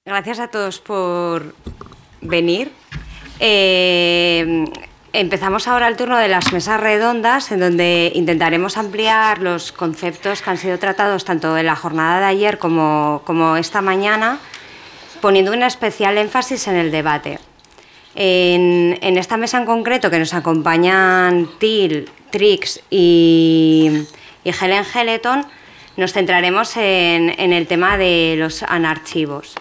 Gracias a todos por venir. Empezamos ahora el turno de las mesas redondas, en donde intentaremos ampliar los conceptos que han sido tratados tanto en la jornada de ayer como esta mañana, poniendo un especial énfasis en el debate. En esta mesa en concreto, que nos acompañan Till, Trix y Helen Heleton, nos centraremos en el tema de los anarchivos.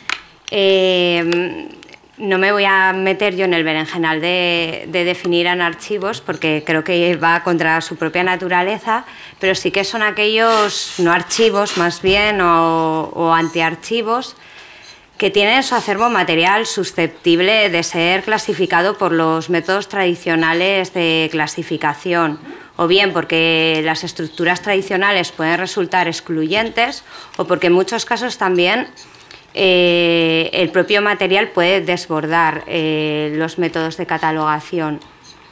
No me voy a meter yo en el berenjenal de definir anarchivos, porque creo que va contra su propia naturaleza, pero sí que son aquellos no archivos, más bien, o antiarchivos, que tienen su acervo material susceptible de ser clasificado por los métodos tradicionales de clasificación, o bien porque las estructuras tradicionales pueden resultar excluyentes, o porque en muchos casos también el propio material puede desbordar los métodos de catalogación.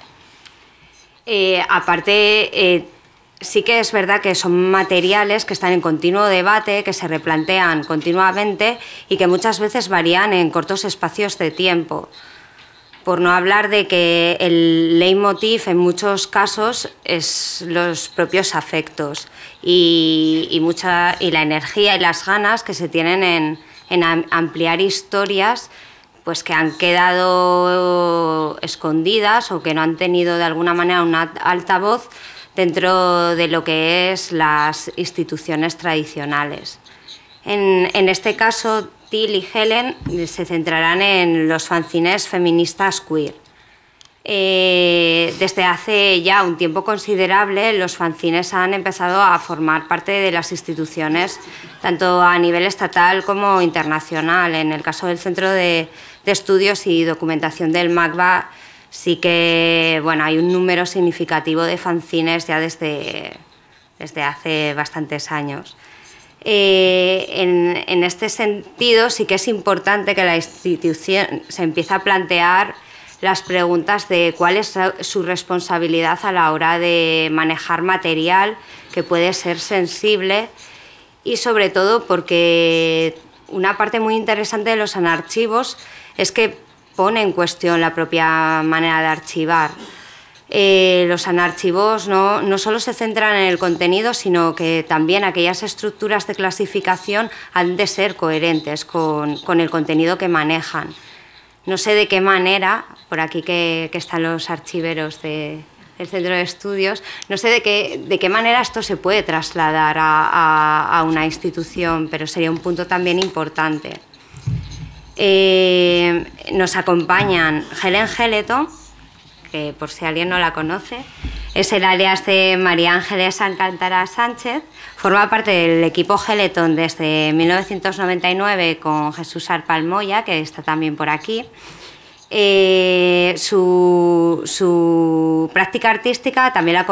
Aparte, sí que es verdad que son materiales que están en continuo debate, que se replantean continuamente y que muchas veces varían en cortos espacios de tiempo. Por no hablar de que el leitmotiv en muchos casos es los propios afectos y la energía y las ganas que se tienen en ampliar historias pues que han quedado escondidas o que no han tenido de alguna manera una altavoz dentro de lo que es las instituciones tradicionales. En este caso, Till y Helen se centrarán en los fanzines feministas queer. Desde hace ya un tiempo considerable, los fanzines han empezado a formar parte de las instituciones, tanto a nivel estatal como internacional. En el caso del Centro de Estudios y Documentación del MACBA, sí que hay un número significativo de fanzines ya desde hace bastantes años. En este sentido, sí que es importante que la institución se empiece a plantear las preguntas de cuál es su responsabilidad a la hora de manejar material que puede ser sensible, y sobre todo porque una parte muy interesante de los anarchivos es que pone en cuestión la propia manera de archivar. Los anarchivos no solo se centran en el contenido, sino que también aquellas estructuras de clasificación han de ser coherentes con el contenido que manejan. No sé de qué manera, por aquí que están los archiveros del Centro de Estudios, no sé de qué manera esto se puede trasladar a una institución, pero sería un punto también importante. Nos acompañan Helen Heleton, que por si alguien no la conoce, es el alias de María Ángeles Alcántara Sánchez, forma parte del equipo Heleton desde 1999 con Jesús Arpalmoya, que está también por aquí. Su práctica artística también la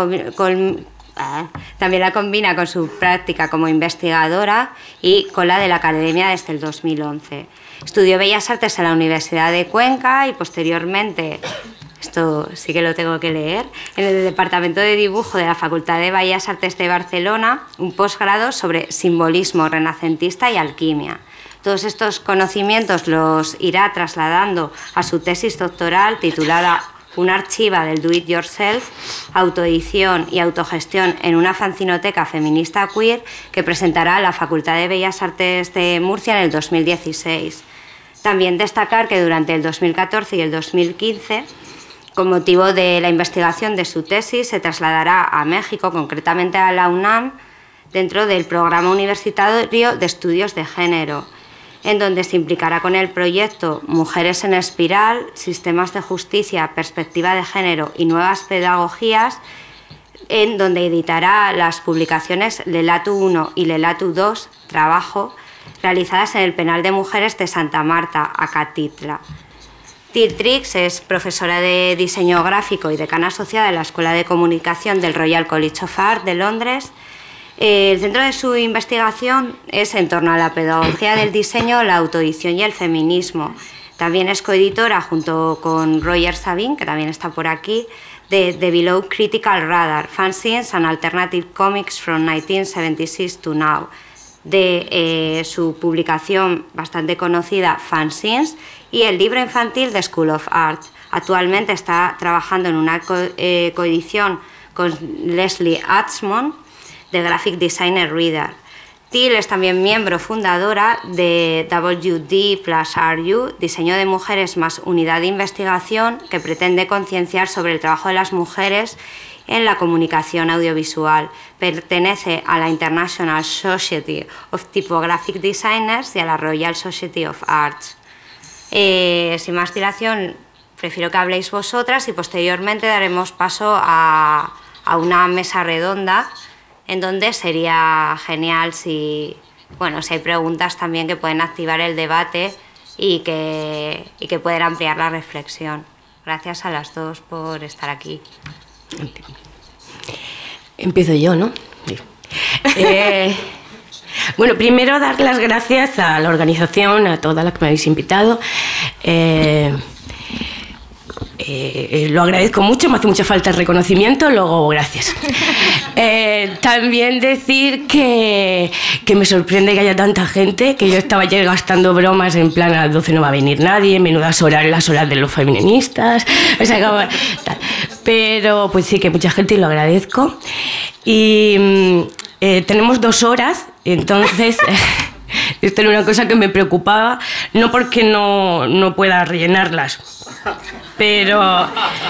combina con su práctica como investigadora y con la de la Academia desde el 2011. Estudió Bellas Artes en la Universidad de Cuenca y posteriormente, esto sí que lo tengo que leer, en el Departamento de Dibujo de la Facultad de Bellas Artes de Barcelona, un posgrado sobre simbolismo renacentista y alquimia. Todos estos conocimientos los irá trasladando a su tesis doctoral titulada Una archiva del do-it-yourself, autoedición y autogestión en una fanzinoteca feminista queer, que presentará la Facultad de Bellas Artes de Murcia en el 2016. También destacar que durante el 2014 y el 2015, con motivo de la investigación de su tesis, se trasladará a México, concretamente a la UNAM, dentro del Programa Universitario de Estudios de Género, en donde se implicará con el proyecto Mujeres en Espiral, Sistemas de Justicia, Perspectiva de Género y Nuevas Pedagogías, en donde editará las publicaciones Lelatu 1 y Lelatu 2, trabajo, realizadas en el Penal de Mujeres de Santa Marta, Acatitla. Till Trix es profesora de diseño gráfico y decana asociada en la Escuela de Comunicación del Royal College of Art de Londres. El centro de su investigación es en torno a la pedagogía del diseño, la autoedición y el feminismo. También es coeditora, junto con Roger Sabin, que también está por aquí, de The Below Critical Radar, Fanzines and Alternative Comics from 1976 to Now, de su publicación bastante conocida Fanzines y el libro infantil The School of Art. Actualmente está trabajando en una coedición con Leslie Atzmon de Graphic Designer Reader. Teal es también miembro fundadora de WD+RU, Diseño de Mujeres más Unidad de Investigación, que pretende concienciar sobre el trabajo de las mujeres en la comunicación audiovisual. Pertenece a la International Society of Typographic Designers y a la Royal Society of Arts. Sin más dilación, prefiero que habléis vosotras y posteriormente daremos paso a una mesa redonda en donde sería genial si hay preguntas también que pueden activar el debate y que pueden ampliar la reflexión. Gracias a las dos por estar aquí. Empiezo yo, ¿no? Sí. Bueno, primero dar las gracias a la organización, a todas las que me habéis invitado. Lo agradezco mucho, me hace mucha falta el reconocimiento, luego gracias. También decir que me sorprende que haya tanta gente, que yo estaba ayer gastando bromas en plan a las 12 no va a venir nadie, menudas horas, las horas de los feministas, o sea, como, tal. Pero pues sí que mucha gente y lo agradezco. Y tenemos 2 horas, entonces... Esto era una cosa que me preocupaba, no porque no pueda rellenarlas, pero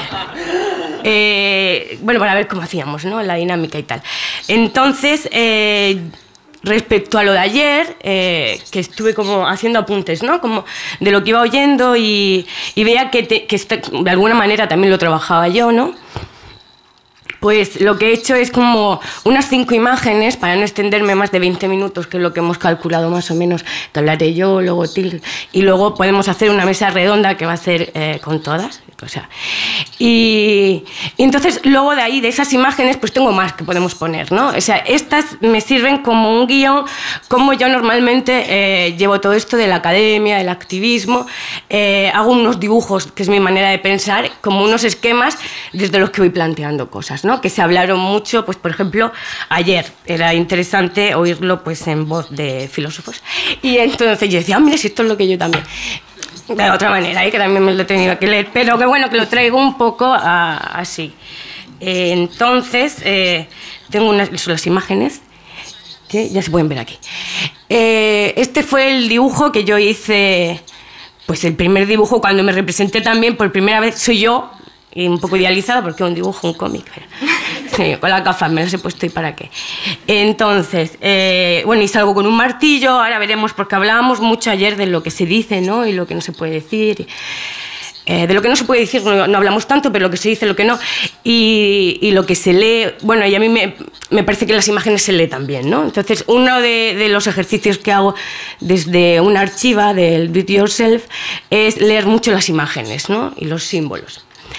bueno, para ver cómo hacíamos, ¿no? La dinámica y tal. Entonces, respecto a lo de ayer, que estuve como haciendo apuntes, ¿no? Como de lo que iba oyendo y veía que de alguna manera también lo trabajaba yo, ¿no? Pues lo que he hecho es como unas 5 imágenes, para no extenderme más de 20 minutos, que es lo que hemos calculado más o menos, que hablaré yo, luego Til, y luego podemos hacer una mesa redonda que va a ser con todas. O sea, y entonces luego de ahí, de esas imágenes, pues tengo más que podemos poner, ¿no? O sea, estas me sirven como un guión, como yo normalmente llevo todo esto de la academia, del activismo, hago unos dibujos, que es mi manera de pensar, como unos esquemas desde los que voy planteando cosas, ¿no? Que se hablaron mucho, pues por ejemplo, ayer era interesante oírlo pues en voz de filósofos, y entonces yo decía, mira, si esto es lo que yo también... De otra manera, que también me lo he tenido que leer, pero que bueno, que lo traigo un poco así. Entonces, tengo las imágenes que ya se pueden ver aquí. Este fue el dibujo que yo hice, pues el primer dibujo cuando me representé también por primera vez, soy yo, y un poco idealizado porque es un dibujo, un cómic. Sí, con las gafas me las he puesto y para qué. Entonces, bueno, y salgo con un martillo, ahora veremos, porque hablábamos mucho ayer de lo que se dice, ¿no? Y lo que no se puede decir. De lo que no se puede decir no hablamos tanto, pero lo que se dice, lo que no. Y lo que se lee, bueno, y a mí me parece que las imágenes se lee también, ¿no? Entonces, uno de los ejercicios que hago desde una archiva del Do It Yourself es leer mucho las imágenes, ¿no? Y los símbolos.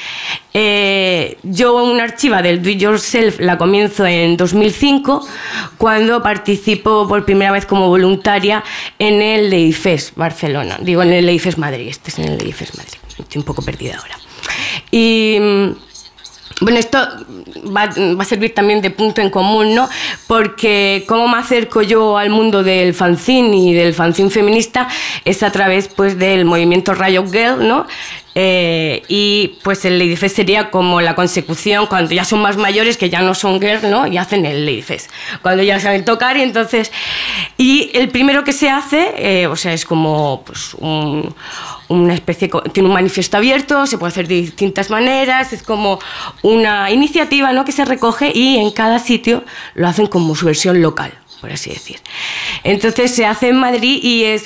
Yo una archiva del Do It Yourself la comienzo en 2005 cuando participo por primera vez como voluntaria en el Ladyfest Barcelona, digo en el Ladyfest Madrid, este es en el Ladyfest Madrid, estoy un poco perdida ahora. Y bueno, esto va a servir también de punto en común, ¿no? Porque cómo me acerco yo al mundo del fanzine y del fanzine feminista es a través pues del movimiento Riot Girl, ¿no? Y pues el Ladyfest sería como la consecución cuando ya son más mayores, que ya no son girl, ¿no? Y hacen el Ladyfest cuando ya saben tocar, y entonces el primero que se hace, o sea, es como pues una especie, tiene un manifiesto abierto, se puede hacer de distintas maneras, es como una iniciativa, ¿no? Que se recoge y en cada sitio lo hacen como su versión local, por así decir. Entonces se hace en Madrid y es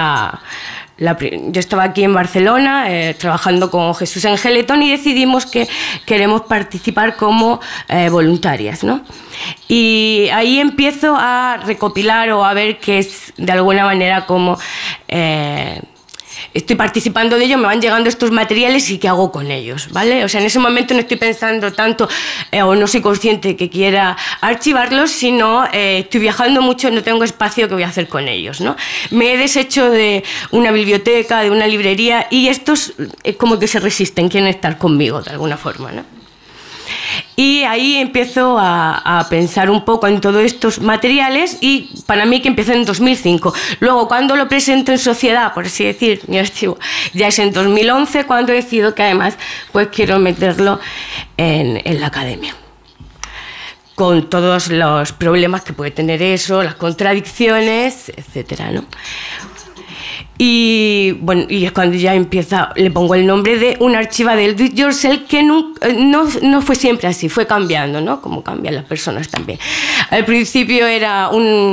yo estaba aquí en Barcelona trabajando con Jesús Engeletón y decidimos que queremos participar como voluntarias, ¿no? Y ahí empiezo a recopilar o a ver qué es de alguna manera como estoy participando de ello, me van llegando estos materiales y qué hago con ellos, ¿vale? O sea, en ese momento no estoy pensando tanto o no soy consciente que quiera archivarlos, sino estoy viajando mucho, no tengo espacio, ¿qué voy a hacer con ellos, ¿no? Me he deshecho de una biblioteca, de una librería, y estos como que se resisten, quieren estar conmigo de alguna forma, ¿no? Y ahí empiezo a pensar un poco en todos estos materiales y para mí que empezó en 2005. Luego, cuando lo presento en sociedad, por así decir, mi archivo, ya es en 2011 cuando decido que además pues quiero meterlo en la academia. Con todos los problemas que puede tener eso, las contradicciones, etcétera, ¿no? Y bueno, y es cuando ya empieza, le pongo el nombre de una archiva del do it yourself que no fue siempre así, fue cambiando, ¿no? Como cambian las personas también. Al principio era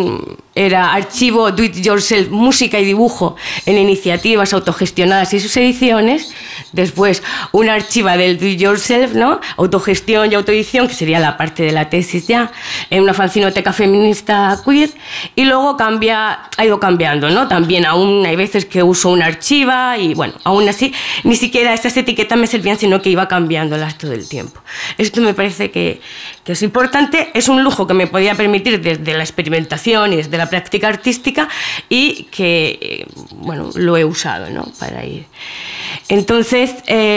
archivo do it yourself, música y dibujo en iniciativas autogestionadas y sus ediciones. Después una archiva del do it yourself, ¿no? Autogestión y autoedición, que sería la parte de la tesis ya, en una fanzinoteca feminista queer. Y luego ha ido cambiando, ¿no? También aún hay veces que uso una archiva y bueno, aún así ni siquiera estas etiquetas me servían, sino que iba cambiándolas todo el tiempo. Esto me parece que es importante, es un lujo que me podía permitir desde la experimentación y desde la práctica artística y que, bueno, lo he usado, ¿no? Para ir. Entonces,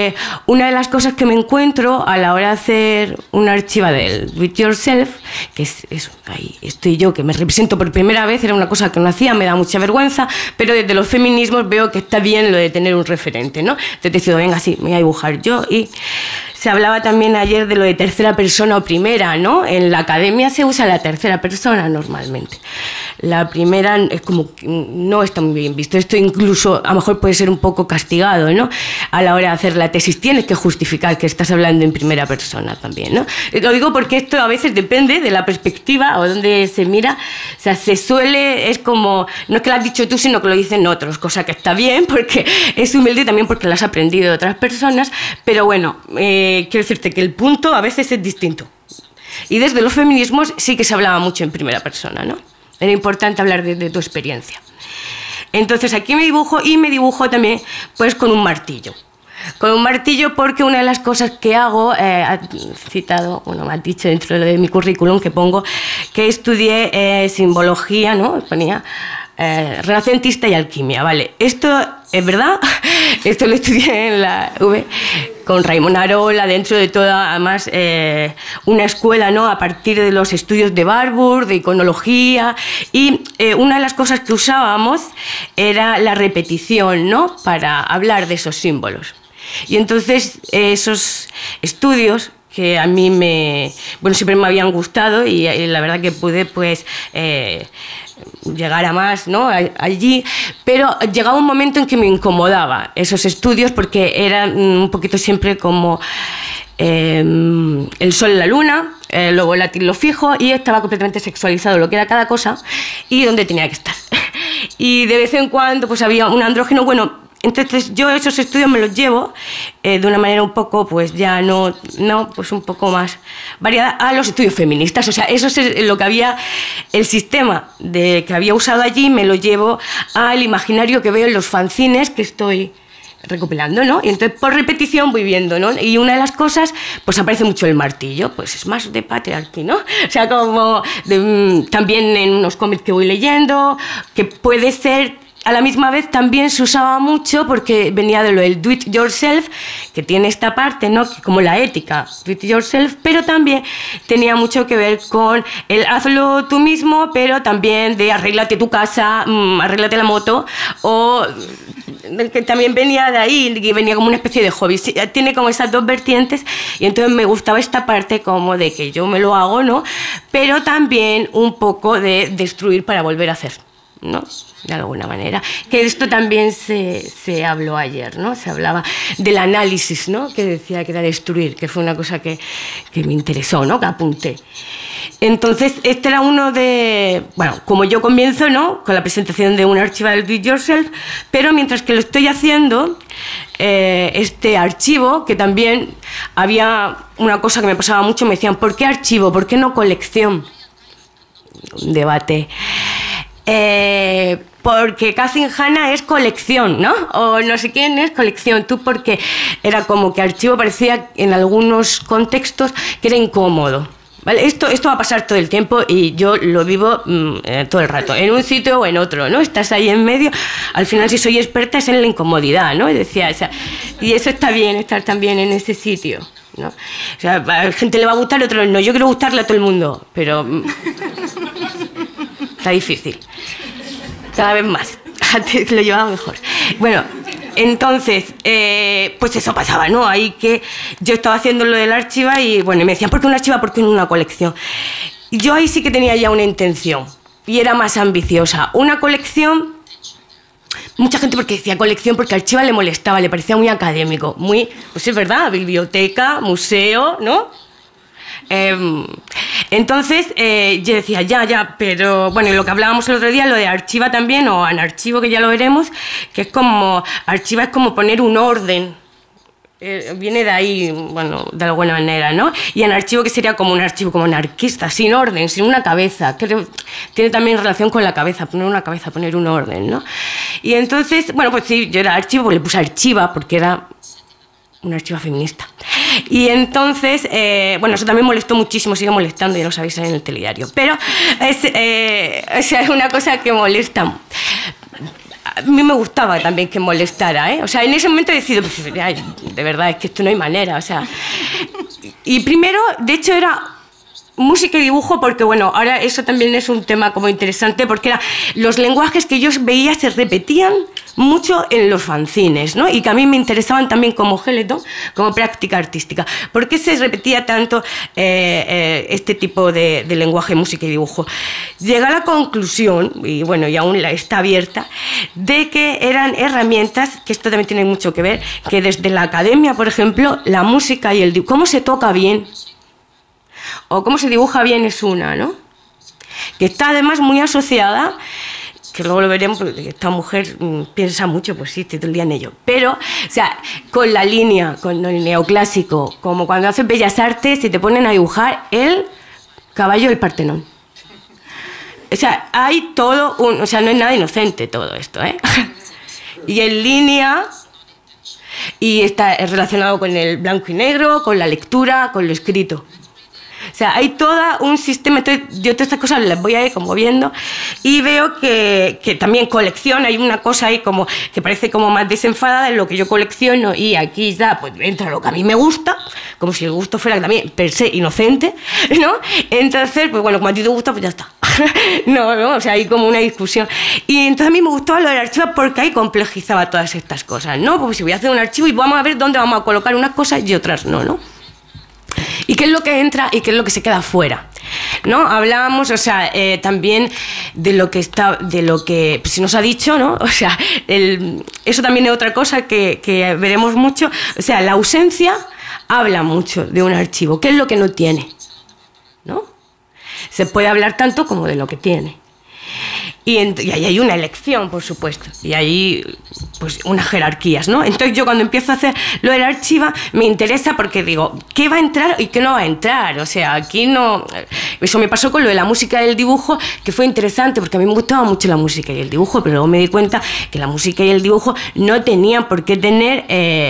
una de las cosas que me encuentro a la hora de hacer una archiva del do it yourself, que es eso, ahí estoy yo, que me represento por primera vez, era una cosa que no hacía, me da mucha vergüenza, pero desde los feminismos veo que está bien lo de tener un referente, ¿no? Entonces decido, venga, sí, me voy a dibujar yo. Y se hablaba también ayer de lo de tercera persona o primera, ¿no? En la academia se usa la tercera persona normalmente. La primera es como no está muy bien visto. Esto incluso a lo mejor puede ser un poco castigado, ¿no? A la hora de hacer la tesis tienes que justificar que estás hablando en primera persona también, ¿no? Lo digo porque esto a veces depende de la perspectiva o donde se mira. O sea, se suele, es como, no es que lo has dicho tú, sino que lo dicen otros, cosa que está bien porque es humilde y también porque lo has aprendido de otras personas, pero bueno, quiero decirte que el punto a veces es distinto. Y desde los feminismos sí que se hablaba mucho en primera persona, ¿no? Era importante hablar de tu experiencia. Entonces aquí me dibujo también pues con un martillo. Con un martillo porque una de las cosas que hago, ha citado, bueno, me ha dicho dentro de mi currículum que pongo que estudié simbología, ¿no? Ponía renacentista y alquimia, ¿vale? Esto es verdad, esto lo estudié en la UV con Raimon Arola, dentro de toda, además, una escuela, ¿no? A partir de los estudios de Barbour, de iconología, y una de las cosas que usábamos era la repetición, ¿no? Para hablar de esos símbolos. Y entonces esos estudios que a mí siempre me habían gustado y la verdad que pude pues llegar a más, ¿no? Allí, pero llegaba un momento en que me incomodaba esos estudios porque eran un poquito siempre como el sol y la luna, luego el latilo fijo y estaba completamente sexualizado lo que era cada cosa y dónde tenía que estar. Y de vez en cuando pues había un andrógeno, bueno. Entonces yo esos estudios me los llevo de una manera un poco, pues ya pues un poco más variada a los estudios feministas. O sea, eso es lo que había, el sistema que había usado allí me lo llevo al imaginario que veo en los fanzines que estoy recopilando, ¿no? Y entonces por repetición voy viendo, ¿no? Y una de las cosas, pues aparece mucho el martillo, pues es más de patriarchy, ¿no? O sea, como también en unos cómics que voy leyendo, que puede ser. A la misma vez también se usaba mucho porque venía de lo del do it yourself, que tiene esta parte, ¿no? Como la ética, do it yourself, pero también tenía mucho que ver con el hazlo tú mismo, pero también de arréglate tu casa, arréglate la moto, o que también venía de ahí, que venía como una especie de hobby. Tiene como esas dos vertientes y entonces me gustaba esta parte como de que yo me lo hago, ¿no? Pero también un poco de destruir para volver a hacer, ¿no? De alguna manera, que esto también se habló ayer, ¿no? Se hablaba del análisis, ¿no? Que decía que era destruir, que fue una cosa que me interesó, ¿no? Que apunté. Entonces, este era uno de... Bueno, como yo comienzo, ¿no? Con la presentación de una archiva del Do It Yourself, pero mientras que lo estoy haciendo, este archivo, que también había una cosa que me pasaba mucho, me decían, ¿por qué archivo? ¿Por qué no colección? Un debate. Porque Kathleen Hanna es colección, ¿no? O no sé quién es colección. Tú porque era como que archivo parecía en algunos contextos que era incómodo, ¿vale? Esto va a pasar todo el tiempo y yo lo vivo todo el rato, en un sitio o en otro, ¿no? Estás ahí en medio. Al final, si soy experta es en la incomodidad, ¿no? Y decía, y eso está bien, estar también en ese sitio. ¿no? O sea, a la gente le va a gustar, a otro no. Yo quiero gustarle a todo el mundo, pero está difícil. Cada vez más. Antes lo llevaba mejor. Bueno, entonces, pues eso pasaba, ¿no? Ahí que yo estaba haciendo lo del archiva y, bueno, y me decían, ¿por qué un archiva? ¿Por qué no una colección? Y yo ahí sí que tenía ya una intención y era más ambiciosa. Una colección, mucha gente porque decía colección, porque archiva le molestaba, le parecía muy académico, muy, pues es verdad, biblioteca, museo, ¿no? Entonces yo decía, ya, pero bueno, y lo que hablábamos el otro día, lo de archiva también, o anarchivo, que ya lo veremos, que es como, archiva es como poner un orden, viene de ahí, bueno, de alguna manera, ¿no? Y anarchivo, que sería como un archivo, como anarquista, sin orden, sin una cabeza, que tiene también relación con la cabeza, poner una cabeza, poner un orden, ¿no? Y entonces, bueno, pues sí, yo era archivo, pues le puse archiva, porque era una archiva feminista. Y entonces, bueno, eso también molestó muchísimo, sigue molestando, ya lo sabéis en el telediario. Pero es una cosa que molesta. A mí me gustaba también que molestara, ¿eh? O sea, en ese momento he decidido, pues, ay, de verdad, es que esto no hay manera, o sea. Y primero, de hecho, era música y dibujo, porque bueno, ahora eso también es un tema como interesante, porque era, los lenguajes que yo veía se repetían mucho en los fanzines, ¿no? Y que a mí me interesaban también como géleto, como práctica artística. ¿Por qué se repetía tanto este tipo de lenguaje, música y dibujo? Llegué a la conclusión, y bueno, y aún está abierta, de que eran herramientas, que esto también tiene mucho que ver, que desde la academia, por ejemplo, la música y el dibujo, cómo se toca bien, o cómo se dibuja bien es una, ¿no? Que está además muy asociada, que luego lo veremos, porque esta mujer piensa mucho, pues sí, estoy todo el día en ello, pero, o sea, con la línea, con el neoclásico, como cuando haces Bellas Artes y te ponen a dibujar el caballo del Partenón. O sea, hay todo o sea, no es nada inocente todo esto, ¿eh? Y en línea, y está relacionado con el blanco y negro, con la lectura, con lo escrito. O sea, hay todo un sistema. Entonces, yo todas estas cosas las voy a ir como viendo y veo que también colección, hay una cosa ahí como que parece como más desenfadada en lo que yo colecciono, y aquí ya pues entra lo que a mí me gusta, como si el gusto fuera también per se inocente, ¿no? Entonces, pues bueno, como a ti te gusta, pues ya está. No, o sea, hay como una discusión. Y entonces a mí me gustaba lo del archivo porque ahí complejizaba todas estas cosas, ¿no? Porque si voy a hacer un archivo y vamos a ver dónde vamos a colocar unas cosas y otras no, ¿no? Y qué es lo que entra y qué es lo que se queda fuera, ¿no? Hablábamos, o sea, también de lo que pues, se nos ha dicho, ¿no? O sea, eso también es otra cosa que veremos mucho. O sea, la ausencia habla mucho de un archivo. ¿Qué es lo que no tiene? ¿No? Se puede hablar tanto como de lo que tiene. Y ahí hay una elección, por supuesto, y hay pues unas jerarquías, ¿no? Entonces yo cuando empiezo a hacer lo del archiva me interesa porque digo, ¿qué va a entrar y qué no va a entrar? O sea, aquí no... Eso me pasó con lo de la música y el dibujo, que fue interesante porque a mí me gustaba mucho la música y el dibujo, pero luego me di cuenta que la música y el dibujo no tenían por qué tener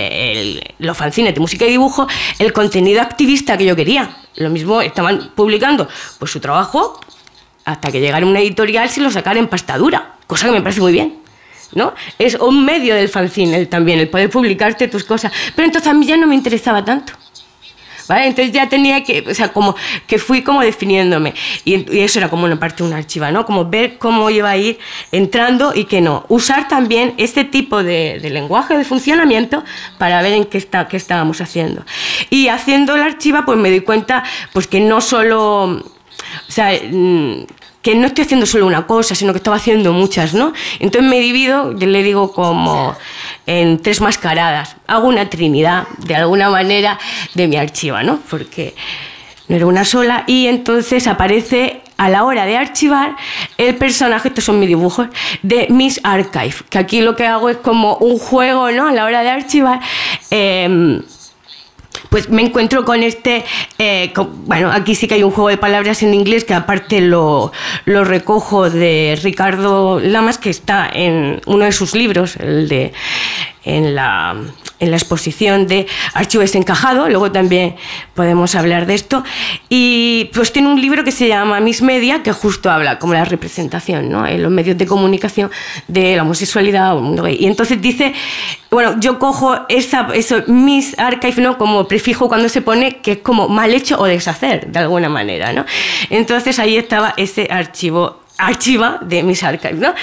los fanzines de música y dibujo el contenido activista que yo quería. Lo mismo estaban publicando pues su trabajo hasta que llegara una editorial si lo sacara en pasta dura, cosa que me parece muy bien, ¿no? Es un medio del fanzine también, el poder publicarte tus cosas, pero entonces a mí ya no me interesaba tanto, ¿vale? Entonces ya tenía que, o sea, como que fui como definiéndome, y eso era como una parte de un archivo, ¿no? Como ver cómo iba a ir entrando y que no, usar también este tipo de lenguaje de funcionamiento para ver en qué estábamos haciendo. Y haciendo el archiva pues me di cuenta pues que no solo... O sea, que no estoy haciendo solo una cosa, sino que estaba haciendo muchas, ¿no? Entonces me divido, yo le digo como en 3 mascaradas. Hago una trinidad, de alguna manera, de mi archiva, ¿no? Porque no era una sola. Y entonces aparece, a la hora de archivar, el personaje, estos son mis dibujos, de Miss Archive. Que aquí lo que hago es como un juego, ¿no? A la hora de archivar... pues me encuentro con bueno, aquí sí que hay un juego de palabras en inglés que aparte lo recojo de Ricardo Lamas, que está en uno de sus libros, el de en la exposición de Archivo Desencajado, luego también podemos hablar de esto, y pues tiene un libro que se llama Miss Media, que justo habla como la representación, ¿no?, en los medios de comunicación de la homosexualidad o el mundo gay. Y entonces dice, bueno, yo cojo eso, Miss Archive, ¿no?, como prefijo cuando se pone que es como mal hecho o deshacer, de alguna manera, ¿no? Entonces ahí estaba ese archiva de Miss Archive, ¿no?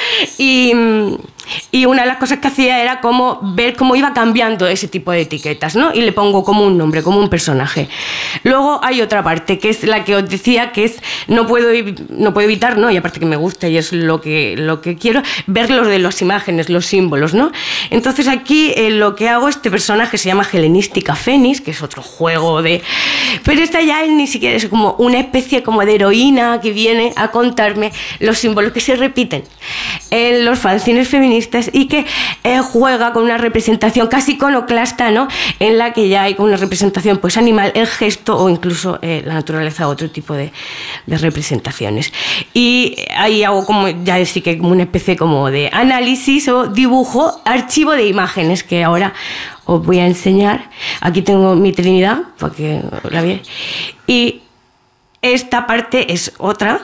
Y una de las cosas que hacía era como ver cómo iba cambiando ese tipo de etiquetas, ¿no? Y le pongo como un nombre, como un personaje. Luego hay otra parte, que es la que os decía, que es no puedo evitar, ¿no?, y aparte que me gusta y es lo que quiero, ver los de las imágenes, los símbolos, ¿no? Entonces aquí lo que hago, este personaje se llama Helenística Fénix, que es otro juego de... Pero esta ya él ni siquiera es como una especie como de heroína que viene a contarme los símbolos que se repiten en los fanzines feministas y que juega con una representación casi iconoclasta, ¿no?, en la que ya hay una representación pues animal, el gesto o incluso la naturaleza, otro tipo de representaciones. Y ahí hago como, ya sí que como una especie como de análisis o dibujo, archivo de imágenes, que ahora os voy a enseñar. Aquí tengo mi Trinidad, para que la veáis. Y esta parte es otra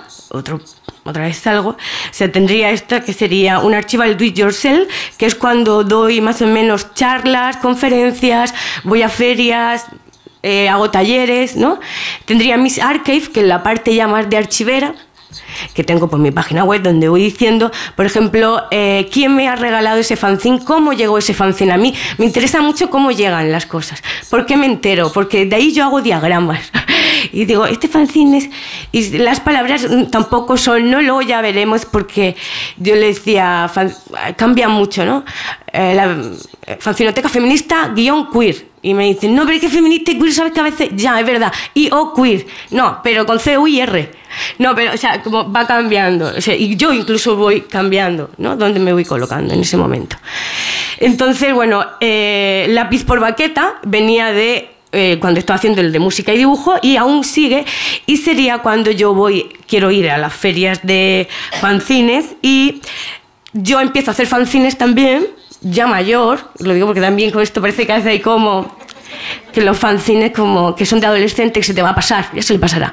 vez algo, o sea, tendría esta que sería un archival do it yourself, que es cuando doy más o menos charlas, conferencias, voy a ferias, hago talleres, ¿no? Tendría Miss Archive, que es la parte ya más de archivera, que tengo por mi página web, donde voy diciendo, por ejemplo, quién me ha regalado ese fanzine, cómo llegó ese fanzine a mí. Me interesa mucho cómo llegan las cosas, por qué me entero, porque de ahí yo hago diagramas y digo, este fanzine es... Y las palabras tampoco son, ¿no? Luego ya veremos, porque yo le decía, cambia mucho, ¿no? La fanzinoteca feminista _queer. Y me dicen, no, pero es que feminista y queer, ¿sabes que a veces? Ya, es verdad. Y o queer. No, pero con C-U-I-R. No, pero, o sea, como va cambiando. O sea, y yo incluso voy cambiando, ¿no?, dónde me voy colocando en ese momento. Entonces, bueno, lápiz por baqueta venía de... cuando estaba haciendo el de música y dibujo, y aún sigue, y sería cuando yo quiero ir a las ferias de fanzines, y yo empiezo a hacer fanzines también, ya mayor, lo digo porque también con esto parece que a veces hay como que los fanzines como que son de adolescente, que se te va a pasar, ya se le pasará.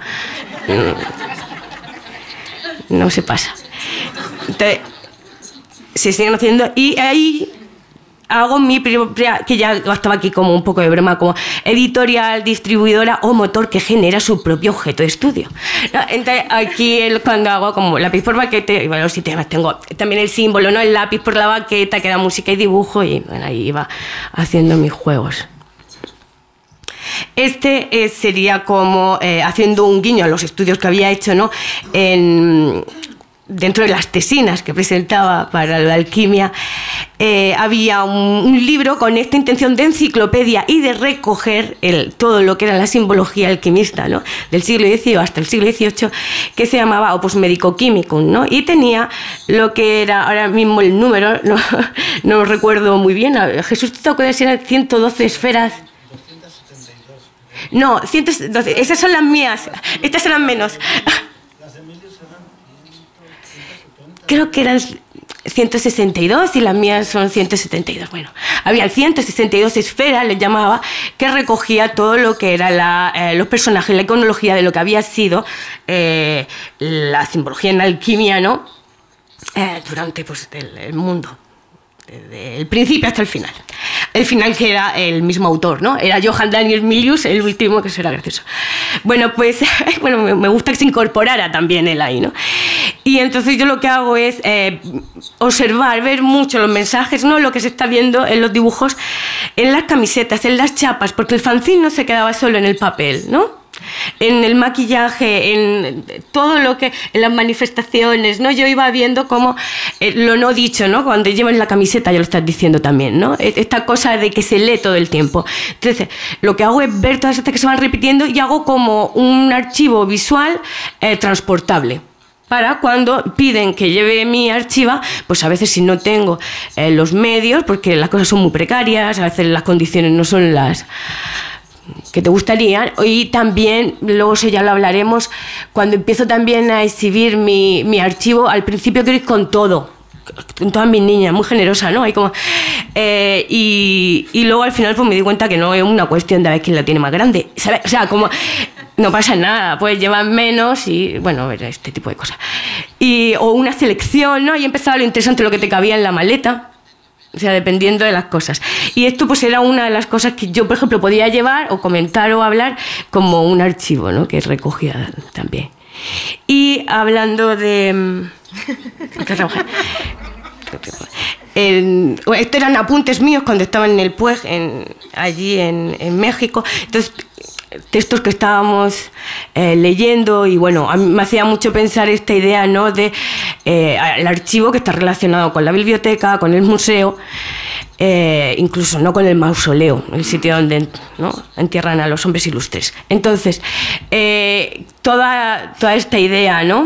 No se pasa. Entonces, se siguen haciendo, y ahí hago mi propia, que ya estaba aquí como un poco de broma, como editorial, distribuidora o motor que genera su propio objeto de estudio, ¿no? Entonces aquí cuando hago como lápiz por baquete, y bueno, los sistemas, tengo también el símbolo, ¿no?, el lápiz por la baqueta, que da música y dibujo, y bueno, ahí iba haciendo mis juegos. Este sería como haciendo un guiño a los estudios que había hecho, ¿no?, dentro de las tesinas que presentaba para la alquimia. Había un libro con esta intención de enciclopedia y de recoger todo lo que era la simbología alquimista, ¿no?, del siglo XIX hasta el siglo XVIII, que se llamaba Opus Medico Chemicum, ¿no?, y tenía lo que era ahora mismo el número, no lo recuerdo muy bien. Jesús, ¿te acuerdas si eran 112 esferas? 272. No, 112, esas son las mías, estas eran menos. Creo que eran 162 y las mías son 172. Bueno, había 162 esferas, les llamaba, que recogía todo lo que era los personajes, la iconología de lo que había sido la simbología en alquimia, ¿no?, durante pues, el mundo, desde el principio hasta el final. El final, que era el mismo autor, ¿no? Era Johann Daniel Milius, el último, que será gracioso. Bueno, pues bueno, me gusta que se incorporara también él ahí, ¿no? Y entonces yo lo que hago es observar, ver mucho los mensajes, ¿no?, lo que se está viendo en los dibujos, en las camisetas, en las chapas, porque el fanzine no se quedaba solo en el papel, ¿no?, en el maquillaje, en todo lo que, en las manifestaciones, ¿no? Yo iba viendo como lo no dicho, ¿no?, cuando llevas la camiseta ya lo estás diciendo también, ¿no?, esta cosa de que se lee todo el tiempo. Entonces, lo que hago es ver todas estas que se van repitiendo y hago como un archivo visual transportable. Para cuando piden que lleve mi archiva, pues a veces si no tengo los medios, porque las cosas son muy precarias, a veces las condiciones no son las que te gustarían, y también, luego eso ya lo hablaremos, cuando empiezo también a exhibir mi archivo, al principio quiero ir con todo, con todas mis niñas, muy generosa, ¿no? Hay como, y luego al final pues me di cuenta que no es una cuestión de a ver quién la tiene más grande, ¿sabes? O sea, como no pasa nada, pues llevan menos y, bueno, este tipo de cosas. O una selección, ¿no? Y empezaba lo interesante, lo que te cabía en la maleta. O sea, dependiendo de las cosas. Y esto pues era una de las cosas que yo, por ejemplo, podía llevar o comentar o hablar como un archivo, ¿no? Que recogía también. Y hablando de... Estos eran apuntes míos cuando estaba en el PUEG, allí en México. Entonces, textos que estábamos leyendo y bueno, a mí me hacía mucho pensar esta idea, ¿no? De el archivo que está relacionado con la biblioteca, con el museo, incluso no con el mausoleo, el sitio donde, ¿no?, entierran a los hombres ilustres. Entonces, toda esta idea, ¿no?,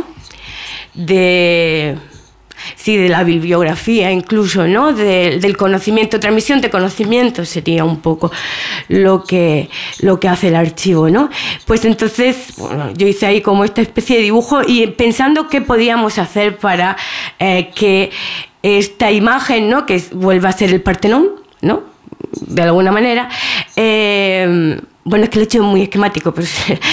de la bibliografía incluso, ¿no?, del conocimiento, transmisión de conocimiento sería un poco lo que hace el archivo, ¿no? Pues entonces, bueno, yo hice ahí como esta especie de dibujo y pensando qué podíamos hacer para que esta imagen, ¿no?, que vuelva a ser el Partenón, ¿no?, de alguna manera, bueno, es que lo he hecho muy esquemático, pero...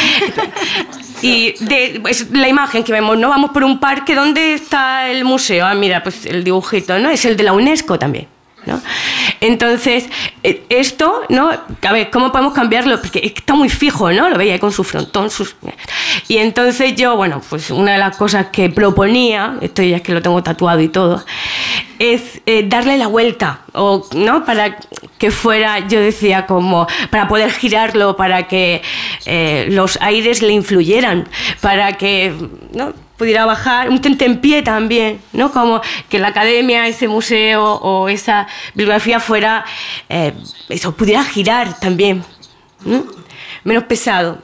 Y pues, la imagen que vemos, ¿no? Vamos por un parque, ¿dónde está el museo? Ah, mira, pues el dibujito, ¿no? Es el de la UNESCO también, ¿no? Entonces, esto, ¿no? A ver, ¿cómo podemos cambiarlo? Porque está muy fijo, ¿no? Lo veía ahí con su frontón, Y entonces yo, bueno, pues una de las cosas que proponía, esto ya es que lo tengo tatuado y todo, es darle la vuelta, o, ¿no?, para que fuera, yo decía, como para poder girarlo, para que los aires le influyeran, para que, ¿no?, pudiera bajar, un tentempié también, ¿no?, como que la academia, ese museo o esa bibliografía fuera, eso, pudiera girar también, ¿no?, menos pesado.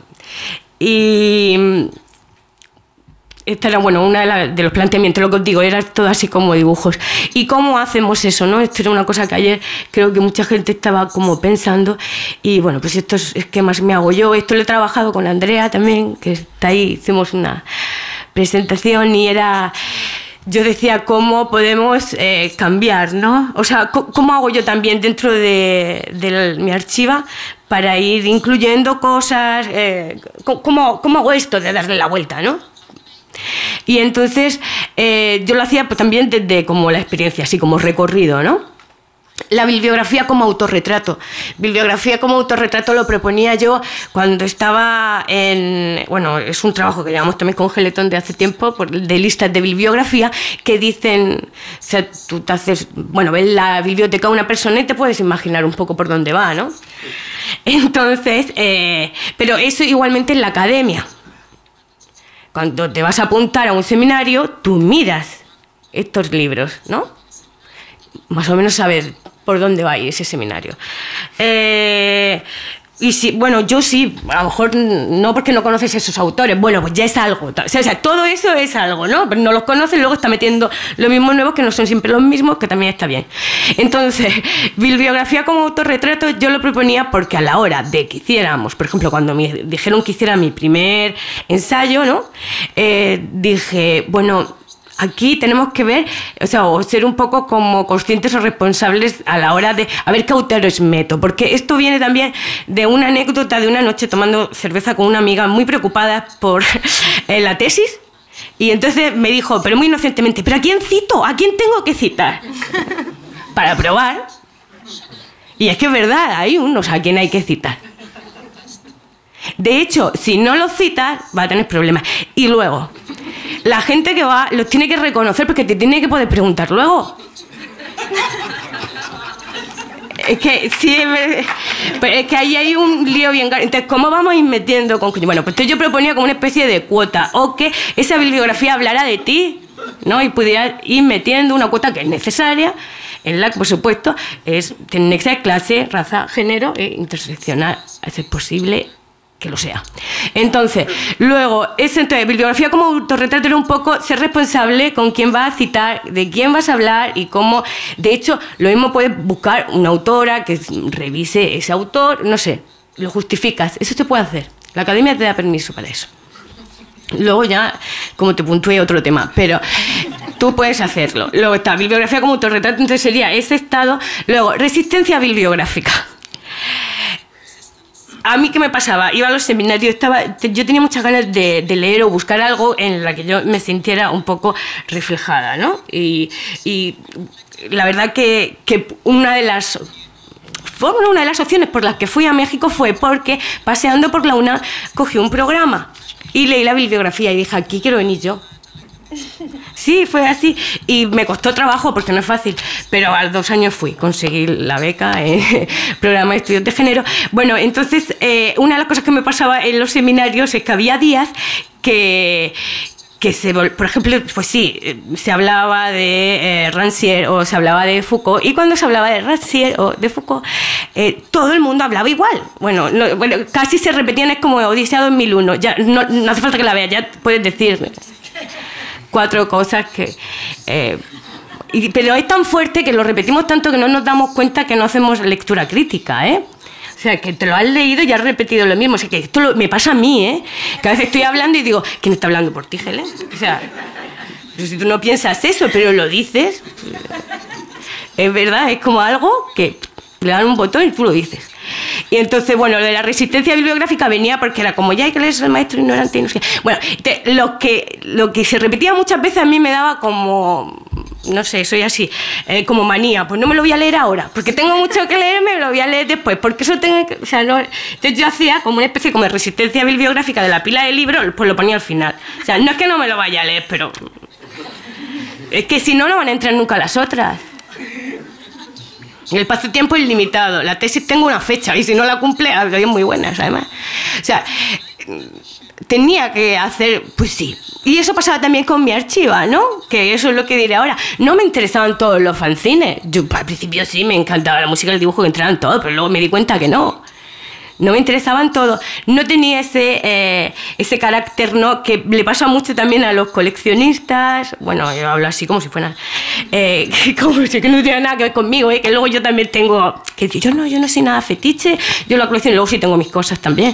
Y esta era, bueno, una de los planteamientos, lo que os digo, era todo así como dibujos. ¿Y cómo hacemos eso, no? Esto era una cosa que ayer creo que mucha gente estaba como pensando, y bueno, pues estos esquemas me hago yo. Esto lo he trabajado con Andrea también, que está ahí, hicimos una presentación y era... Yo decía, ¿cómo podemos cambiar, ¿no? O sea, ¿cómo hago yo también dentro de mi archiva para ir incluyendo cosas? ¿Cómo hago esto de darle la vuelta, no? Y entonces yo lo hacía pues, también desde como la experiencia, así como recorrido, ¿no? La bibliografía como autorretrato. Bibliografía como autorretrato lo proponía yo cuando estaba en... Bueno, es un trabajo que llevamos también con Geletón de hace tiempo, de listas de bibliografía, que dicen... O sea, tú te haces... Bueno, ves la biblioteca de una persona y te puedes imaginar un poco por dónde va, ¿no? Entonces, pero eso igualmente en la academia. Cuando te vas a apuntar a un seminario, tú miras estos libros, ¿no? Más o menos sabes por dónde va a ir ese seminario. Y sí, bueno, yo sí, a lo mejor no porque no conoces esos autores, bueno, pues ya es algo. O sea, todo eso es algo, ¿no? Pero no los conoces, luego está metiendo los mismos nuevos que no son siempre los mismos, que también está bien. Entonces, bibliografía como autorretrato yo lo proponía porque a la hora de que hiciéramos, por ejemplo, cuando me dijeron que hiciera mi primer ensayo, ¿no? Dije, bueno... Aquí tenemos que ver, o sea, o ser un poco como conscientes o responsables a la hora de a ver qué autores meto, porque esto viene también de una anécdota de una noche tomando cerveza con una amiga muy preocupada por la tesis, y entonces me dijo, pero muy inocentemente, ¿pero a quién cito? ¿A quién tengo que citar? Para probar. Y es que es verdad, hay unos a quien hay que citar. De hecho, si no los citas, va a tener problemas. Y luego... La gente que va los tiene que reconocer porque te tiene que poder preguntar luego. Es que sí, pero es que ahí hay un lío bien grande. Entonces, ¿cómo vamos a ir metiendo con...? Bueno, pues yo proponía como una especie de cuota, o que esa bibliografía hablara de ti, ¿no? Y pudiera ir metiendo una cuota que es necesaria, en la que, por supuesto, tiene que ser clase, raza, género e interseccional, a ser posible que lo sea. Entonces, luego, bibliografía como autorretrato era un poco ser responsable con quién vas a citar, de quién vas a hablar y cómo... De hecho, lo mismo puedes buscar una autora que revise ese autor, no sé, lo justificas. Eso se puede hacer. La academia te da permiso para eso. Luego ya, como te puntúe, otro tema. Pero tú puedes hacerlo. Luego está bibliografía como autorretrato, entonces sería ese estado. Luego, resistencia bibliográfica. A mí, ¿qué me pasaba? Iba a los seminarios, yo tenía muchas ganas de leer o buscar algo en la que yo me sintiera un poco reflejada, ¿no? Y la verdad que una de las opciones por las que fui a México fue porque, paseando por la UNAM, cogí un programa y leí la bibliografía y dije, aquí quiero venir yo. Sí, fue así. Y me costó trabajo porque no es fácil, pero a los 2 años conseguí la beca programa de estudios de género. Bueno, entonces una de las cosas que me pasaba en los seminarios es que había días que por ejemplo, pues sí, se hablaba de Rancière o se hablaba de Foucault, y cuando se hablaba de Rancière o de Foucault, todo el mundo hablaba igual. Bueno, casi se repetían, es como Odisea 2001. Ya no hace falta que la veas, ya puedes decir 4 cosas que... pero es tan fuerte que lo repetimos tanto que no nos damos cuenta que no hacemos lectura crítica, ¿eh? O sea, que te lo has leído y has repetido lo mismo. O sea, que esto me pasa a mí, ¿eh? Que a veces estoy hablando y digo, ¿quién está hablando por ti, Helen? O sea, si tú no piensas eso, pero lo dices, es verdad, es como algo que le dan un botón y tú lo dices. Y entonces, bueno, lo de la resistencia bibliográfica venía porque era como, ya hay que leer el maestro ignorante y no sé. Bueno, lo que se repetía muchas veces a mí me daba como, no sé, soy así, como manía. Pues no me lo voy a leer ahora, porque tengo mucho que leer, me lo voy a leer después, porque eso tengo que... O sea, no, entonces yo hacía como una especie como de resistencia bibliográfica de la pila de libros, pues lo ponía al final. O sea, no es que no me lo vaya a leer, pero... Es que si no, no van a entrar nunca las otras. El espacio-tiempo es limitado. La tesis tengo una fecha y si no la cumple, hay muy buenas, además. O sea, tenía que hacer... Pues sí. Y eso pasaba también con mi archiva, ¿no? Que eso es lo que diré ahora. No me interesaban todos los fanzines. Yo al principio sí, me encantaba la música y el dibujo, que entraran todos, pero luego me di cuenta que no. No me interesaban todos. No tenía ese carácter, ¿no? Que le pasa mucho también a los coleccionistas. Bueno, yo hablo así como si fueran... como si que no tiene nada que ver conmigo, que luego yo también tengo... Que yo no soy nada fetiche, yo la colecciono, luego sí tengo mis cosas también.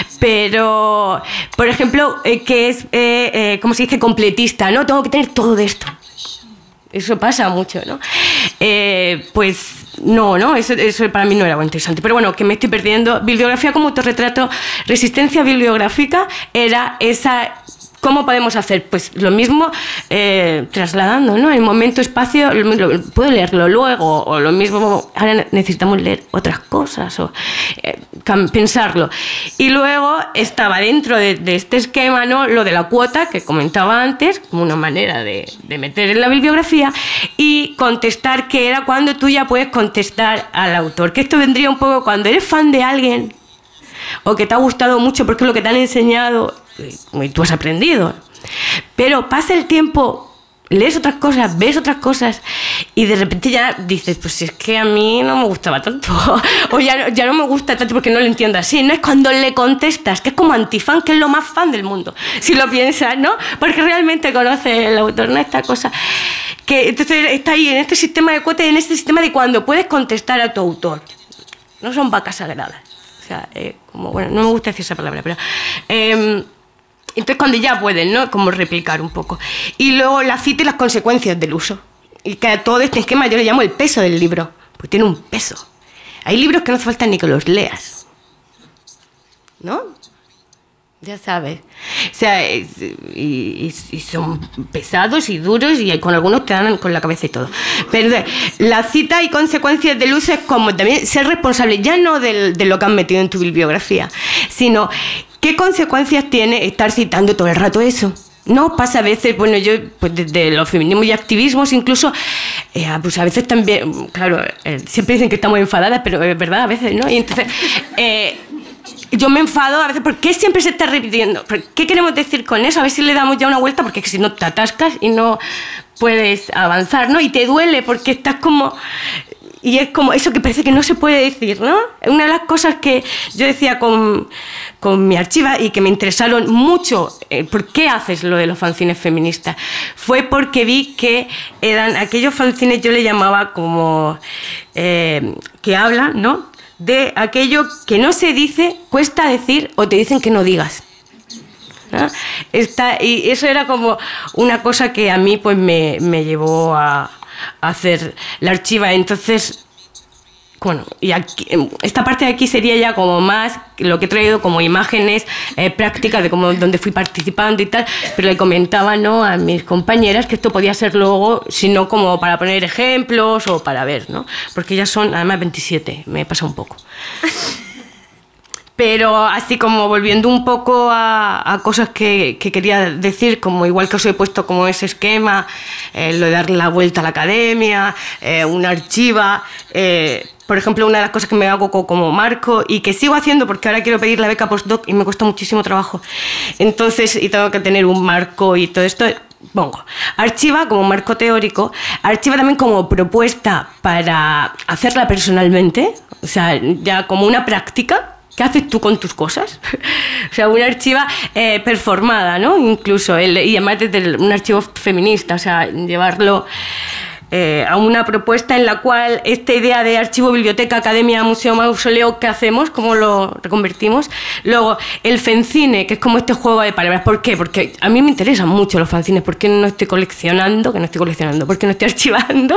Pero, por ejemplo, que es, ¿cómo se dice? Completista, ¿no? Tengo que tener todo de esto. Eso pasa mucho, ¿no? Pues... No, eso para mí no era algo interesante. Pero bueno, que me estoy perdiendo. Bibliografía como autorretrato, resistencia bibliográfica era esa... ¿Cómo podemos hacer? Pues lo mismo trasladando, ¿no? El momento, espacio, puedo leerlo luego, o lo mismo, ahora necesitamos leer otras cosas, o pensarlo. Y luego estaba dentro de este esquema, ¿no? Lo de la cuota, que comentaba antes, como una manera de meter en la bibliografía, y contestar, que era cuando tú ya puedes contestar al autor. Que esto vendría un poco cuando eres fan de alguien, o que te ha gustado mucho porque es lo que te han enseñado y tú has aprendido, pero pasa el tiempo, lees otras cosas, ves otras cosas y de repente ya dices, pues es que a mí no me gustaba tanto o ya no me gusta tanto porque no lo entiendo así. No es cuando le contestas, que es como antifan, que es lo más fan del mundo, si lo piensas, ¿no? Porque realmente conoce el autor, ¿no? Esta cosa que entonces está ahí en este sistema de cuotas, en este sistema de cuando puedes contestar a tu autor. No son vacas sagradas. O sea, como, bueno, no me gusta decir esa palabra, pero... entonces cuando ya pueden, ¿no? Como replicar un poco. Y luego la cita y las consecuencias del uso. Y que a todo este esquema yo le llamo el peso del libro. Porque tiene un peso. Hay libros que no hace falta ni que los leas, ¿no? Ya sabes. O sea, y son pesados y duros y con algunos te dan con la cabeza y todo. Pero la cita y consecuencias del uso es como también ser responsable, ya no de lo que has metido en tu bibliografía, sino qué consecuencias tiene estar citando todo el rato eso. No pasa a veces, bueno, yo pues desde los feminismos y activismos incluso, pues a veces también, claro, siempre dicen que estamos enfadadas, pero es verdad a veces, ¿no? Y entonces... yo me enfado a veces, ¿por qué siempre se está repitiendo? ¿Qué queremos decir con eso? A ver si le damos ya una vuelta, porque si no te atascas y no puedes avanzar, ¿no? Y te duele porque estás como... Y es como eso que parece que no se puede decir, ¿no? Una de las cosas que yo decía con mi archiva y que me interesaron mucho, ¿por qué haces lo de los fanzines feministas? Fue porque vi que eran aquellos fanzines, yo le llamaba como... que hablan, ¿no? De aquello que no se dice, cuesta decir o te dicen que no digas. ¿no? Y eso era como una cosa que a mí pues me llevó a hacer la archiva. Entonces, bueno, y aquí, esta parte de aquí sería ya como más lo que he traído como imágenes prácticas de cómo, donde fui participando y tal, pero le comentaba, ¿no?, a mis compañeras que esto podía ser luego, sino como para poner ejemplos o para ver, ¿no? Porque ya son además 27, me pasa un poco. Pero así como volviendo un poco a cosas que quería decir, como igual que os he puesto como ese esquema, lo de dar la vuelta a la academia, una archiva, por ejemplo, una de las cosas que me hago como marco y que sigo haciendo porque ahora quiero pedir la beca postdoc y me cuesta muchísimo trabajo. Entonces, y tengo que tener un marco y todo esto, pongo archiva como marco teórico, archiva también como propuesta para hacerla personalmente, o sea, ya como una práctica. ¿Qué haces tú con tus cosas? O sea, una archiva performada, ¿no? Incluso, y además desde un archivo feminista, o sea, llevarlo a una propuesta en la cual esta idea de archivo, biblioteca, academia, museo, mausoleo, ¿qué hacemos? ¿Cómo lo reconvertimos? Luego, el fanzine, que es como este juego de palabras. ¿Por qué? Porque a mí me interesan mucho los fanzines. ¿Por qué no estoy coleccionando? ¿Por qué no estoy archivando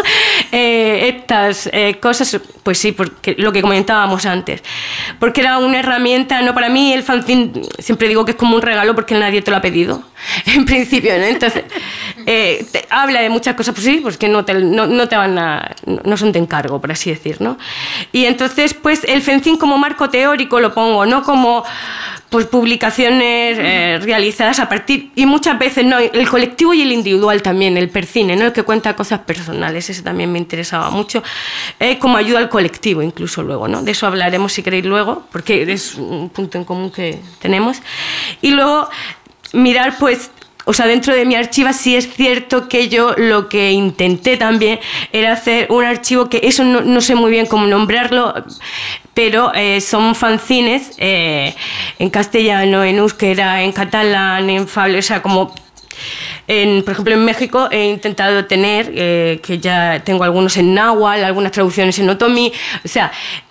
estas cosas? Pues sí, porque lo que comentábamos antes. Porque era una herramienta, no para mí, el fanzine, siempre digo que es como un regalo porque nadie te lo ha pedido, en principio, ¿no? Entonces, habla de muchas cosas, pues sí, pues que no te van a... no son de encargo, por así decir, ¿no? Y entonces, pues, el fanzine como marco teórico lo pongo, no como pues publicaciones realizadas a partir... Y muchas veces, no, el colectivo y el individual también, el percine, ¿no?, el que cuenta cosas personales, ese también me interesaba mucho, como ayuda al colectivo incluso luego, ¿no? De eso hablaremos si queréis luego, porque es un punto en común que tenemos. Y luego mirar, pues... O sea, dentro de mi archiva sí es cierto que yo lo que intenté también era hacer un archivo que eso no sé muy bien cómo nombrarlo, pero son fanzines en castellano, en euskera, en catalán, en fable, o sea, como... por ejemplo, en México he intentado tener, que ya tengo algunos en náhuatl, algunas traducciones en otomí, o sea,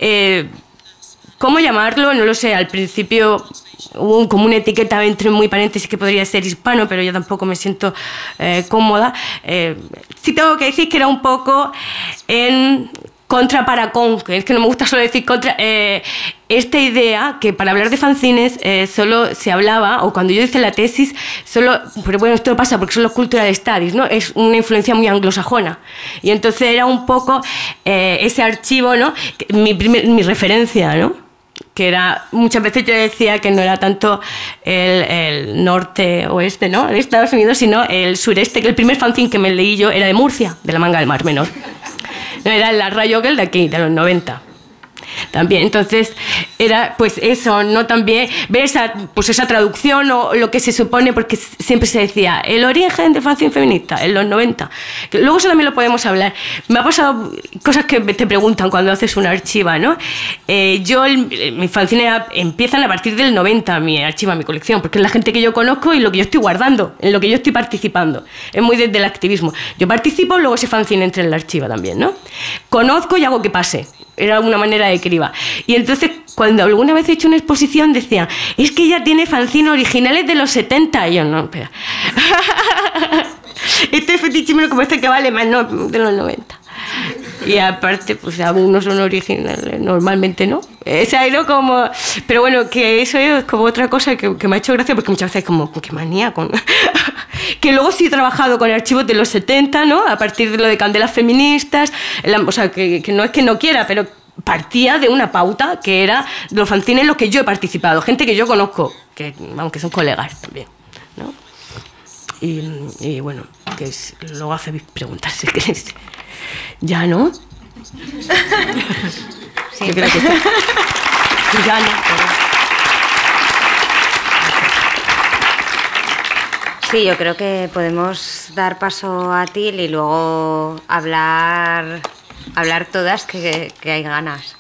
¿cómo llamarlo? No lo sé, al principio... Hubo como una etiqueta entre muy paréntesis que podría ser hispano, pero yo tampoco me siento cómoda. Sí tengo que decir que era un poco en contra para con, que es que no me gusta solo decir contra, esta idea que para hablar de fanzines solo se hablaba, o cuando yo hice la tesis, solo, pero bueno, esto pasa porque son los cultural studies, ¿no? Es una influencia muy anglosajona. Y entonces era un poco ese archivo, ¿no? Mi referencia, ¿no? Que era, muchas veces yo decía que no era tanto el norte-oeste, ¿no?, de Estados Unidos, sino el sureste, que el primer fanzine que me leí yo era de Murcia, de la Manga del Mar Menor. No, era la Rayogel de aquí, de los 90. También, entonces era pues eso, ¿no? También ver esa traducción o lo que se supone, porque siempre se decía el origen del fanzine feminista en los 90, que luego eso también lo podemos hablar. Me ha pasado cosas que te preguntan cuando haces una archiva, ¿no? Mi fanzine empiezan a partir del 90, mi archiva, mi colección, porque es la gente que yo conozco y lo que yo estoy guardando, en lo que yo estoy participando. Es muy desde el activismo. Yo participo, luego ese fanzine entra en la archiva también, ¿no? Conozco y hago que pase. Era una manera de criba. Y entonces, cuando alguna vez he hecho una exposición, decían, es que ella tiene fanzines originales de los 70. Y yo, no, espera. Este fetichismo como este que vale más, no, de los 90. Y aparte, pues algunos son originales, normalmente no. O sea, era como... Pero bueno, que eso es como otra cosa que me ha hecho gracia, porque muchas veces como, qué manía con... Que luego sí he trabajado con archivos de los 70, ¿no? A partir de lo de candelas feministas, o sea, que no es que no quiera, pero partía de una pauta que era de los fanzines en los que yo he participado, gente que yo conozco, que aunque son colegas también, ¿no? Y bueno, que luego hacéis preguntas si queréis. ¿Ya no? Sí. ¿Qué crees que está? Ya no, pero... Sí, yo creo que podemos dar paso a Til y luego hablar todas, que hay ganas.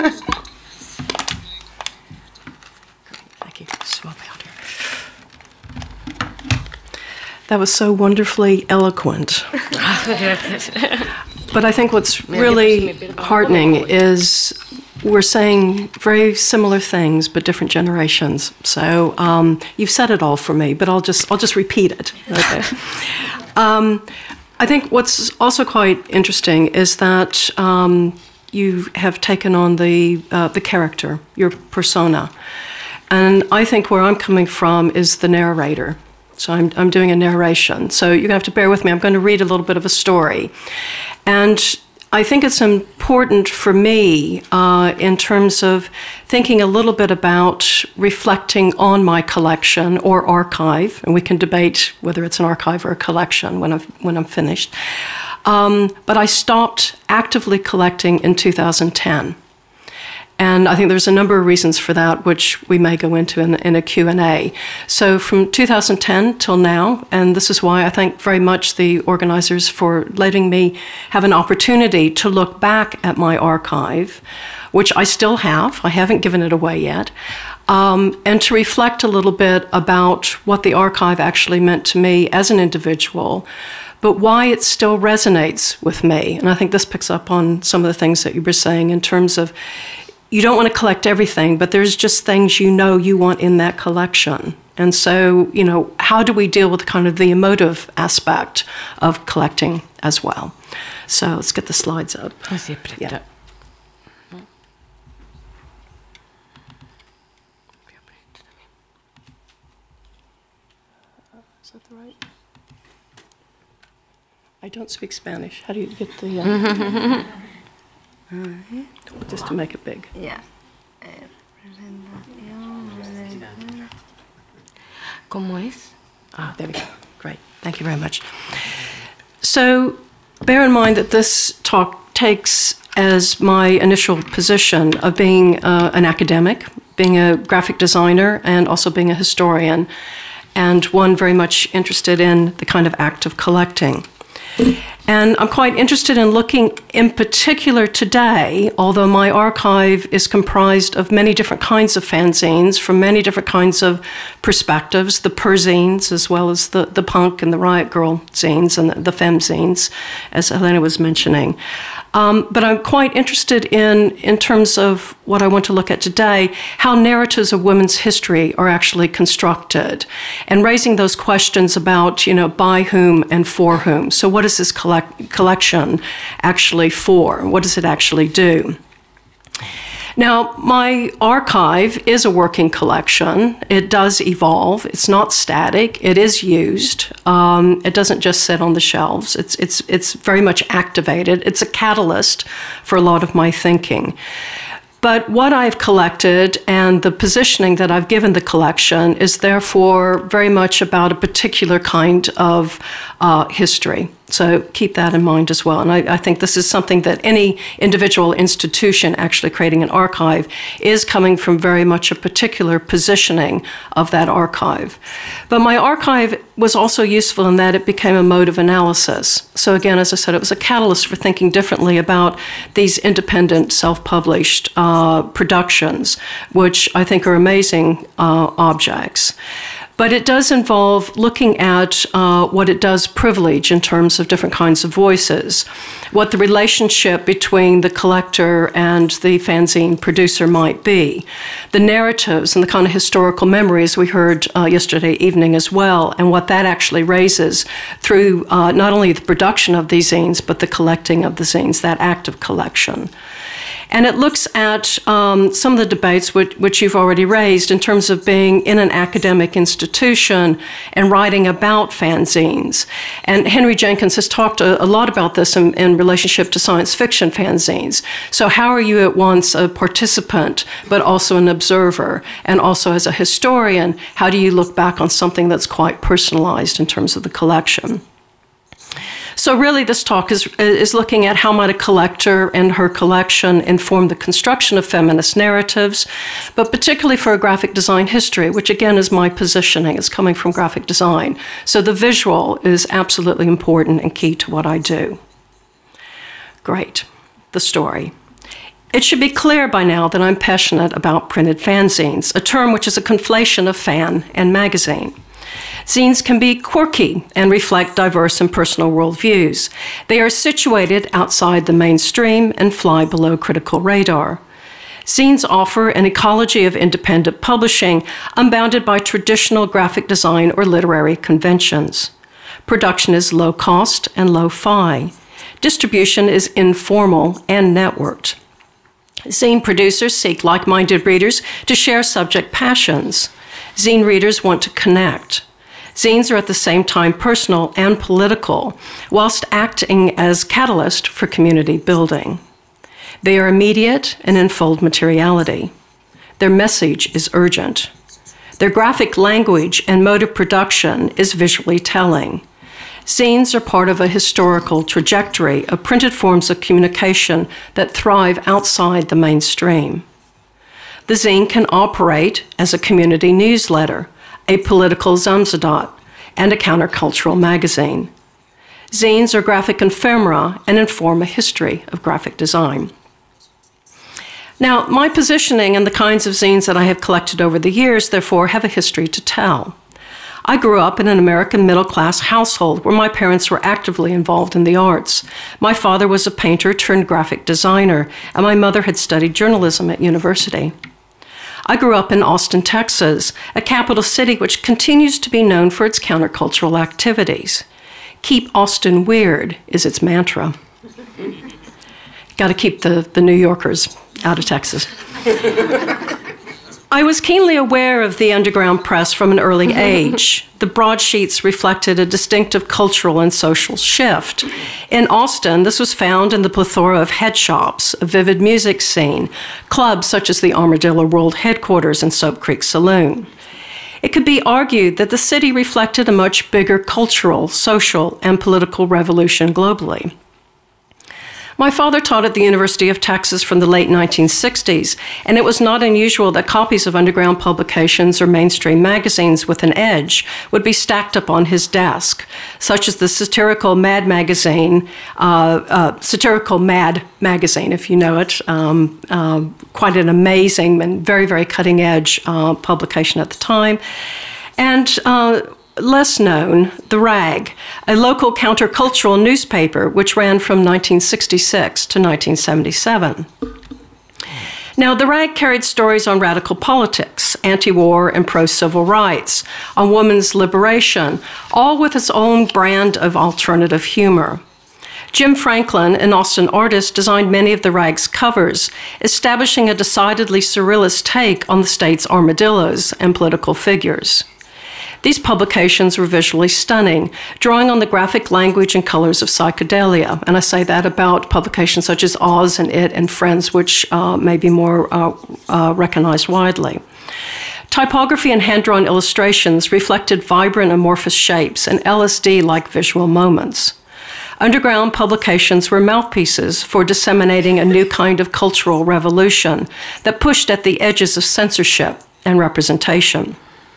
That was so wonderfully eloquent. But I think what's really heartening is we're saying very similar things, but different generations. So you've said it all for me, but I'll just repeat it. Okay. I think what's also quite interesting is that you have taken on the character, your persona, and I think where I'm coming from is the narrator. So I'm doing a narration. So you're gonna have to bear with me. I'm going to read a little bit of a story, and I think it's important for me in terms of thinking a little bit about reflecting on my collection or archive, and we can debate whether it's an archive or a collection when I'm finished. But I stopped actively collecting in 2010. And I think there's a number of reasons for that, which we may go into in a Q&A. So from 2010 till now, and this is why I thank very much the organizers for letting me have an opportunity to look back at my archive, which I still have. I haven't given it away yet. And to reflect a little bit about what the archive actually meant to me as an individual, but why it still resonates with me. And I think this picks up on some of the things that you were saying in terms of you don't want to collect everything, but there's just things you know you want in that collection. And so, you know, how do we deal with kind of the emotive aspect of collecting as well? So let's get the slides up. Yeah. Is that the right? I don't speak Spanish. How do you get the... Just to make it big. Yeah. ¿Cómo es? Ah, there we go. Great. Thank you very much. So bear in mind that this talk takes as my initial position of being an academic, being a graphic designer, and also being a historian, and one very much interested in the kind of act of collecting. And I'm quite interested in looking in particular today, although my archive is comprised of many different kinds of fanzines from many different kinds of perspectives, the perzines as well as the punk and the riot girl zines and the femzines, as Helena was mentioning. But I'm quite interested in terms of what I want to look at today, how narratives of women's history are actually constructed, and raising those questions about, you know, by whom and for whom. So what is this collection actually for? What does it actually do? Now, my archive is a working collection. It does evolve. It's not static. It is used. It doesn't just sit on the shelves. It's very much activated. It's a catalyst for a lot of my thinking. But what I've collected and the positioning that I've given the collection is therefore very much about a particular kind of history. So keep that in mind as well. And I think this is something that any individual institution actually creating an archive is coming from very much a particular positioning of that archive. But my archive was also useful in that it became a mode of analysis. So again, as I said, it was a catalyst for thinking differently about these independent, self-published productions, which I think are amazing objects. But it does involve looking at what it does privilege in terms of different kinds of voices, what the relationship between the collector and the fanzine producer might be, the narratives and the kind of historical memories we heard yesterday evening as well, and what that actually raises through not only the production of these zines, but the collecting of the zines, that act of collection. And it looks at some of the debates which you've already raised in terms of being in an academic institution and writing about fanzines. And Henry Jenkins has talked a lot about this in relationship to science fiction fanzines. So how are you at once a participant, but also an observer? And also as a historian, how do you look back on something that's quite personalized in terms of the collection? So really this talk is looking at how might a collector and her collection inform the construction of feminist narratives, but particularly for a graphic design history, which again is my positioning, is coming from graphic design. So the visual is absolutely important and key to what I do. Great, the story. It should be clear by now that I'm passionate about printed fanzines, a term which is a conflation of fan and magazine. Zines can be quirky and reflect diverse and personal worldviews. They are situated outside the mainstream and fly below critical radar. Zines offer an ecology of independent publishing unbounded by traditional graphic design or literary conventions. Production is low cost and low-fi. Distribution is informal and networked. Zine producers seek like-minded readers to share subject passions. Zine readers want to connect. Zines are at the same time personal and political, whilst acting as catalyst for community building. They are immediate and unfold materiality. Their message is urgent. Their graphic language and mode of production is visually telling. Zines are part of a historical trajectory of printed forms of communication that thrive outside the mainstream. The zine can operate as a community newsletter, a political Zamzadat, and a countercultural magazine. Zines are graphic ephemera and inform a history of graphic design. Now, my positioning and the kinds of zines that I have collected over the years, therefore, have a history to tell. I grew up in an American middle-class household where my parents were actively involved in the arts. My father was a painter turned graphic designer, and my mother had studied journalism at university. I grew up in Austin, Texas, a capital city which continues to be known for its countercultural activities. Keep Austin weird is its mantra. Got to keep the New Yorkers out of Texas. I was keenly aware of the underground press from an early age. The broadsheets reflected a distinctive cultural and social shift. In Austin, this was found in the plethora of head shops, a vivid music scene, clubs such as the Armadillo World Headquarters and Soap Creek Saloon. It could be argued that the city reflected a much bigger cultural, social, and political revolution globally. My father taught at the University of Texas from the late 1960s, and it was not unusual that copies of underground publications or mainstream magazines with an edge would be stacked up on his desk, such as the Satirical Mad magazine, if you know it, quite an amazing and very, very cutting-edge publication at the time, and less known, The Rag, a local countercultural newspaper which ran from 1966 to 1977. Now, The Rag carried stories on radical politics, anti-war and pro-civil rights, on women's liberation, all with its own brand of alternative humor. Jim Franklin, an Austin artist, designed many of The Rag's covers, establishing a decidedly surrealist take on the state's armadillos and political figures. These publications were visually stunning, drawing on the graphic language and colors of psychedelia. And I say that about publications such as Oz and It and Friends, which may be more recognized widely. Typography and hand-drawn illustrations reflected vibrant amorphous shapes and LSD-like visual moments. Underground publications were mouthpieces for disseminating a new kind of cultural revolution that pushed at the edges of censorship and representation.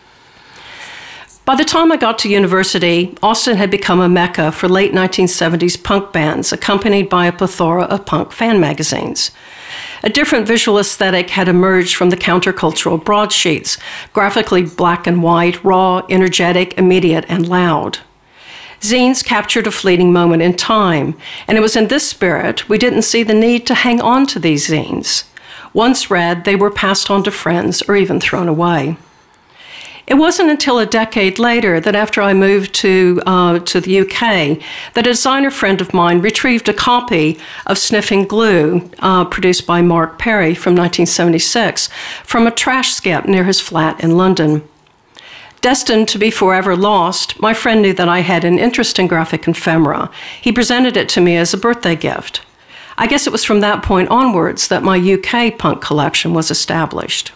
By the time I got to university, Austin had become a mecca for late 1970s punk bands, accompanied by a plethora of punk fan magazines. A different visual aesthetic had emerged from the countercultural broadsheets, graphically black and white, raw, energetic, immediate, and loud. Zines captured a fleeting moment in time, and it was in this spirit we didn't see the need to hang on to these zines. Once read, they were passed on to friends or even thrown away. It wasn't until a decade later that after I moved to the UK that a designer friend of mine retrieved a copy of Sniffing Glue, produced by Mark Perry from 1976, from a trash skip near his flat in London. Destined to be forever lost, my friend knew that I had an interest in graphic ephemera. He presented it to me as a birthday gift. I guess it was from that point onwards that my UK punk collection was established.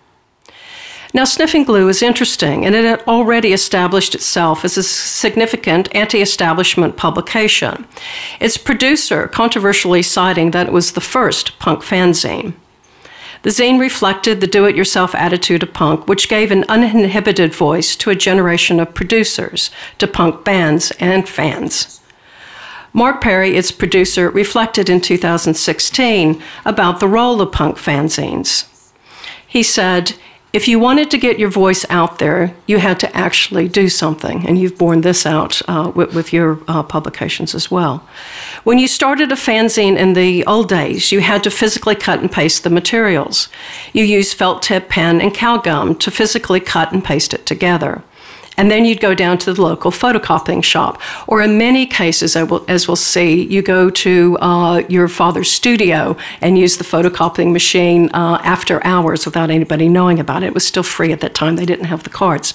Now, Sniffing Glue is interesting, and it had already established itself as a significant anti-establishment publication, its producer controversially citing that it was the first punk fanzine. The zine reflected the do-it-yourself attitude of punk, which gave an uninhibited voice to a generation of producers, to punk bands and fans. Mark Perry, its producer, reflected in 2016 about the role of punk fanzines. He said, if you wanted to get your voice out there, you had to actually do something, and you've borne this out with your publications as well. When you started a fanzine in the old days, you had to physically cut and paste the materials. You used felt tip pen and cow gum to physically cut and paste it together. And then you'd go down to the local photocopying shop. Or in many cases, as we'll see, you go to your father's studio and use the photocopying machine after hours without anybody knowing about it. It was still free at that time. They didn't have the cards.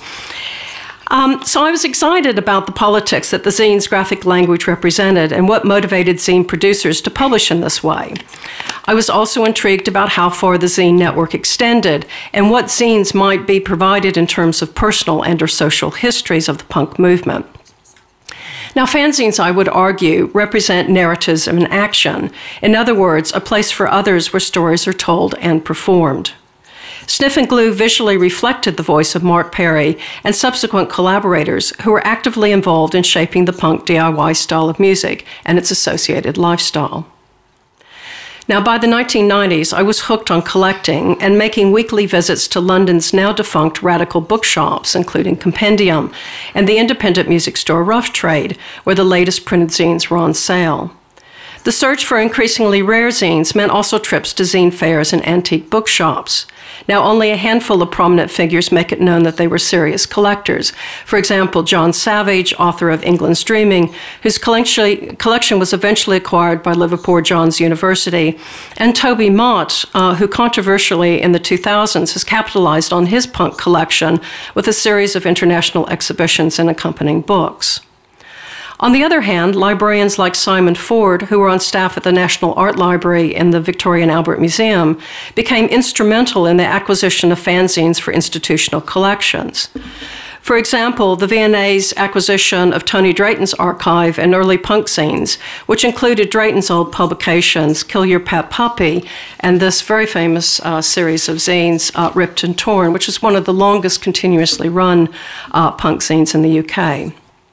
So I was excited about the politics that the zine's graphic language represented and what motivated zine producers to publish in this way. I was also intrigued about how far the zine network extended and what zines might be provided in terms of personal and or social histories of the punk movement. Now, fanzines, I would argue, represent narratives of an action. In other words, a place for others where stories are told and performed. Sniff and Glue visually reflected the voice of Mark Perry and subsequent collaborators who were actively involved in shaping the punk DIY style of music and its associated lifestyle. Now, by the 1990s, I was hooked on collecting and making weekly visits to London's now-defunct radical bookshops, including Compendium, and the independent music store Rough Trade, where the latest printed zines were on sale. The search for increasingly rare zines meant also trips to zine fairs and antique bookshops. Now, only a handful of prominent figures make it known that they were serious collectors. For example, John Savage, author of England's Dreaming, whose collection was eventually acquired by Liverpool Johns University, and Toby Mott, who controversially in the 2000s has capitalized on his punk collection with a series of international exhibitions and accompanying books. On the other hand, librarians like Simon Ford, who were on staff at the National Art Library in the Victoria and Albert Museum, became instrumental in the acquisition of fanzines for institutional collections. For example, the V&A's acquisition of Tony Drayton's archive and early punk zines, which included Drayton's old publications, Kill Your Pet Puppy, and this very famous series of zines, Ripped and Torn, which is one of the longest continuously run punk zines in the UK.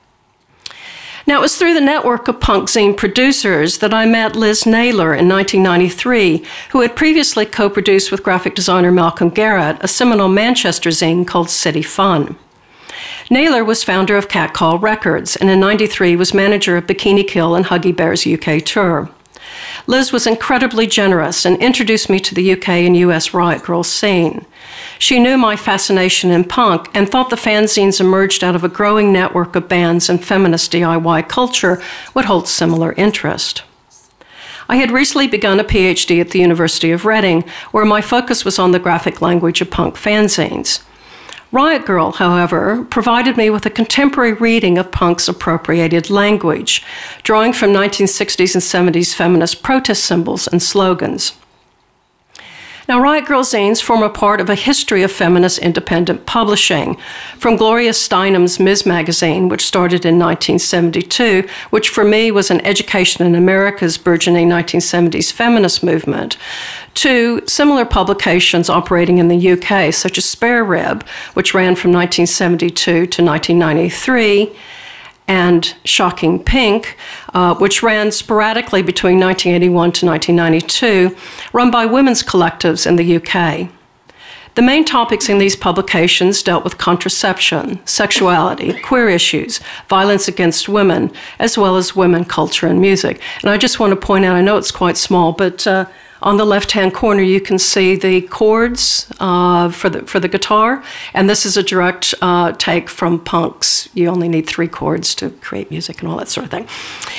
Now, it was through the network of punk zine producers that I met Liz Naylor in 1993, who had previously co-produced with graphic designer Malcolm Garrett a seminal Manchester zine called City Fun. Naylor was founder of Catcall Records, and in '93 was manager of Bikini Kill and Huggy Bear's UK tour. Liz was incredibly generous and introduced me to the UK and US Riot Grrrl scene. She knew my fascination in punk and thought the fanzines emerged out of a growing network of bands and feminist DIY culture would hold similar interest. I had recently begun a PhD at the University of Reading, where my focus was on the graphic language of punk fanzines. Riot Grrrl, however, provided me with a contemporary reading of punk's appropriated language, drawing from 1960s and 70s feminist protest symbols and slogans. Now, Riot Grrrl zines form a part of a history of feminist independent publishing, from Gloria Steinem's Ms. magazine, which started in 1972, which for me was an education in America's burgeoning 1970s feminist movement, to similar publications operating in the UK, such as Spare Rib, which ran from 1972 to 1993, and Shocking Pink, which ran sporadically between 1981 to 1992, run by women's collectives in the UK. The main topics in these publications dealt with contraception, sexuality, queer issues, violence against women, as well as women, culture, and music. And I just want to point out, I know it's quite small, but on the left-hand corner, you can see the chords for the guitar, and this is a direct take from punks. You only need 3 chords to create music and all that sort of thing.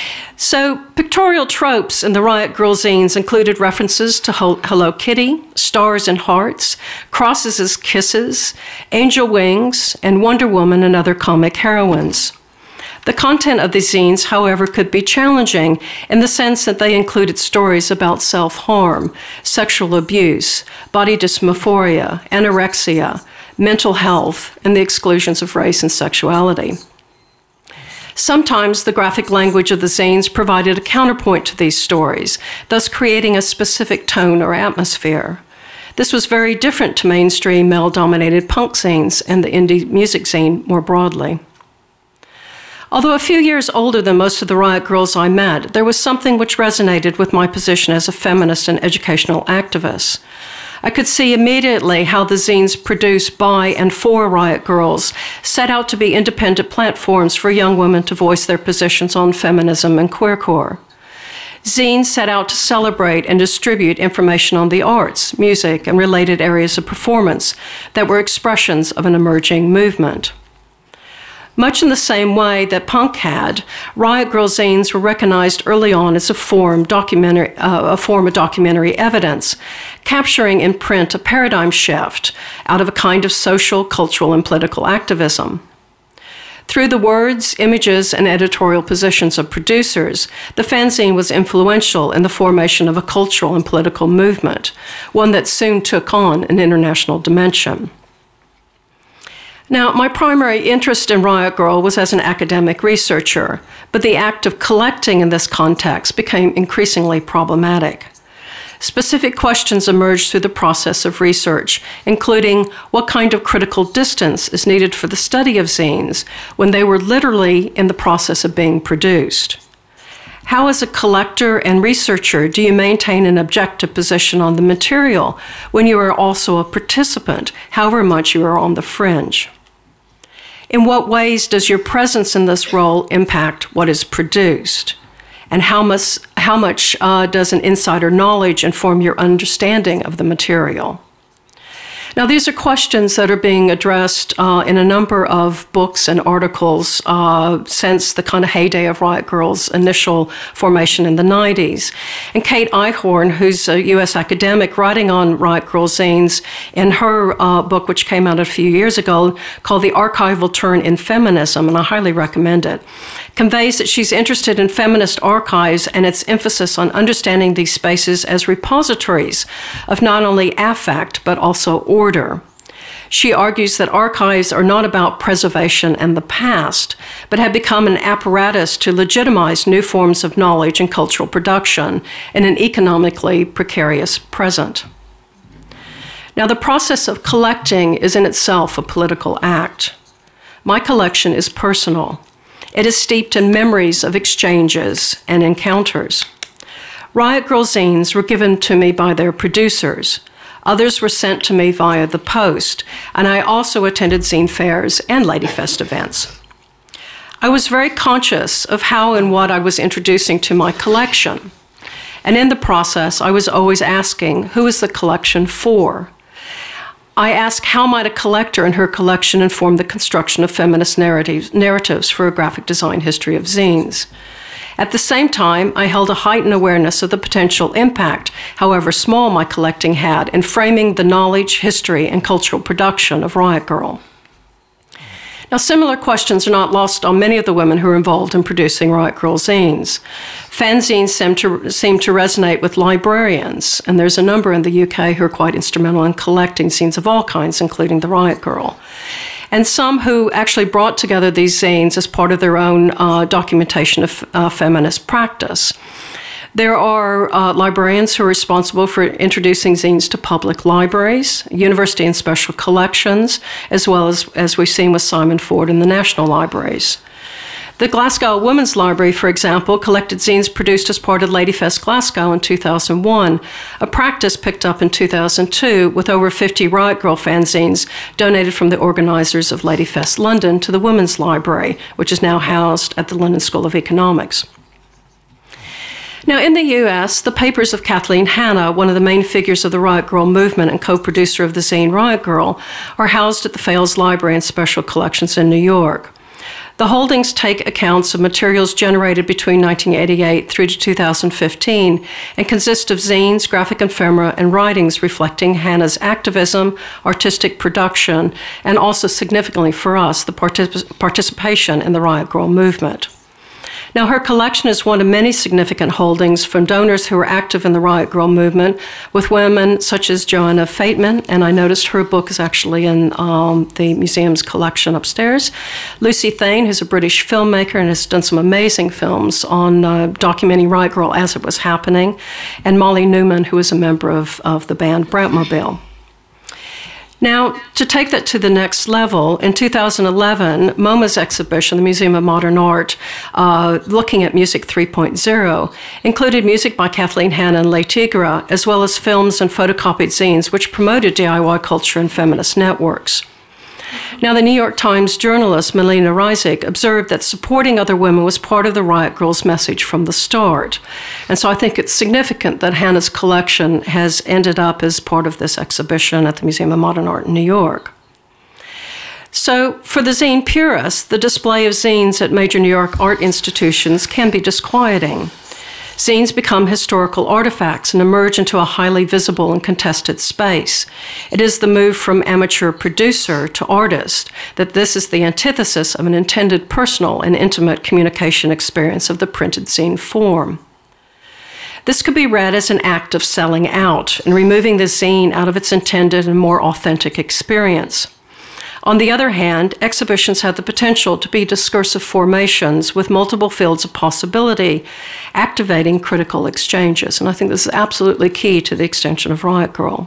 So pictorial tropes in the Riot Grrrl zines included references to Hello Kitty, stars and hearts, crosses as kisses, angel wings, and Wonder Woman and other comic heroines. The content of these zines, however, could be challenging in the sense that they included stories about self-harm, sexual abuse, body dysmorphia, anorexia, mental health, and the exclusions of race and sexuality. Sometimes the graphic language of the zines provided a counterpoint to these stories, thus creating a specific tone or atmosphere. This was very different to mainstream male-dominated punk zines and the indie music zine more broadly. Although a few years older than most of the Riot Grrrls I met, there was something which resonated with my position as a feminist and educational activist. I could see immediately how the zines produced by and for Riot Grrrls set out to be independent platforms for young women to voice their positions on feminism and queercore. Zines set out to celebrate and distribute information on the arts, music, and related areas of performance that were expressions of an emerging movement. Much in the same way that punk had, Riot Grrrl zines were recognized early on as a form of documentary evidence, capturing in print a paradigm shift out of a kind of social, cultural, and political activism. Through the words, images, and editorial positions of producers, the fanzine was influential in the formation of a cultural and political movement, one that soon took on an international dimension. Now, my primary interest in Riot Grrrl was as an academic researcher, but the act of collecting in this context became increasingly problematic. Specific questions emerged through the process of research, including what kind of critical distance is needed for the study of zines when they were literally in the process of being produced. How, as a collector and researcher, do you maintain an objective position on the material when you are also a participant, however much you are on the fringe? In what ways does your presence in this role impact what is produced? And how much does an insider knowledge inform your understanding of the material? Now, these are questions that are being addressed in a number of books and articles since the kind of heyday of Riot Grrrl's initial formation in the 90s. And Kate Eichhorn, who's a U.S. academic writing on Riot Grrrl zines, in her book, which came out a few years ago, called The Archival Turn in Feminism, and I highly recommend it, conveys that she's interested in feminist archives and its emphasis on understanding these spaces as repositories of not only affect, but also order. She argues that archives are not about preservation and the past, but have become an apparatus to legitimize new forms of knowledge and cultural production in an economically precarious present. Now, the process of collecting is in itself a political act. My collection is personal. It is steeped in memories of exchanges and encounters. Riot Grrrl zines were given to me by their producers. Others were sent to me via the post, and I also attended zine fairs and Ladyfest events. I was very conscious of how and what I was introducing to my collection. And in the process, I was always asking, who is the collection for? I asked, how might a collector and her collection inform the construction of feminist narratives for a graphic design history of zines? At the same time, I held a heightened awareness of the potential impact, however small my collecting had, in framing the knowledge, history, and cultural production of Riot Grrrl. Now, similar questions are not lost on many of the women who are involved in producing Riot Grrrl zines. Fanzines seem to resonate with librarians, and there's a number in the UK who are quite instrumental in collecting zines of all kinds, including the Riot Grrrl. And some who actually brought together these zines as part of their own documentation of feminist practice. There are librarians who are responsible for introducing zines to public libraries, university and special collections, as well as we've seen with Simon Ford in the national libraries. The Glasgow Women's Library, for example, collected zines produced as part of Ladyfest Glasgow in 2001, a practice picked up in 2002 with over 50 Riot Grrrl fanzines donated from the organisers of Ladyfest London to the Women's Library, which is now housed at the London School of Economics. Now, in the US, the papers of Kathleen Hanna, one of the main figures of the Riot Grrrl movement and co-producer of the zine Riot Grrrl, are housed at the Fales Library and Special Collections in New York. The holdings take accounts of materials generated between 1988 through to 2015 and consist of zines, graphic ephemera, and writings reflecting Hanna's activism, artistic production, and also significantly for us, the participation in the Riot Grrrl movement. Now, her collection is one of many significant holdings from donors who were active in the Riot Grrrl movement, with women such as Joanna Fateman, and I noticed her book is actually in the museum's collection upstairs. Lucy Thane, who's a British filmmaker and has done some amazing films on documenting Riot Grrrl as it was happening, and Molly Newman, who is a member of the band Brantmobile. Now, to take that to the next level, in 2011, MoMA's exhibition, the Museum of Modern Art, looking at Music 3.0, included music by Kathleen Hanna and Leigh Tigera, as well as films and photocopied zines which promoted DIY culture and feminist networks. Now, the New York Times journalist Melina Reisig observed that supporting other women was part of the Riot Grrrls' message from the start. And so I think it's significant that Hannah's collection has ended up as part of this exhibition at the Museum of Modern Art in New York. So for the zine purist, the display of zines at major New York art institutions can be disquieting. Zines become historical artifacts and emerge into a highly visible and contested space. It is the move from amateur producer to artist that this is the antithesis of an intended personal and intimate communication experience of the printed zine form. This could be read as an act of selling out and removing the zine out of its intended and more authentic experience. On the other hand, exhibitions have the potential to be discursive formations with multiple fields of possibility, activating critical exchanges. And I think this is absolutely key to the extension of Riot Grrrl.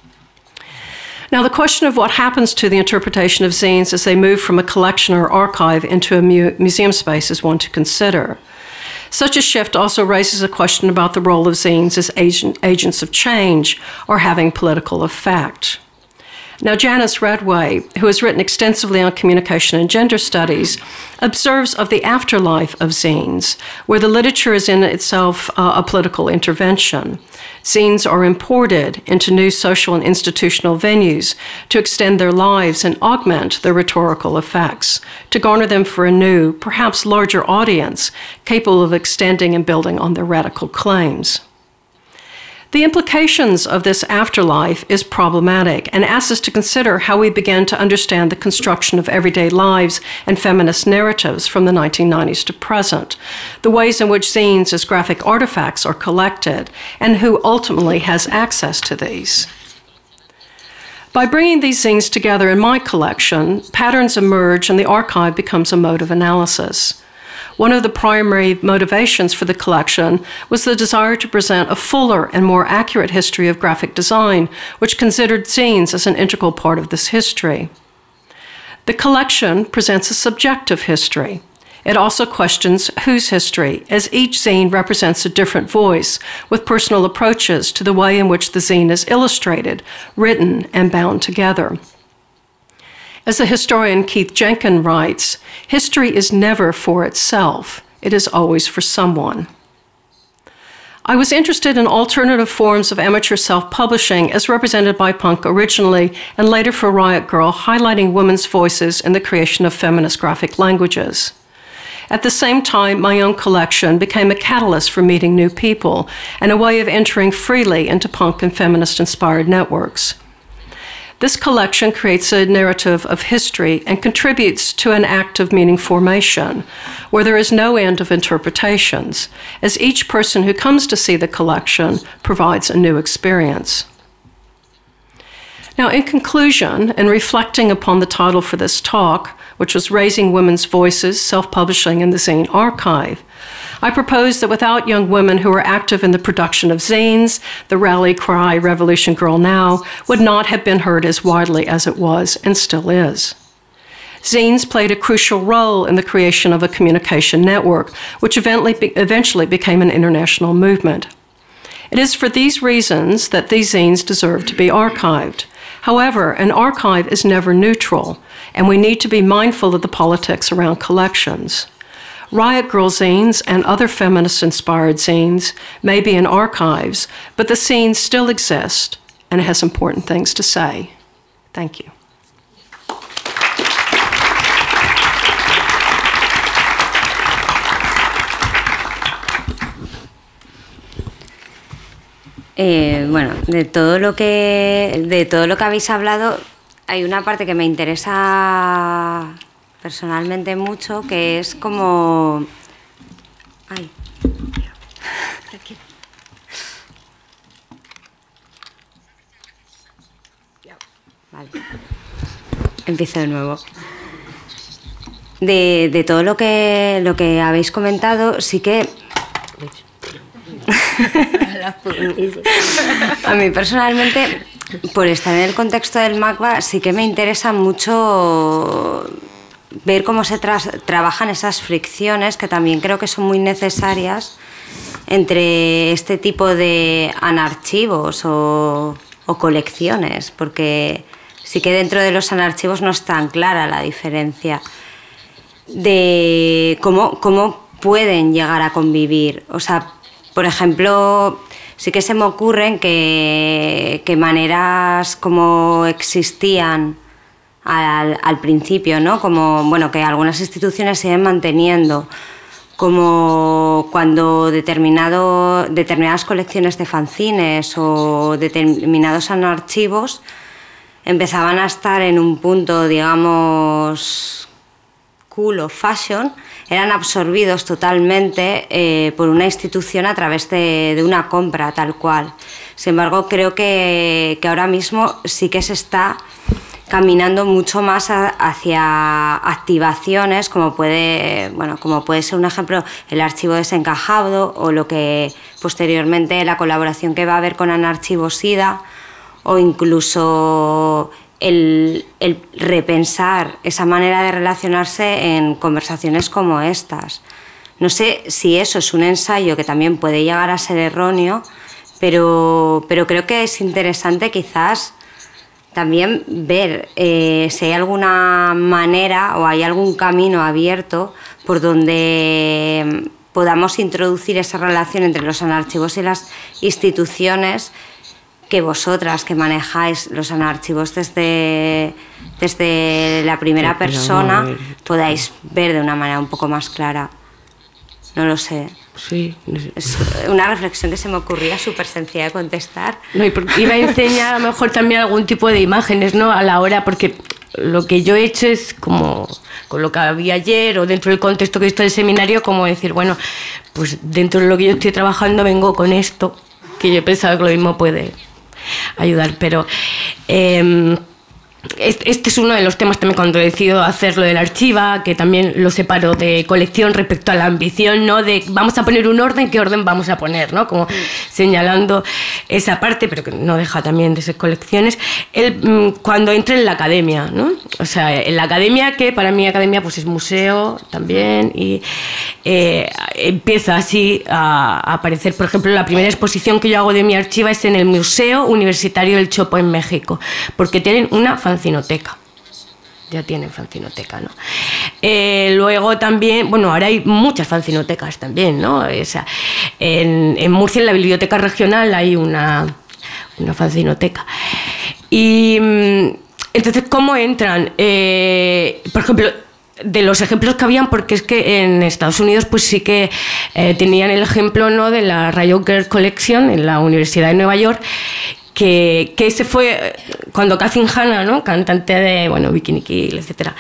Now, the question of what happens to the interpretation of zines as they move from a collection or archive into a museum space is one to consider. Such a shift also raises a question about the role of zines as agents of change or having political effect. Now, Janice Redway, who has written extensively on communication and gender studies, observes of the afterlife of zines, where the literature is in itself a political intervention. Zines are imported into new social and institutional venues to extend their lives and augment their rhetorical effects, to garner them for a new, perhaps larger audience, capable of extending and building on their radical claims. The implications of this afterlife is problematic and asks us to consider how we began to understand the construction of everyday lives and feminist narratives from the 1990s to present, the ways in which zines as graphic artifacts are collected, and who ultimately has access to these. By bringing these zines together in my collection, patterns emerge and the archive becomes a mode of analysis. One of the primary motivations for the collection was the desire to present a fuller and more accurate history of graphic design, which considered zines as an integral part of this history. The collection presents a subjective history. It also questions whose history, as each zine represents a different voice with personal approaches to the way in which the zine is illustrated, written, and bound together. As the historian Keith Jenkin writes, history is never for itself. It is always for someone. I was interested in alternative forms of amateur self-publishing as represented by punk originally and later for Riot Grrrl, highlighting women's voices in the creation of feminist graphic languages. At the same time, my own collection became a catalyst for meeting new people and a way of entering freely into punk and feminist-inspired networks. This collection creates a narrative of history and contributes to an act of meaning formation, where there is no end of interpretations, as each person who comes to see the collection provides a new experience. Now, in conclusion, and reflecting upon the title for this talk, which was Raising Women's Voices, Self-Publishing in the Zine Archive, I propose that without young women who are active in the production of zines, the rally cry, Revolution Girl Now, would not have been heard as widely as it was and still is. Zines played a crucial role in the creation of a communication network, which eventually became an international movement. It is for these reasons that these zines deserve to be archived. However, an archive is never neutral, and we need to be mindful of the politics around collections. Riot Grrrl zines and other feminist-inspired zines may be in archives, but the scene still exists and has important things to say. Thank you. Bueno, de todo lo que habéis hablado, hay una parte que me interesa personalmente mucho, que es como... Ay. Vale. Empiezo de nuevo. De todo lo que habéis comentado, sí que... A mí personalmente por estar en el contexto del MACBA, sí que me interesa mucho ver cómo se trabajan esas fricciones, que también creo que son muy necesarias entre este tipo de anarchivos o colecciones, porque sí que dentro de los anarchivos no es tan clara la diferencia de cómo pueden llegar a convivir. O sea, por ejemplo, sí que se me ocurren que maneras como existían al principio, ¿no? Como, bueno, que algunas instituciones siguen manteniendo, como cuando determinadas colecciones de fanzines o determinados anarchivos empezaban a estar en un punto, digamos, cool o fashion, eran absorbidos totalmente por una institución a través de una compra tal cual. Sin embargo, creo que ahora mismo sí que se está caminando mucho más hacia activaciones, como puede ser un ejemplo el archivo desencajado, o lo que posteriormente la colaboración que va a haber con Anarchivo SIDA, o incluso el repensar esa manera de relacionarse en conversaciones como estas. No sé si eso es un ensayo que también puede llegar a ser erróneo, pero creo que es interesante quizás también ver si hay alguna manera o hay algún camino abierto por donde podamos introducir esa relación entre los anarchivos y las instituciones, que vosotras que manejáis los anarchivos desde la primera persona podáis ver de una manera un poco más clara. No lo sé. Sí. Es una reflexión que se me ocurría súper sencilla de contestar. No, y iba a enseñar a lo mejor también algún tipo de imágenes, ¿no? A la hora, porque lo que yo he hecho es como con lo que había ayer o dentro del contexto que he visto del seminario, como decir, bueno, pues dentro de lo que yo estoy trabajando vengo con esto, que yo he pensado que lo mismo puede ayudar, pero este es uno de los temas también cuando decido hacer lo del archiva, que también lo separo de colección respecto a la ambición, ¿no? De vamos a poner un orden, ¿qué orden vamos a poner? ¿No? Como señalando esa parte, pero que no deja también de ser colecciones. Cuando entra en la academia, ¿no? O sea, en la academia, que para mí academia pues es museo también, y empieza así a aparecer, por ejemplo, la primera exposición que yo hago de mi archiva es en el Museo Universitario del Chopo en México, porque tienen una fanzinoteca. Ya tienen fanzinoteca, ¿no? Luego también, bueno, ahora hay muchas fanzinotecas también, ¿no? O sea, en Murcia, en la biblioteca regional, hay una fanzinoteca. Y entonces, ¿cómo entran? Por ejemplo, de los ejemplos que habían, porque es que en Estados Unidos pues sí que tenían el ejemplo, ¿no?, de la Riot Girl Collection en la Universidad de Nueva York, que ese fue cuando Kathleen Hanna, ¿no?, cantante de, bueno, Bikini Kill, etcétera,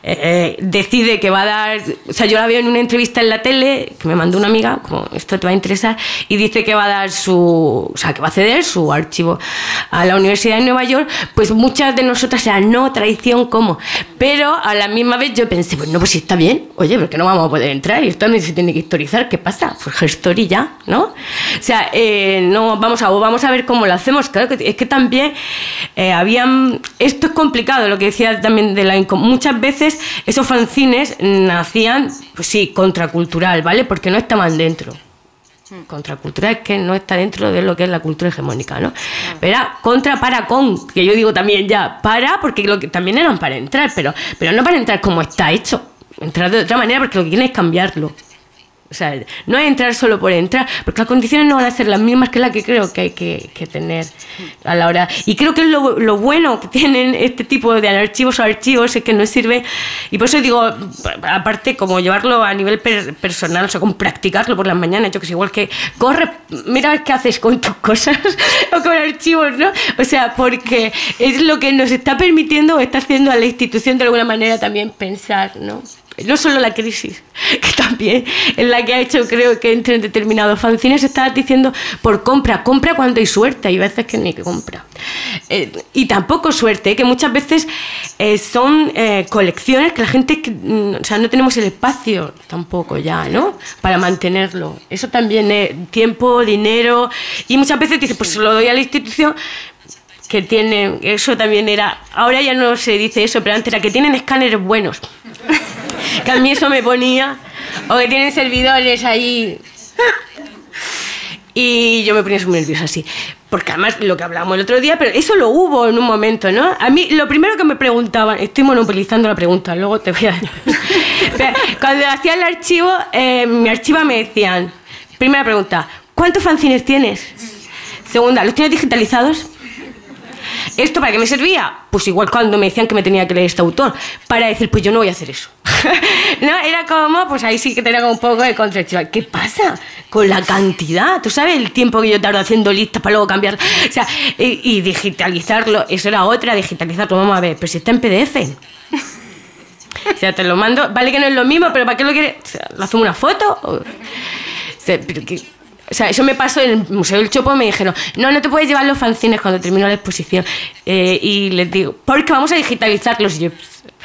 decide que va a dar, o sea, yo la veo en una entrevista en la tele que me mandó una amiga, como esto te va a interesar, y dice que va a dar o sea, que va a ceder su archivo a la Universidad de Nueva York. Pues muchas de nosotras eran, no, traición, ¿cómo? Pero a la misma vez yo pensé, pues no, pues si está bien, oye, ¿por qué no vamos a poder entrar? Y esto también se tiene que historizar, ¿qué pasa? Pues Herstory ya, ¿no? O sea, no, vamos a ver cómo lo hacemos. Claro que es que también esto es complicado, lo que decía también de muchas veces esos fanzines nacían, pues sí, contracultural, ¿vale? Porque no estaban dentro. Contracultural es que no está dentro de lo que es la cultura hegemónica, ¿no? Pero era con, que yo digo también ya, porque lo que también eran para entrar, pero no para entrar como está hecho, entrar de otra manera, porque lo que quieren es cambiarlo. O sea, no es entrar solo por entrar, porque las condiciones no van a ser las mismas que las que creo que hay que tener a la hora. Y creo que es lo bueno que tienen este tipo de archivos o archivos, es que no sirve. Y por eso digo, aparte, como llevarlo a nivel personal, o sea, como practicarlo por las mañanas, yo que sé, igual que corre, mira a ver qué haces con tus cosas o con archivos, ¿no? O sea, porque es lo que nos está permitiendo o está haciendo a la institución de alguna manera también pensar, ¿no? No solo la crisis, que también es la que ha hecho, creo que entre determinados fanzines estás diciendo por compra cuando hay suerte, hay veces que ni que compra. Y tampoco suerte, que muchas veces son colecciones que la gente, o sea, no tenemos el espacio tampoco ya, ¿no?, para mantenerlo. Eso también es tiempo, dinero, y muchas veces dices, pues se lo doy a la institución, que tienen, eso también era, ahora ya no se dice eso, pero antes era que tienen escáneres buenos. Que a mí eso me ponía, o que tienen servidores ahí. Y yo me ponía súper nerviosa así. Porque además, lo que hablábamos el otro día, pero eso lo hubo en un momento, ¿no? A mí, lo primero que me preguntaban, estoy monopolizando la pregunta, luego te voy a... Cuando hacía el archivo, mi archiva me decían, primera pregunta, ¿cuántos fanzines tienes? Segunda, ¿los tienes digitalizados? ¿Esto para qué me servía? Pues igual cuando me decían que me tenía que leer este autor, para decir, pues yo no voy a hacer eso. No, era como, pues ahí sí que tenía como un poco de contractiva. ¿Qué pasa con la cantidad? ¿Tú sabes el tiempo que yo tardo haciendo listas para luego cambiar? O sea, y digitalizarlo, eso era otra, digitalizarlo, vamos a ver, pero si está en PDF. O sea, te lo mando, vale que no es lo mismo, pero ¿para qué lo quieres? O sea, ¿lo hacemos una foto? O sea, pero que... O sea, eso me pasó en el Museo del Chopo, me dijeron, no te puedes llevar los fanzines cuando termino la exposición. Y les digo, porque vamos a digitalizarlos. Y yo,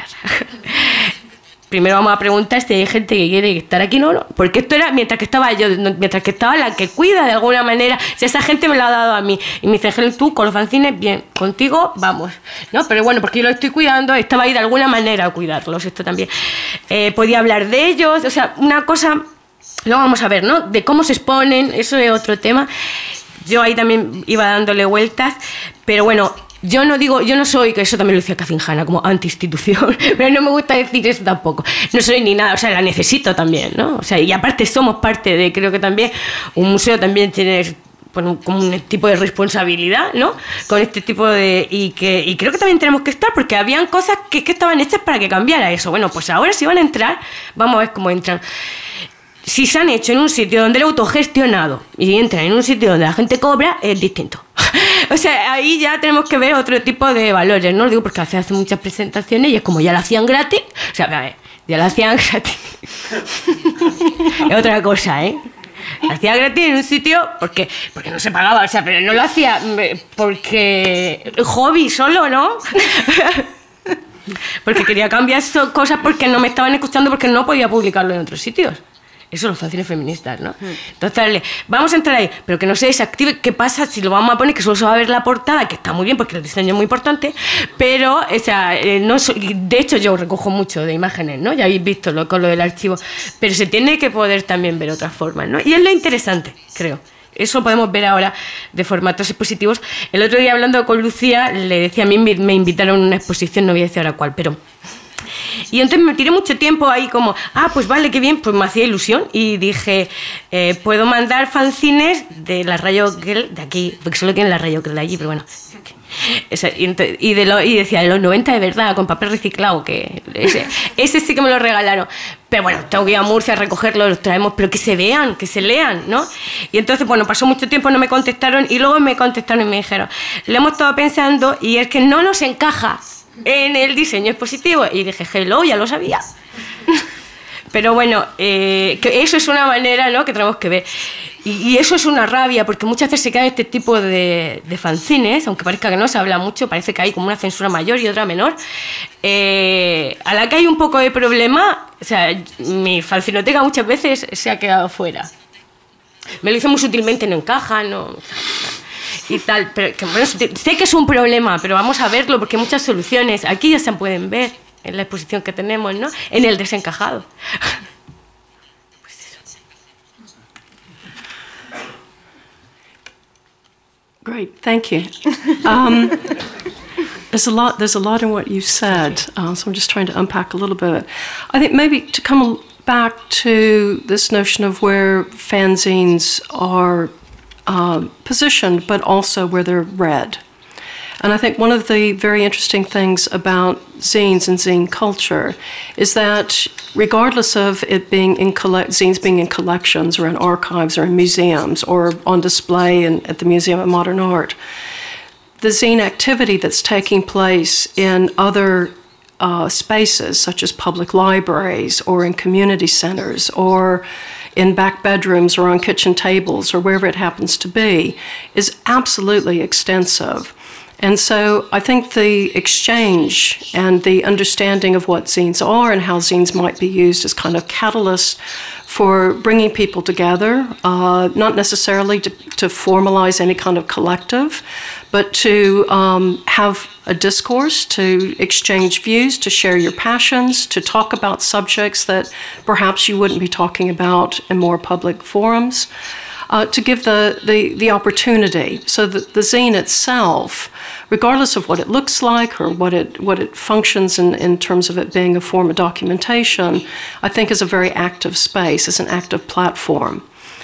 primero vamos a preguntar si hay gente que quiere estar aquí, no. Porque esto era mientras que estaba yo, mientras que estaba la que cuida de alguna manera. Si esa gente me lo ha dado a mí. Y me dice, Ángel, tú con los fanzines, bien, contigo, vamos. ¿No? Pero bueno, porque yo lo estoy cuidando, estaba ahí de alguna manera a cuidarlos, esto también. Podía hablar de ellos, o sea, una cosa... Luego vamos a ver, ¿no? De cómo se exponen, eso es otro tema. Yo ahí también iba dándole vueltas, pero bueno, yo no soy, que eso también lo decía Catherine Hanna, como anti-institución, pero no me gusta decir eso tampoco. No soy ni nada, o sea, la necesito también, ¿no? O sea, y aparte somos parte de, creo que también, un museo también tiene... Bueno, como un tipo de responsabilidad, ¿no? Con este tipo de... Y creo que también tenemos que estar, porque habían cosas que estaban hechas para que cambiara eso. Bueno, pues ahora si van a entrar, vamos a ver cómo entran. Si se han hecho en un sitio donde el autogestionado y entran en un sitio donde la gente cobra, es distinto. O sea, ahí ya tenemos que ver otro tipo de valores, ¿no? Lo digo porque hace muchas presentaciones y es como ya lo hacían gratis. O sea, a ver, ya lo hacían gratis. Es otra cosa, ¿eh? Lo hacía gratis en un sitio porque no se pagaba, o sea, pero no lo hacía porque hobby solo, ¿no? Porque quería cambiar cosas porque no me estaban escuchando, porque no podía publicarlo en otros sitios. Eso son los fanzines feministas, ¿no? Entonces, vamos a entrar ahí, pero que no se desactive. ¿Qué pasa si lo vamos a poner? Que solo se va a ver la portada, que está muy bien porque el diseño es muy importante, pero, o sea, de hecho yo recojo mucho de imágenes, ¿no? Ya habéis visto con lo del archivo, pero se tiene que poder también ver otras formas, ¿no? Y es lo interesante, creo. Eso podemos ver ahora de formatos expositivos. El otro día hablando con Lucía, le decía, a mí me invitaron a una exposición, no voy a decir ahora cuál, pero... Y entonces me tiré mucho tiempo ahí como, pues vale, qué bien, pues me hacía ilusión y dije, puedo mandar fanzines de la Rayo Girl de aquí, porque solo tienen la Rayo Girl de allí, pero bueno. Y decía, de los 90 de verdad, con papel reciclado, que ese sí que me lo regalaron. Pero bueno, tengo que ir a Murcia a recogerlo, los traemos, pero que se vean, que se lean, ¿no? Y entonces, bueno, pasó mucho tiempo, no me contestaron, y luego me contestaron y me dijeron, lo hemos estado pensando y es que no nos encaja en el diseño expositivo. Y dije, hello, ya lo sabía. Pero bueno, que eso es una manera, ¿no?, que tenemos que ver. Y eso es una rabia, porque muchas veces se cae este tipo de fanzines, aunque parezca que no se habla mucho, parece que hay como una censura mayor y otra menor, a la que hay un poco de problema. O sea, mi fanzinoteca muchas veces se ha quedado fuera. Me lo hice muy sutilmente, no encaja, no... y tal, pero que, bueno, sé que es un problema, pero vamos a verlo porque hay muchas soluciones. Aquí ya se pueden ver en la exposición que tenemos, ¿no? En el desencajado. Pues eso. Great, thank you. There's a lot in what you said, so I'm just trying to unpack a little bit. I think maybe to come back to this notion of where fanzines are positioned, but also where they're read. And I think one of the very interesting things about zines and zine culture is that regardless of it being zines being in collections or in archives or in museums or on display at the Museum of Modern Art, the zine activity that's taking place in other spaces, such as public libraries or in community centers or in back bedrooms or on kitchen tables or wherever it happens to be, is absolutely extensive. And so I think the exchange and the understanding of what zines are and how zines might be used as kind of catalysts for bringing people together, not necessarily to formalize any kind of collective, but to have a discourse, to exchange views, to share your passions, to talk about subjects that perhaps you wouldn't be talking about in more public forums. To give the opportunity so that the zine itself, regardless of what it looks like or what it functions in terms of it being a form of documentation, I think is a very active space, is an active platform.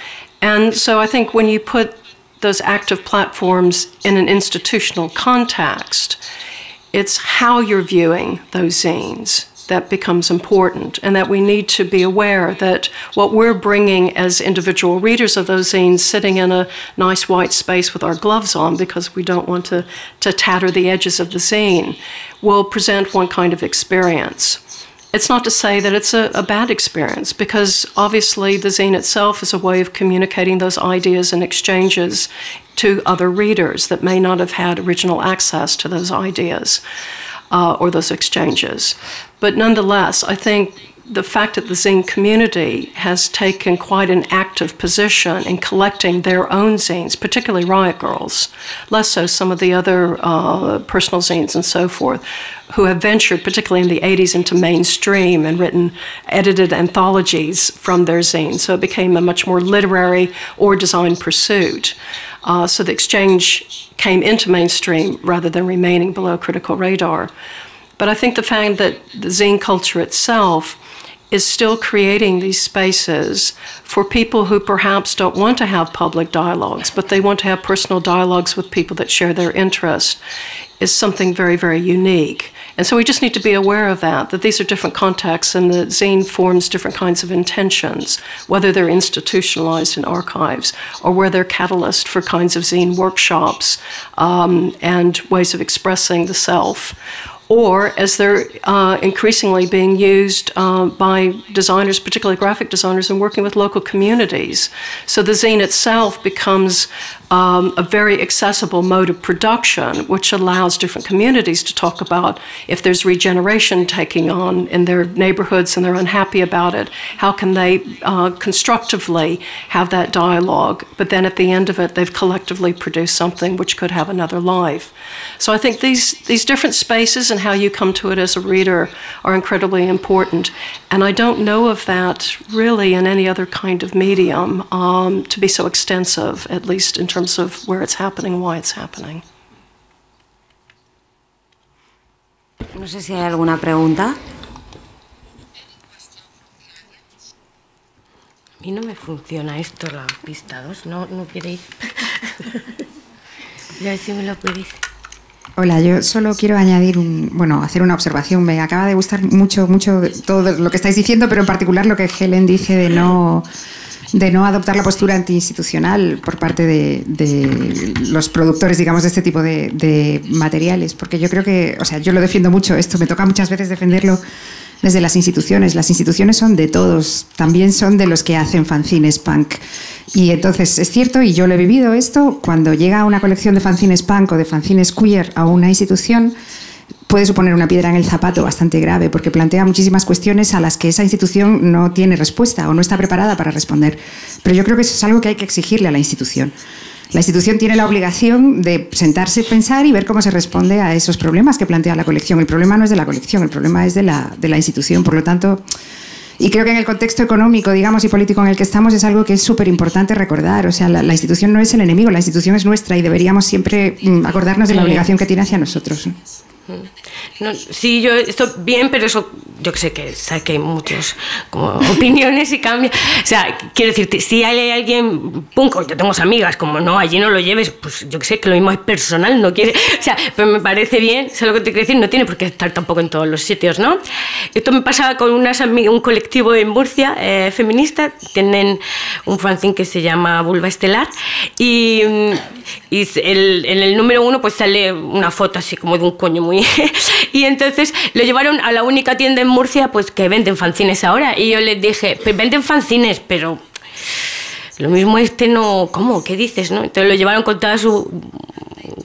And so I think when you put those active platforms in an institutional context, it's how you're viewing those zines that becomes important, and that we need to be aware that what we're bringing as individual readers of those zines, sitting in a nice white space with our gloves on because we don't want to tatter the edges of the zine, will present one kind of experience. It's not to say that it's a bad experience, because obviously the zine itself is a way of communicating those ideas and exchanges to other readers that may not have had original access to those ideas or those exchanges. But nonetheless, I think the fact that the zine community has taken quite an active position in collecting their own zines, particularly Riot Girls, less so some of the other personal zines and so forth, who have ventured, particularly in the 80s, into mainstream and written edited anthologies from their zines. So it became a much more literary or design pursuit. So the exchange came into mainstream rather than remaining below critical radar. But I think the fact that the zine culture itself is still creating these spaces for people who perhaps don't want to have public dialogues, but they want to have personal dialogues with people that share their interest, is something very, very unique. And so we just need to be aware of that these are different contexts, and the zine forms different kinds of intentions, whether they're institutionalized in archives or where they're catalyst for kinds of zine workshops and ways of expressing the self, or as they're increasingly being used by designers, particularly graphic designers, and working with local communities. So the zine itself becomes a very accessible mode of production, which allows different communities to talk about if there's regeneration taking on in their neighborhoods and they're unhappy about it, how can they constructively have that dialogue, but then at the end of it, they've collectively produced something which could have another life. So I think these different spaces and how you come to it as a reader are incredibly important. And I don't know of that really in any other kind of medium to be so extensive, at least in terms of where it's happening and why it's happening. No sé si hay alguna pregunta. A mí no me funciona esto, la pista 2, no queréis. Ya ver si me lo podéis. Hola, yo solo quiero añadir hacer una observación. Me acaba de gustar mucho todo lo que estáis diciendo, pero en particular lo que Helen dice de no adoptar la postura antiinstitucional por parte de los productores, digamos, de este tipo de materiales, porque yo creo que, yo lo defiendo mucho, esto me toca muchas veces defenderlo desde las instituciones. Las instituciones son de todos, también son de los que hacen fanzines punk. Y entonces es cierto, y yo lo he vivido esto, cuando llega una colección de fanzines punk o de fanzines queer a una institución, puede suponer una piedra en el zapato bastante grave, porque plantea muchísimas cuestiones a las que esa institución no tiene respuesta o no está preparada para responder. Pero yo creo que eso es algo que hay que exigirle a la institución. La institución tiene la obligación de sentarse, pensar y ver cómo se responde a esos problemas que plantea la colección. El problema no es de la colección, el problema es de la institución. Por lo tanto, y creo que en el contexto económico, digamos, y político en el que estamos es algo que es súper importante recordar. La institución no es el enemigo, la institución es nuestra y deberíamos siempre acordarnos de la obligación que tiene hacia nosotros. No, sí, yo estoy bien, pero eso, yo sé que hay muchos como opiniones y cambia. O sea, quiero decirte, si hay alguien punk, yo tengo amigas, como no, allí no lo lleves, pues yo sé que lo mismo es personal, no quiere, o sea, pero me parece bien, ¿sabes lo que te quiero decir? No tiene por qué estar tampoco en todos los sitios, ¿no? Esto me pasaba con un colectivo en Murcia, feminista, tienen un fanzine que se llama Vulva Estelar, y en el número 1 pues sale una foto así como de un coño muy... Y entonces lo llevaron a la única tienda en Murcia pues que venden fanzines ahora, y yo les dije, pues venden fanzines, pero lo mismo no, ¿cómo? ¿Qué dices? ¿No? Entonces lo llevaron con toda su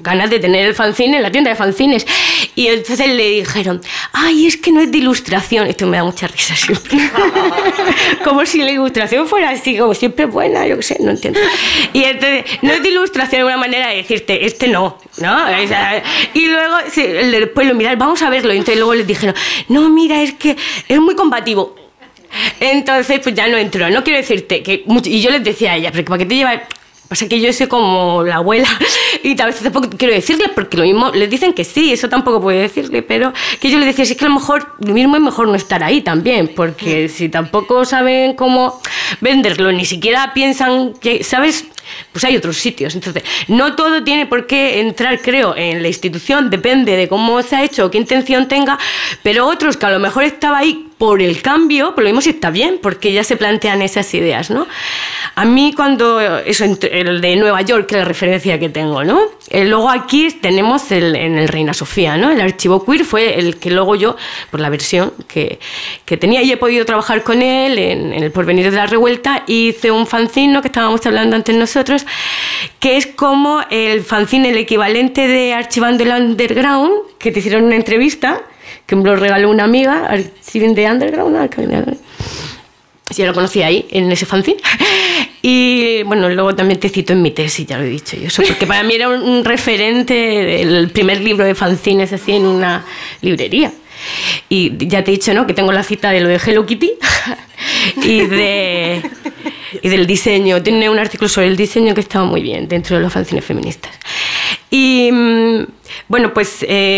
ganas de tener el fanzine en la tienda de fanzines. Y entonces le dijeron, ay, es que no es de ilustración. Esto me da mucha risa siempre. Como si la ilustración fuera así, como siempre buena, yo qué sé, no entiendo. Y entonces, no es de ilustración, es una manera de decirte, no, ¿no? O sea, y luego, sí, después lo mirar, vamos a verlo. Y entonces luego les dijeron, no, mira, es que es muy combativo. Entonces, pues ya no entró. No quiero decirte que... Y yo les decía a ella, pero ¿para qué te llevas...? Pasa que yo soy como la abuela y tal vez tampoco quiero decirle, porque lo mismo les dicen que sí, eso tampoco puedo decirle, pero que yo les decía, sí, es que a lo mejor lo mismo es mejor no estar ahí también, porque si tampoco saben cómo venderlo, ni siquiera piensan que, ¿sabes? Pues hay otros sitios. Entonces, no todo tiene por qué entrar, creo, en la institución, depende de cómo se ha hecho o qué intención tenga, pero otros que a lo mejor estaba ahí por el cambio, por lo mismo sí está bien, porque ya se plantean esas ideas, ¿no? A mí cuando, eso, el de Nueva York, que es la referencia que tengo, ¿no? Luego aquí tenemos en el Reina Sofía, ¿no? El archivo queer fue el que luego yo, por la versión que tenía, y he podido trabajar con él en el Porvenir de la Revuelta, hice un fanzine, ¿no?, que estábamos hablando antes nosotros, que es como el fanzine, el equivalente de Archivando el Underground, que te hicieron una entrevista, que me lo regaló una amiga, Archiving the Underground, sí, lo conocí ahí, en ese fanzine. Y bueno, luego también te cito en mi tesis, ya lo he dicho yo, eso, porque para mí era un referente, el primer libro de fanzines así en una librería. Y ya te he dicho, ¿no?, que tengo la cita de lo de Hello Kitty y del diseño. Tiene un artículo sobre el diseño que estaba muy bien dentro de los fanzines feministas. Y bueno, pues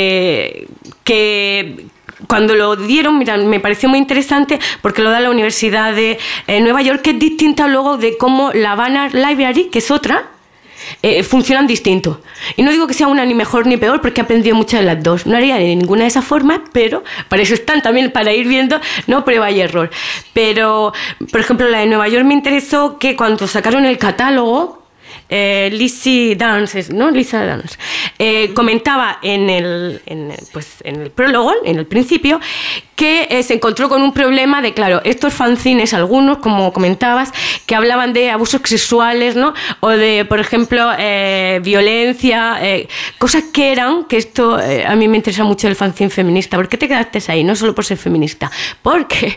que cuando lo dieron, mira, me pareció muy interesante porque lo da la Universidad de Nueva York, que es distinta luego de cómo la Banner Library, que es otra, funcionan distinto. Y no digo que sea una ni mejor ni peor, porque he aprendido muchas de las dos. No haría de ninguna de esas formas, pero para eso están también, para ir viendo, no prueba y error. Pero, por ejemplo, la de Nueva York me interesó que cuando sacaron el catálogo, Lisa Dance, comentaba en el prólogo, en el principio, que se encontró con un problema de, claro, estos fanzines, algunos, como comentabas, que hablaban de abusos sexuales, ¿no?, o de, por ejemplo, violencia, cosas que eran, que esto a mí me interesa mucho el fanzine feminista. ¿Por qué te quedaste ahí? No solo por ser feminista, porque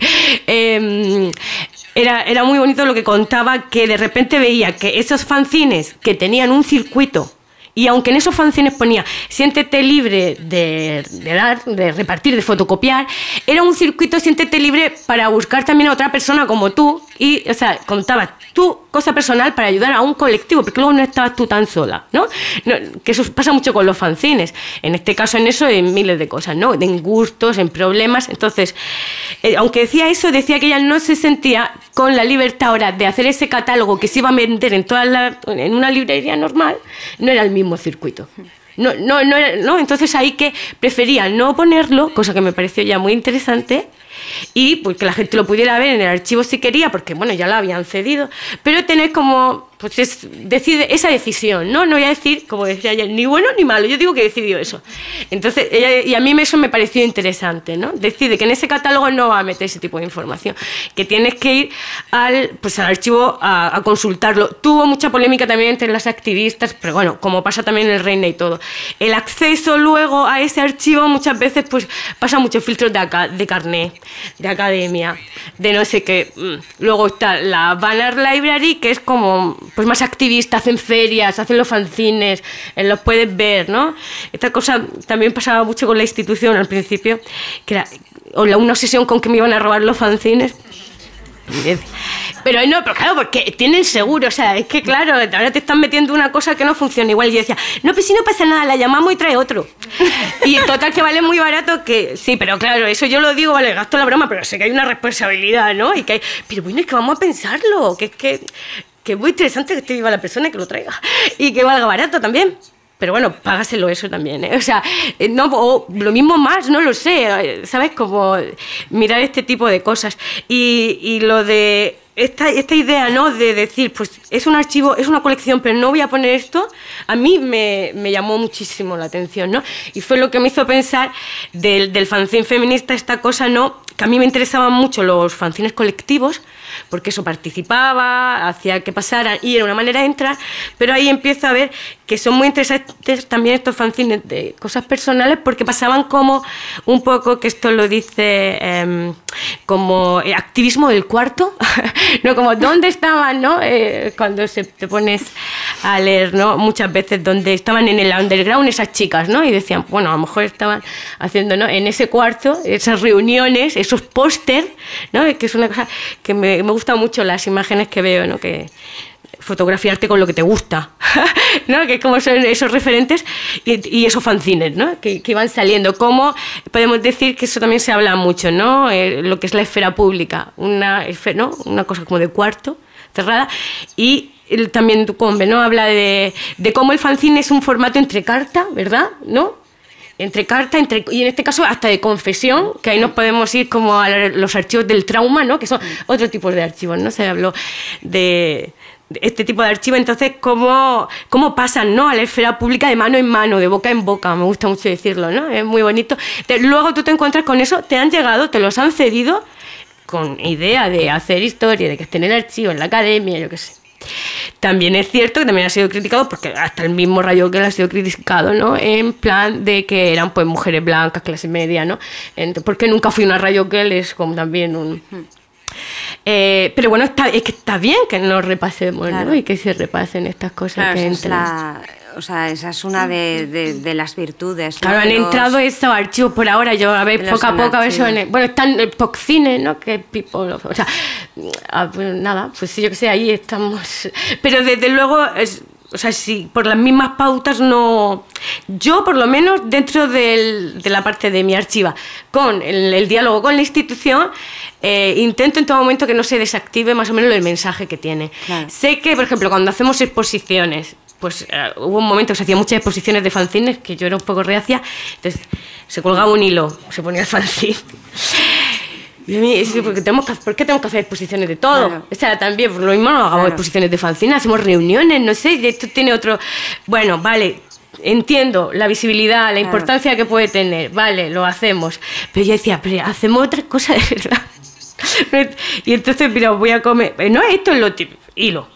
era muy bonito lo que contaba, que de repente veía que esos fanzines que tenían un circuito, y aunque en esos fanzines ponía siéntete libre de dar, de repartir, de fotocopiar, era un circuito siéntete libre para buscar también a otra persona como tú, y, o sea, contabas tu cosa personal para ayudar a un colectivo, porque luego no estabas tú tan sola, ¿no? Que eso pasa mucho con los fanzines, en este caso en eso, en miles de cosas, ¿no?, en gustos, en problemas. Entonces, aunque decía eso, decía que ella no se sentía con la libertad ahora de hacer ese catálogo que se iba a vender en una librería normal, no era el mismo circuito. No, entonces ahí que prefería no ponerlo, cosa que me pareció ya muy interesante, y pues que la gente lo pudiera ver en el archivo si quería, porque bueno, ya lo habían cedido, pero tener como, pues decide esa decisión, ¿no? No voy a decir, como decía ella, ni bueno ni malo, yo digo que decidió eso. Entonces, ella, y a mí eso me pareció interesante, ¿no? Decide que en ese catálogo no va a meter ese tipo de información, que tienes que ir al archivo a consultarlo. Tuvo mucha polémica también entre las activistas, pero bueno, como pasa también en el Reina y todo. El acceso luego a ese archivo muchas veces pues pasa muchos filtros de carné, de academia, de no sé qué. Luego está la Banner Library, que es como pues más activista, hacen ferias, hacen los fanzines, los puedes ver, ¿no? Esta cosa también pasaba mucho con la institución al principio, que era una obsesión con que me iban a robar los fanzines. Pero no, pero claro, porque tienen seguro, o sea, es que claro, ahora te están metiendo una cosa que no funciona igual. Y yo decía, no, pues si no pasa nada, la llamamos y trae otro. Y total que vale muy barato, que sí, pero claro, eso yo lo digo, vale, gasto la broma, pero sé que hay una responsabilidad, ¿no? Y que hay, pero bueno, es que vamos a pensarlo, que es muy interesante que esté viva la persona y que lo traiga. Y que valga barato también. Pero bueno, págaselo eso también, ¿eh? O sea, no, o lo mismo más, no lo sé, ¿sabes? Como mirar este tipo de cosas. Y lo de esta idea, ¿no?, de decir, pues es un archivo, es una colección, pero no voy a poner esto, a mí me llamó muchísimo la atención, ¿no? Y fue lo que me hizo pensar del fanzine feminista, esta cosa, ¿no?, que a mí me interesaban mucho los fanzines colectivos, porque eso participaba, hacía que pasaran y era una manera de entrar, pero ahí empiezo a ver que son muy interesantes también estos fanzines de cosas personales, porque pasaban como un poco, que esto lo dice como activismo del cuarto, ¿no? Como dónde estaban, ¿no? Cuando te pones a leer, ¿no? Muchas veces donde estaban en el underground esas chicas, ¿no? Y decían, bueno, a lo mejor estaban haciendo, ¿no? En ese cuarto, esas reuniones, esos pósters, ¿no? Que es una cosa que me gusta mucho, las imágenes que veo, ¿no? Que fotografiarte con lo que te gusta, ¿no? Que como son esos referentes y esos fanzines, ¿no? Que van saliendo. Como podemos decir que eso también se habla mucho, ¿no? Lo que es la esfera pública, una cosa como de cuarto, cerrada, y también Ducombe, ¿no? Habla de cómo el fanzine es un formato entre carta, ¿verdad? ¿No? Entre carta, y en este caso hasta de confesión, que ahí nos podemos ir como a los archivos del trauma, ¿no? Que son otro tipo de archivos, ¿no? Se habló de este tipo de archivos. Entonces, cómo pasan, ¿no? A la esfera pública de mano en mano, de boca en boca, me gusta mucho decirlo, ¿no? Es muy bonito. Luego tú te encuentras con eso, te han llegado, te los han cedido con idea de hacer historia, de que estén en el archivo, en la academia, yo qué sé. También es cierto que también ha sido criticado, porque hasta el mismo Rayo Girl ha sido criticado, ¿no? En plan de que eran pues mujeres blancas, clase media, ¿no? Porque nunca fui una Rayo Girl, es como también un... pero bueno, es que está bien que nos repasemos, claro, ¿no? Y que se repasen estas cosas, claro, que entran. O sea, esa es una de las virtudes, ¿no? Claro, han entrado estos archivos por ahora, yo a ver, poco a poco, a ver, bueno, están el POCCINE, ¿no? Que people, o sea, pues nada, pues sí, yo que sé, ahí estamos. Pero desde luego, o sea, si por las mismas pautas no... Yo, por lo menos, dentro de la parte de mi archiva, con el diálogo con la institución, intento en todo momento que no se desactive más o menos el mensaje que tiene. Claro. Sé que, por ejemplo, cuando hacemos exposiciones, pues hubo un momento que se hacían muchas exposiciones de fanzines, que yo era un poco reacia, entonces se colgaba un hilo, se ponía el fanzine. Y a mí, ¿por qué tenemos que hacer exposiciones de todo? Claro. O sea, también, por lo mismo no hagamos exposiciones de fanzine, hacemos reuniones, no sé, esto tiene otro... Bueno, vale, entiendo la visibilidad, la importancia que puede tener, vale, lo hacemos. Pero yo decía, pero hacemos otras cosas de verdad. Y entonces, mira, voy a comer... No, esto es lo típico, hilo.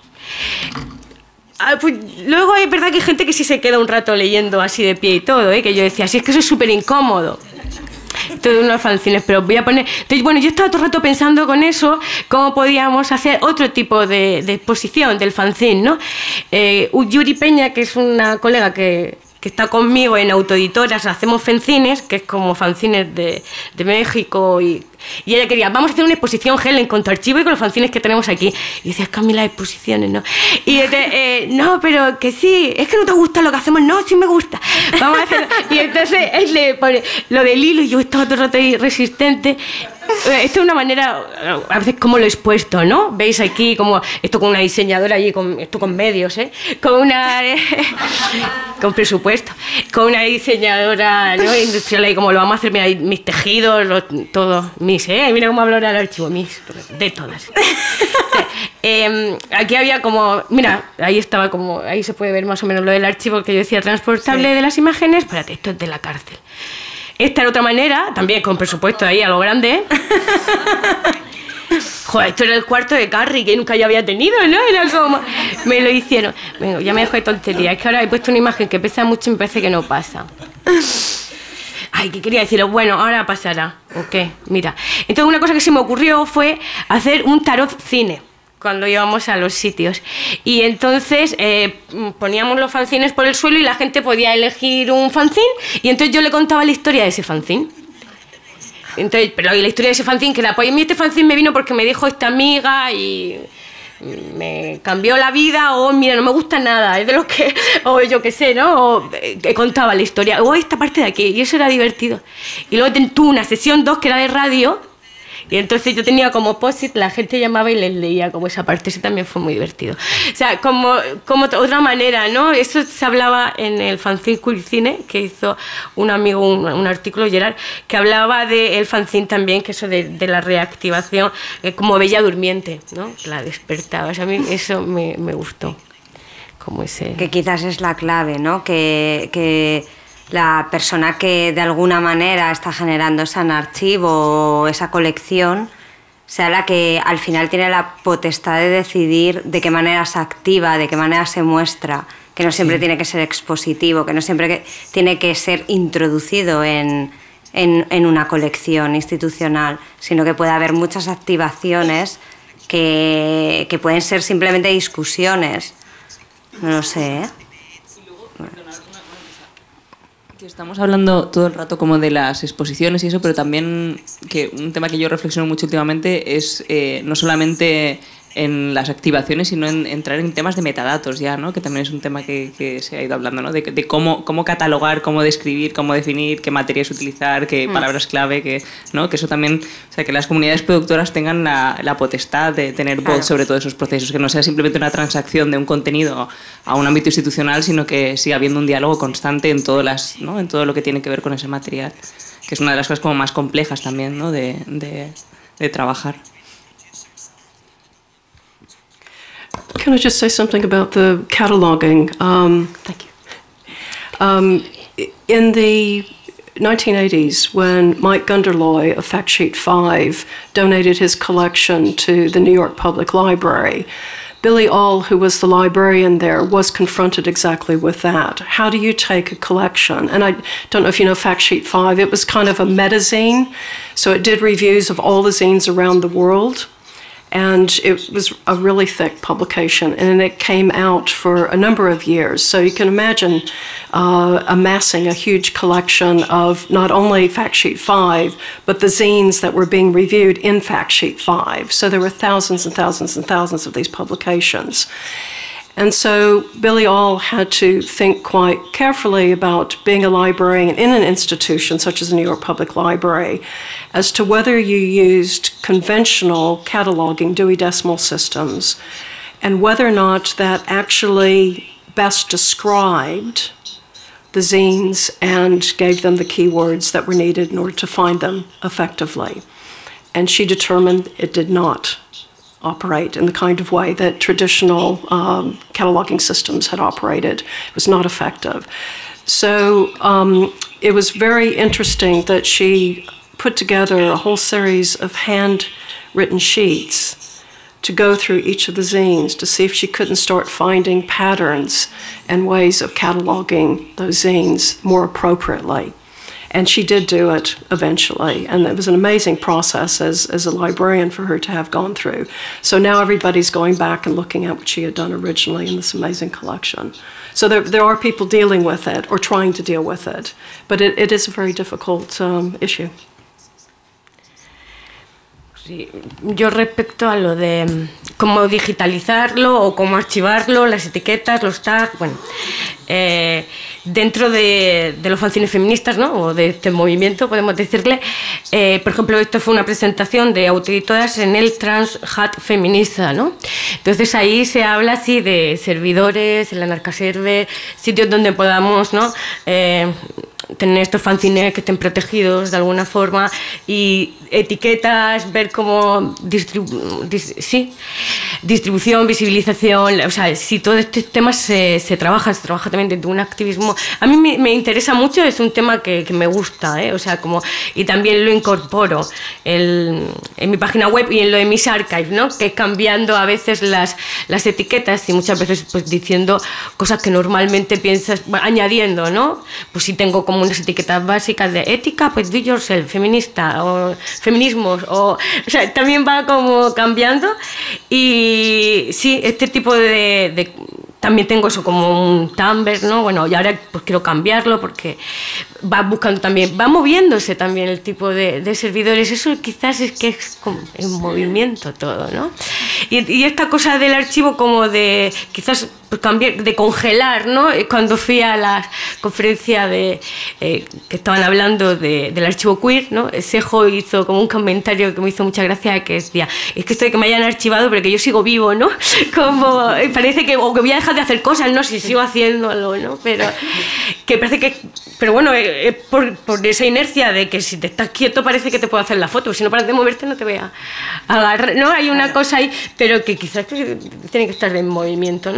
Pues, luego es verdad que hay gente que sí se queda un rato leyendo así de pie y todo, que yo decía, sí, es que eso es súper incómodo. Todos unos fanzines, pero voy a poner... Entonces, bueno, yo estaba todo el rato pensando con eso, cómo podíamos hacer otro tipo de exposición del fanzine, ¿no? Yuri Peña, que es una colega que está conmigo en Autoeditoras, hacemos fanzines, que es como fanzines de México, y ella quería, vamos a hacer una exposición, Helen, con tu archivo y con los fanzines que tenemos aquí. Y decías, que a mí las exposiciones, ¿no? Y no, pero que sí, es que no te gusta lo que hacemos. No, sí me gusta, vamos a hacerlo. Y entonces él le pone lo del hilo y yo estaba todo el rato ahí resistente. Esto es una manera, a veces como lo he expuesto, ¿no? Veis aquí como esto con una diseñadora allí, esto con medios, con una con presupuesto, con una diseñadora, ¿no? Industrial ahí, como lo vamos a hacer, mira, mis tejidos, todo, mira cómo hablo ahora el archivo, de todas. Aquí había como, mira, ahí estaba como, ahí se puede ver más o menos lo del archivo que yo decía, transportable, sí, de las imágenes. Espérate, esto es de la cárcel. Esta era otra manera, también con presupuesto ahí a lo grande. Joder, esto era el cuarto de Carrie que nunca yo había tenido, ¿no? Era como... Me lo hicieron. Bueno, ya me dejo de tontería. Es que ahora he puesto una imagen que pesa mucho y me parece que no pasa. Ay, ¿qué quería deciros? Bueno, ahora pasará. Ok, mira. Entonces una cosa que se me ocurrió fue hacer un tarot cine cuando íbamos a los sitios. Y entonces poníamos los fanzines por el suelo y la gente podía elegir un fanzine y entonces yo le contaba la historia de ese fanzine. Entonces, pero la historia de ese fanzine, que era, pues a mí este fanzine me vino porque me dijo esta amiga y me cambió la vida, o mira, no me gusta nada, es de los que, o yo qué sé, ¿no? O que contaba la historia, o esta parte de aquí, y eso era divertido. Y luego tuve una sesión 2 que era de radio. Y entonces yo tenía como post-it, la gente llamaba y les leía como esa parte, eso también fue muy divertido. O sea, como otra manera, ¿no? Eso se hablaba en el fanzine Queercine, que hizo un amigo, un artículo, Gerard, que hablaba del fanzine también, que eso de la reactivación, como Bella Durmiente, ¿no? La despertaba, o sea, a mí eso me gustó. Como ese... Que quizás es la clave, ¿no? Que la persona que de alguna manera está generando ese archivo o esa colección sea la que al final tiene la potestad de decidir de qué manera se activa, de qué manera se muestra, que no siempre tiene que ser expositivo, que no siempre tiene que ser introducido en una colección institucional, sino que puede haber muchas activaciones que pueden ser simplemente discusiones. No lo sé, ¿eh? Estamos hablando todo el rato como de las exposiciones y eso, pero también que un tema que yo reflexiono mucho últimamente es no solamente en las activaciones, sino en entrar en temas de metadatos ya, ¿no? Que también es un tema que se ha ido hablando, ¿no? De cómo catalogar, cómo describir, cómo definir, qué materias utilizar, qué palabras clave, ¿no? Que eso también, o sea, que las comunidades productoras tengan la potestad de tener voz sobre todos esos procesos, que no sea simplemente una transacción de un contenido a un ámbito institucional, sino que siga habiendo un diálogo constante en todo, ¿no? En todo lo que tiene que ver con ese material, que es una de las cosas como más complejas también, ¿no? de trabajar. Can I just say something about the cataloging? Thank you. In the 1980s, when Mike Gunderloy of Fact Sheet 5 donated his collection to the New York Public Library, Billy All, who was the librarian there, was confronted exactly with that. How do you take a collection? And I don't know if you know Fact Sheet 5. It was kind of a meta-zine, so it did reviews of all the zines around the world. And it was a really thick publication, and it came out for a number of years. So you can imagine amassing a huge collection of not only Fact Sheet 5, but the zines that were being reviewed in Fact Sheet 5. So there were thousands and thousands and thousands of these publications. And so Billy All had to think quite carefully about being a librarian in an institution such as the New York Public Library as to whether you used conventional cataloging Dewey Decimal Systems and whether or not that actually best described the zines and gave them the keywords that were needed in order to find them effectively. And she determined it did not operate in the kind of way that traditional cataloging systems had operated. It was not effective. So it was very interesting that she put together a whole series of handwritten sheets to go through each of the zines to see if she couldn't start finding patterns and ways of cataloging those zines more appropriately. And she did do it eventually, and it was an amazing process as a librarian for her to have gone through. So now everybody's going back and looking at what she had done originally in this amazing collection. So there are people dealing with it or trying to deal with it, but it is a very difficult issue. Sí, yo respecto a lo de cómo digitalizarlo o cómo archivarlo, las etiquetas, los tags, bueno, dentro de los fanzines feministas, ¿no? O de este movimiento, podemos decirle, por ejemplo, esto fue una presentación de autoeditoras en el Trans Hat Feminista, ¿no? Entonces ahí se habla así de servidores, el Anarcaserver, sitios donde podamos, ¿no? Tener estos fanzines que estén protegidos de alguna forma y etiquetas, ver cómo distribución, visibilización, o sea, si todo este tema se trabaja también desde un activismo. A mí me interesa mucho, es un tema que me gusta, o sea, como, y también lo incorporo en mi página web y en lo de mis archives, ¿no? Que cambiando a veces las etiquetas y muchas veces pues diciendo cosas que normalmente piensas, añadiendo, ¿no? Pues si tengo como unas etiquetas básicas de ética, pues do yourself, feminista, o feminismos, o sea, también va como cambiando. Y sí, este tipo de también tengo eso como un Tumblr, ¿no? Bueno, y ahora pues quiero cambiarlo porque va buscando también, va moviéndose también el tipo de servidores. Eso quizás es que es como en movimiento todo, ¿no? Y esta cosa del archivo como de quizás pues cambiar, de congelar, ¿no? Cuando fui a la conferencia que estaban hablando del archivo queer, ¿no? Sejo hizo como un comentario que me hizo mucha gracia, que decía, es que esto de que me hayan archivado pero que yo sigo vivo, ¿no? Como parece que, o que voy a dejar de hacer cosas, ¿no? Si sigo haciéndolo, ¿no? Pero que parece que, pero bueno, por esa inercia de que si te estás quieto parece que te puedo hacer la foto, si no paras de moverte no te voy a agarrar, ¿no? Hay una cosa ahí, pero que quizás tiene que estar en movimiento, ¿no? Sí,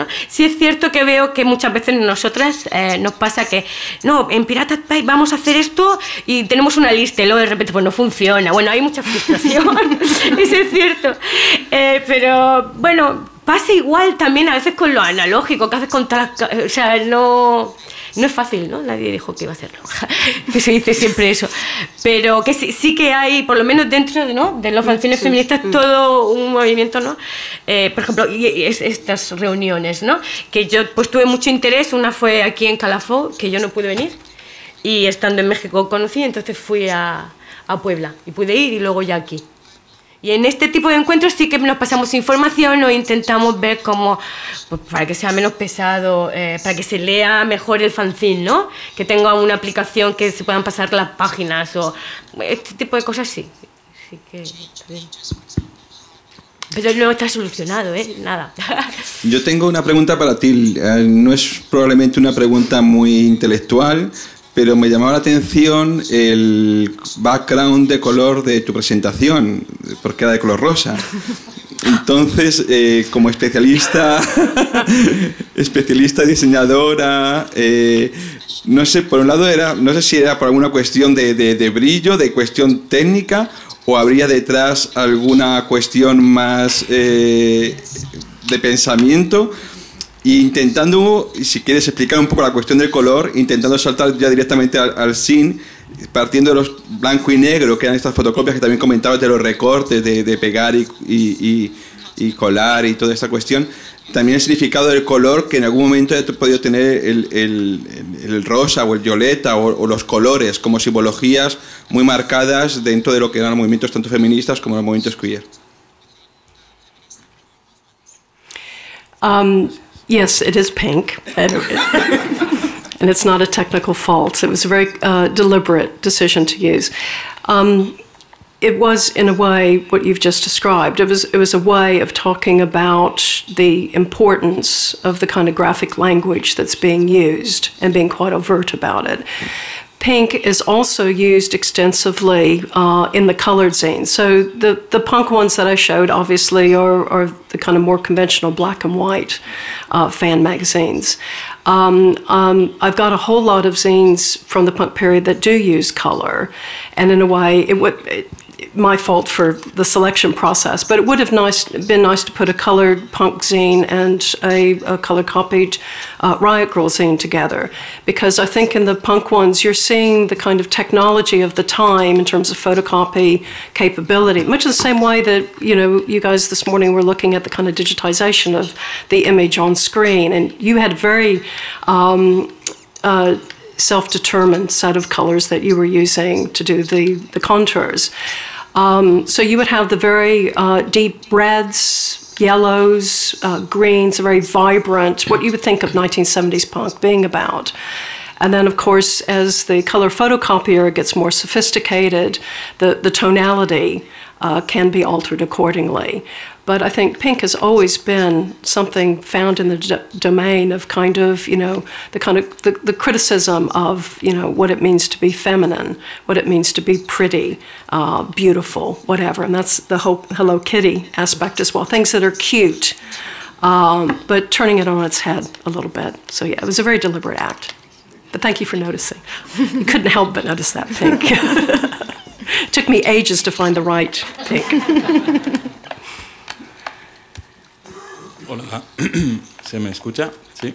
sí es cierto que veo que muchas veces nosotras nos pasa que, no, en Piratas Bay vamos a hacer esto y tenemos una lista y luego de repente pues no funciona. Bueno, hay mucha frustración, eso es cierto. Pero bueno, pasa igual también a veces con lo analógico, que haces con todas las... O sea, no es fácil, ¿no? Nadie dijo que iba a hacerlo. Que se dice siempre eso. Pero que sí que hay, por lo menos dentro de los fanzines feministas, todo un movimiento, ¿no? Por ejemplo, y estas reuniones, ¿no? Que yo pues tuve mucho interés. Una fue aquí en Calafó, que yo no pude venir. Y estando en México conocí, entonces fui a Puebla. Y pude ir y luego ya aquí. Y en este tipo de encuentros sí que nos pasamos información o intentamos ver cómo, pues, para que sea menos pesado, para que se lea mejor el fanzine, ¿no? Que tenga una aplicación que se puedan pasar las páginas o este tipo de cosas, sí. Sí que está bien. Pero no está solucionado, ¿eh? Nada. Yo tengo una pregunta para ti. No es probablemente una pregunta muy intelectual, pero me llamaba la atención el background de color de tu presentación, porque era de color rosa. Entonces, como especialista diseñadora, no sé, por un lado no sé si era por alguna cuestión de brillo, de cuestión técnica, o habría detrás alguna cuestión más de pensamiento. Intentando, si quieres explicar un poco la cuestión del color, intentando saltar ya directamente al zine, partiendo de los blanco y negro, que eran estas fotocopias que también comentabas, de los recortes, de pegar y colar y toda esta cuestión. También el significado del color, que en algún momento he podido tener el rosa o el violeta o los colores como simbologías muy marcadas dentro de lo que eran los movimientos tanto feministas como los movimientos queer. Yes, it is pink, and it's not a technical fault. It was a very deliberate decision to use. It was, in a way, what you've just described. It was a way of talking about the importance of the kind of graphic language that's being used and being quite overt about it. Pink is also used extensively in the colored zines. So the punk ones that I showed obviously are the kind of more conventional black and white fan magazines. I've got a whole lot of zines from the punk period that do use color, and in a way my fault for the selection process, but it would have been nice to put a colored punk zine and a color copied Riot Grrrl zine together, because I think in the punk ones you're seeing the kind of technology of the time in terms of photocopy capability, much the same way that you guys this morning were looking at the kind of digitization of the image on screen, and you had very self-determined set of colors that you were using to do the contours. So you would have the very deep reds, yellows, greens, a very vibrant, what you would think of 1970s punk being about. And then, of course, as the color photocopier gets more sophisticated, the tonality can be altered accordingly. But I think pink has always been something found in the domain of kind of, the criticism of, what it means to be feminine, what it means to be pretty, beautiful, whatever. And that's the whole Hello Kitty aspect as well. Things that are cute, but turning it on its head a little bit. So yeah, it was a very deliberate act. But thank you for noticing. You couldn't help but notice that pink. It took me ages to find the right pink. Hola, ¿se me escucha? Sí.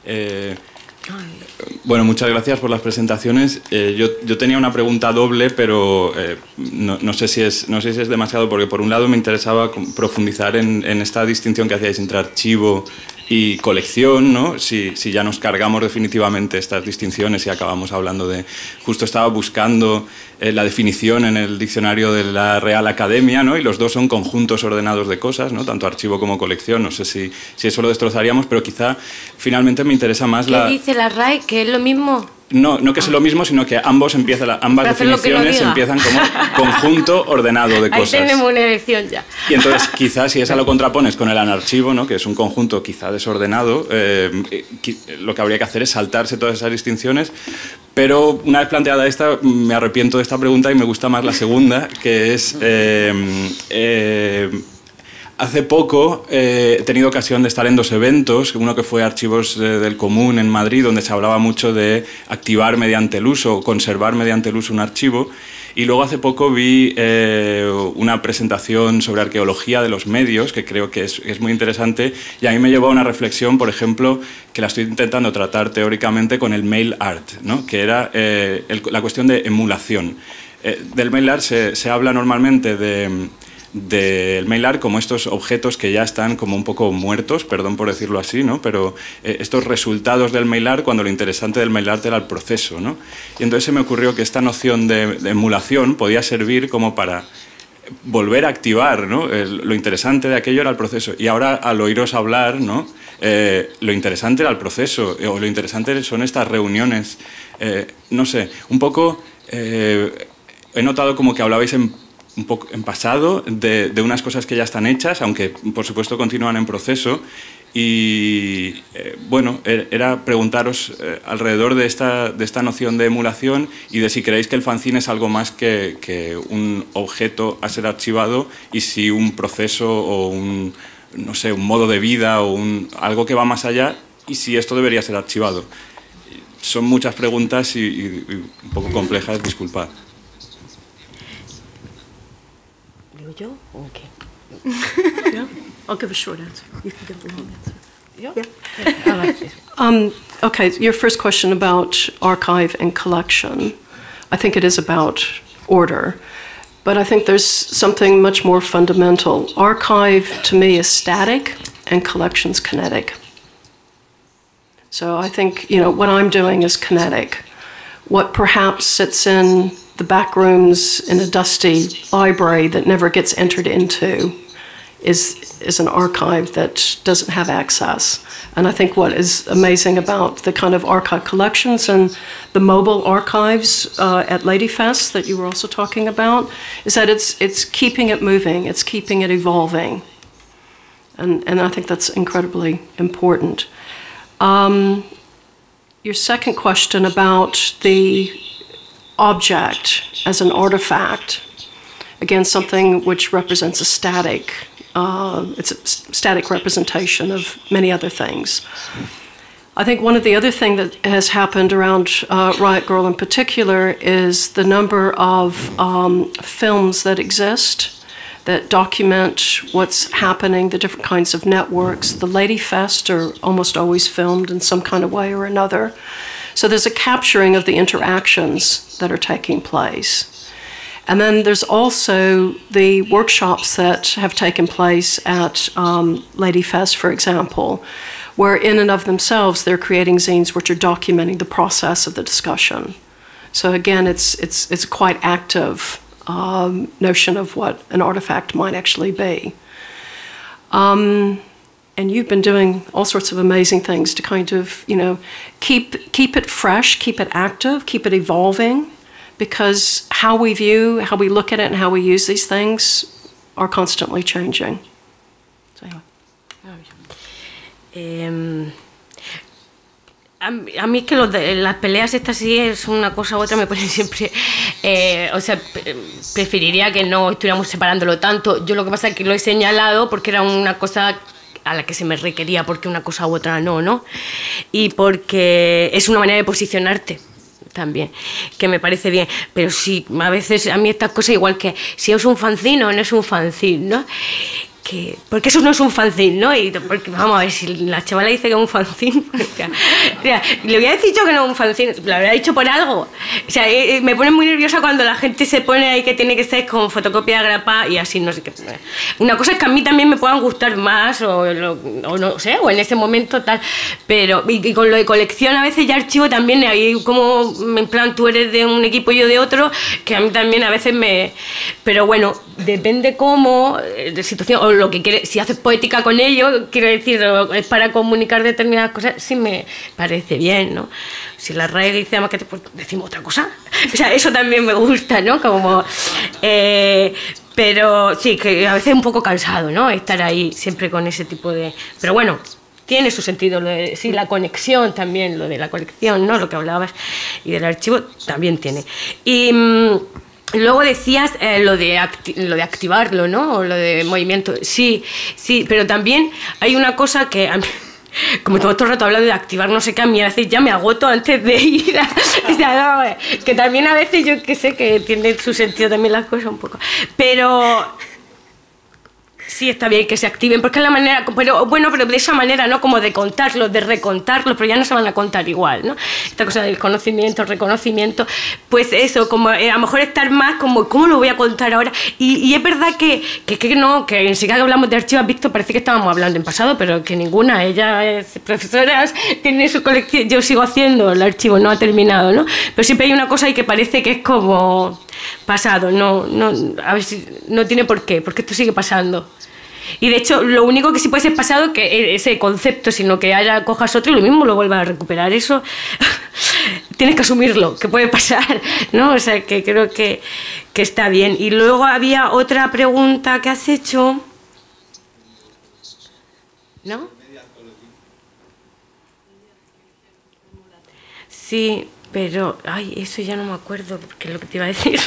Bueno, muchas gracias por las presentaciones. Yo tenía una pregunta doble, pero no sé si es demasiado, porque por un lado me interesaba profundizar en esta distinción que hacíais entre archivo y colección, ¿no? Si ya nos cargamos definitivamente estas distinciones y acabamos hablando de... Justo estaba buscando la definición en el diccionario de la Real Academia, ¿no? Y los dos son conjuntos ordenados de cosas, ¿no? Tanto archivo como colección. No sé si eso lo destrozaríamos, pero quizá finalmente me interesa más ¿Qué dice la RAE? ¿Que es lo mismo? No que es lo mismo, sino que ambas definiciones empiezan como conjunto ordenado de cosas. Ahí tenemos una elección ya. Y entonces, quizás, si esa lo contrapones con el anarchivo, ¿no? Que es un conjunto quizá desordenado, lo que habría que hacer es saltarse todas esas distinciones. Pero una vez planteada esta, me arrepiento de esta pregunta y me gusta más la segunda, que es... Hace poco he tenido ocasión de estar en 2 eventos, uno que fue Archivos del Común en Madrid, donde se hablaba mucho de activar mediante el uso o conservar mediante el uso un archivo, y luego hace poco vi una presentación sobre arqueología de los medios, que creo que es muy interesante, y a mí me llevó a una reflexión, por ejemplo, que la estoy intentando tratar teóricamente con el mail art, ¿no? Que era la cuestión de emulación. Del mail art se habla normalmente del mail art como estos objetos que ya están como un poco muertos, perdón por decirlo así, ¿no? Pero estos resultados del mail art, cuando lo interesante del mail art era el proceso, ¿no? Y entonces se me ocurrió que esta noción de emulación podía servir como para volver a activar, ¿no? Lo interesante de aquello era el proceso. Y ahora, al oíros hablar, ¿no? Lo interesante era el proceso, o lo interesante son estas reuniones. No sé, un poco... he notado como que hablabais un poco en pasado de unas cosas que ya están hechas, aunque por supuesto continúan en proceso, y bueno, era preguntaros alrededor de esta noción de emulación y de si creéis que el fanzine es algo más que un objeto a ser archivado, y si un proceso o no sé, un modo de vida o algo que va más allá, y si esto debería ser archivado. Son muchas preguntas y un poco complejas, disculpad. Yo? Okay. Yeah, I'll give a short answer. You can give a long answer. Yeah. Okay, your first question about archive and collection. I think it is about order, but I think there's something much more fundamental. Archive, to me, is static, and collection's kinetic. So I think, what I'm doing is kinetic. What perhaps sits in the back rooms in a dusty library that never gets entered into is an archive that doesn't have access. And I think what is amazing about the kind of archive collections and the mobile archives at Ladyfest that you were also talking about is that it's keeping it moving, it's keeping it evolving. And I think that's incredibly important. Your second question about the object as an artifact, again, something which represents a static, it's a static representation of many other things. I think one of the other things that has happened around Riot Grrrl in particular is the number of films that exist that document what's happening, the different kinds of networks. The Ladyfest are almost always filmed in some kind of way or another. So there's a capturing of the interactions that are taking place. And then there's also the workshops that have taken place at Ladyfest, for example, where in and of themselves they're creating zines which are documenting the process of the discussion. So again, it's a quite active notion of what an artifact might actually be. And you've been doing all sorts of amazing things to kind of, keep it fresh, keep it active, keep it evolving, because how we view, how we look at it, and how we use these things are constantly changing. So, a mí es que las peleas estas sí es una cosa u otra, me ponen siempre... preferiría que no estuviéramos separándolo tanto. Yo lo que pasa es que lo he señalado porque era una cosa a la que se me requería, porque una cosa u otra no, y porque es una manera de posicionarte también, que me parece bien. Pero sí, a veces a mí estas cosas, igual que si es un fanzine o no es un fanzine, ¿no? Porque eso no es un fanzine, ¿no? Y porque, vamos a ver, si la chavala dice que es un fanzine, le hubiera dicho que no es un fanzine, lo habría dicho por algo. O sea, me pone muy nerviosa cuando la gente se pone ahí que tiene que ser con fotocopia grapa y así, no sé qué. Una cosa es que a mí también me puedan gustar más, o no sé, o en ese momento tal, pero y con lo de colección a veces ya archivo también, ahí como en plan tú eres de un equipo y yo de otro, que a mí también a veces me... Pero bueno, depende cómo, de situación, o lo que quieres, si haces poética con ello, quiero decir, es para comunicar determinadas cosas, sí me parece bien, ¿no? Si la RAE dice además que pues, decimos otra cosa, o sea, eso también me gusta, ¿no? Como, pero sí, que a veces es un poco cansado, ¿no? Estar ahí siempre con ese tipo de... Pero bueno, tiene su sentido, sí, la conexión también, lo de la colección, ¿no? Lo que hablabas, y del archivo también tiene. Luego decías lo de activarlo, ¿no? O lo de movimiento. Sí, pero también hay una cosa que a mí, como todo el rato hablando de activar no sé qué, a mí a veces ya me agoto antes de ir o sea, no, que también a veces yo que sé que tiene su sentido también las cosas un poco, pero sí está bien que se activen, porque es la manera, pero de esa manera, ¿no? Como de contarlos, de recontarlos, pero ya no se van a contar igual, ¿no? Esta cosa del conocimiento, reconocimiento, pues eso, como a lo mejor estar más como, ¿cómo lo voy a contar ahora? Y es verdad que enseguida que hablamos de archivos, has visto, parece que estábamos hablando en pasado, pero que ninguna, ella es profesora, tiene su colección, yo sigo haciendo el archivo, no ha terminado, ¿no? Pero siempre hay una cosa ahí que parece que es como pasado, a ver si no tiene por qué, porque esto sigue pasando. Y de hecho, lo único que sí puede ser pasado que ese concepto, sino que ahora cojas otro y lo mismo lo vuelvas a recuperar. Eso tienes que asumirlo, que puede pasar, ¿no? O sea, que creo que está bien. Y luego había otra pregunta que has hecho, ¿no? Sí, pero eso ya no me acuerdo, porque es lo que te iba a decir.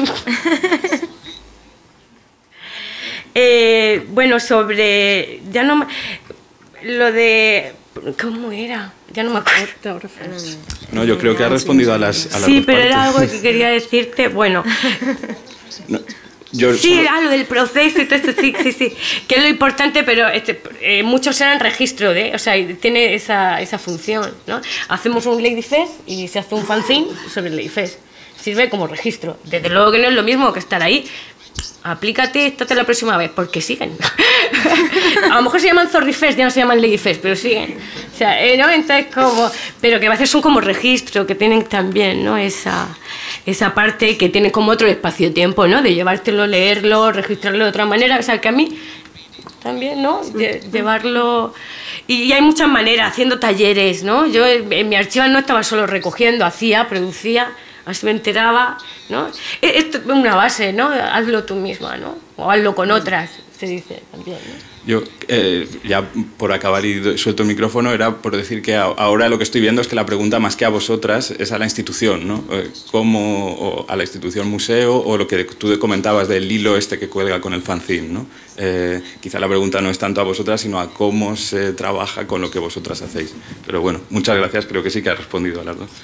Sobre... ya no lo de... ¿Cómo era? Ya no me acuerdo. No, yo creo que ha respondido a las sí, dos pero partes. era algo que quería decirte. Bueno... No, sí, lo del proceso y todo esto, sí, que es lo importante, pero muchos eran registro o sea, tiene esa función, ¿no? Hacemos un Ladyfest y se hace un fanzine sobre el Ladyfest. Sirve como registro. Desde luego que no es lo mismo que estar ahí. Aplícate, estate la próxima vez, porque siguen. A lo mejor se llaman Zorrifest, ya no se llaman Ladyfest, pero siguen. O sea, ¿no? Entonces, pero que a veces son como registro, que tienen también, ¿no? Esa parte que tienen como otro espacio-tiempo, ¿no? De llevártelo, leerlo, registrarlo de otra manera. O sea, que a mí también, ¿no? Llevarlo... Y hay muchas maneras, haciendo talleres, ¿no? Yo en mi archivo no estaba solo recogiendo, producía... Así me enteraba, ¿no? Esto es una base, ¿no? Hazlo tú misma, ¿no? O hazlo con otras, se dice también, ¿no? Yo, ya por acabar y suelto el micrófono, era por decir que ahora lo que estoy viendo es que la pregunta más que a vosotras es a la institución, ¿no? ¿Cómo, o a la institución museo, o lo que tú comentabas del hilo este que cuelga con el fanzine, ¿no? Quizá la pregunta no es tanto a vosotras, sino a cómo se trabaja con lo que vosotras hacéis. Pero bueno, muchas gracias, creo que sí que ha respondido a las dos.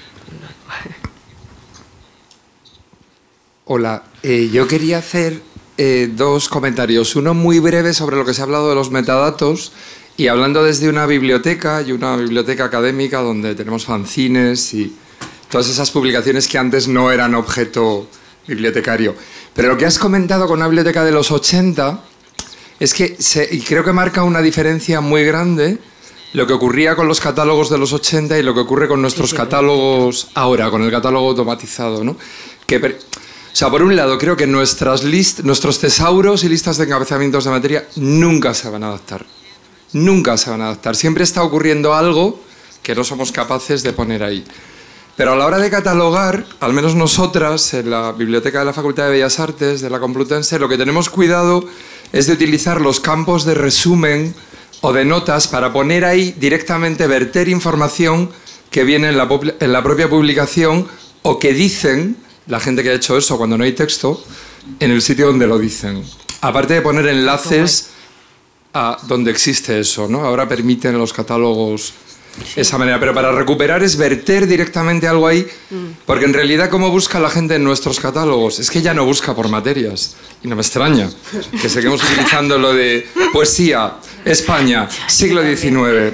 Hola, yo quería hacer dos comentarios. Uno muy breve sobre lo que se ha hablado de los metadatos y hablando desde una biblioteca y una biblioteca académica donde tenemos fanzines y todas esas publicaciones que antes no eran objeto bibliotecario. Pero lo que has comentado con una biblioteca de los 80 es que, y creo que marca una diferencia muy grande, lo que ocurría con los catálogos de los 80 y lo que ocurre con nuestros catálogos ahora, con el catálogo automatizado, ¿no? O sea, por un lado, creo que nuestros tesauros y listas de encabezamientos de materia nunca se van a adaptar. Nunca se van a adaptar. Siempre está ocurriendo algo que no somos capaces de poner ahí. Pero a la hora de catalogar, al menos nosotras, en la Biblioteca de la Facultad de Bellas Artes, de la Complutense, lo que tenemos cuidado es de utilizar los campos de resumen o de notas para poner ahí directamente, verter información que viene en la propia publicación o que dicen... la gente que ha hecho eso cuando no hay texto, en el sitio donde lo dicen. Aparte de poner enlaces a donde existe eso, ¿no? Ahora permiten los catálogos esa manera, pero para recuperar es verter directamente algo ahí, porque en realidad ¿cómo busca la gente en nuestros catálogos? Es que ya no busca por materias, y no me extraña que seguimos utilizando lo de poesía, España, siglo XIX,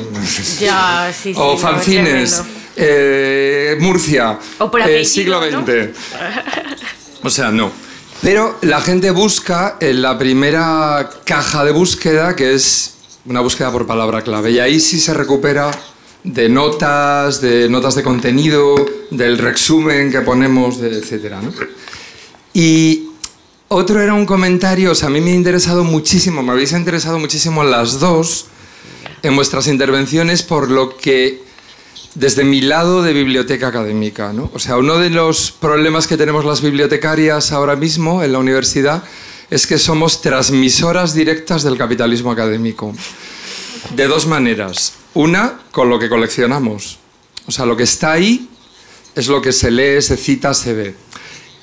o fanzines... Murcia, siglo XX. ¿No? O sea, no. Pero la gente busca en la primera caja de búsqueda, que es una búsqueda por palabra clave. Y ahí sí se recupera de notas de contenido, del resumen que ponemos, etcétera, ¿no? Y otro era un comentario, o sea, a mí me ha interesado muchísimo, me habéis interesado muchísimo las dos en vuestras intervenciones por lo que... desde mi lado de biblioteca académica, ¿no? O sea, uno de los problemas que tenemos las bibliotecarias ahora mismo en la universidad es que somos transmisoras directas del capitalismo académico. De dos maneras. Una, con lo que coleccionamos. O sea, lo que está ahí es lo que se lee, se cita, se ve.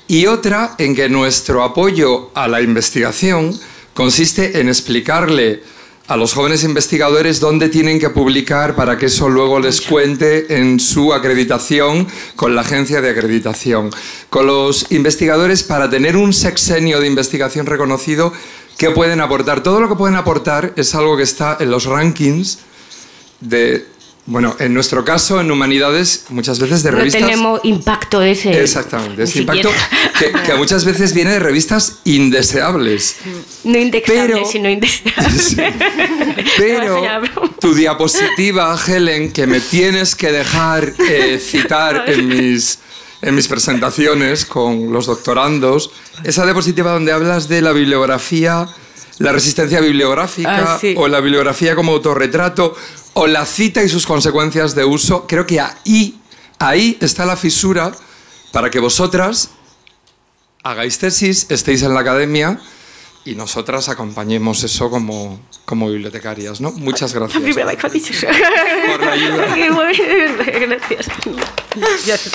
y otra en que nuestro apoyo a la investigación consiste en explicarle a los jóvenes investigadores dónde tienen que publicar para que eso luego les cuente en su acreditación con la agencia de acreditación. Con los investigadores, para tener un sexenio de investigación reconocido, ¿qué pueden aportar? Todo lo que pueden aportar es algo que está en los rankings de... Bueno, en nuestro caso, en humanidades, muchas veces de revistas... No tenemos impacto ese. Exactamente, ese impacto que muchas veces viene de revistas indeseables. No indexables, sino indeseables. Sí. Pero tu diapositiva, Helen, que me tienes que dejar citar en mis presentaciones con los doctorandos, esa diapositiva donde hablas de la bibliografía, la resistencia bibliográfica, sí, o la bibliografía como autorretrato, o la cita y sus consecuencias de uso, creo que ahí está la fisura para que vosotras hagáis tesis, estéis en la academia y nosotras acompañemos eso como bibliotecarias, ¿no? Muchas gracias. Por la ayuda. Gracias.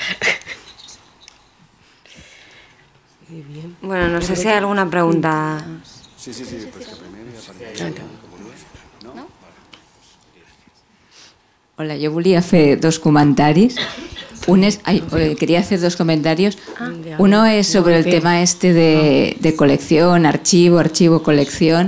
Bueno, no sé si hay alguna pregunta. Sí, pues que primero ¿no? Hola, jo volia fer dos comentaris. Quería hacer dos comentarios. Uno es sobre el tema de colección, archivo, colección.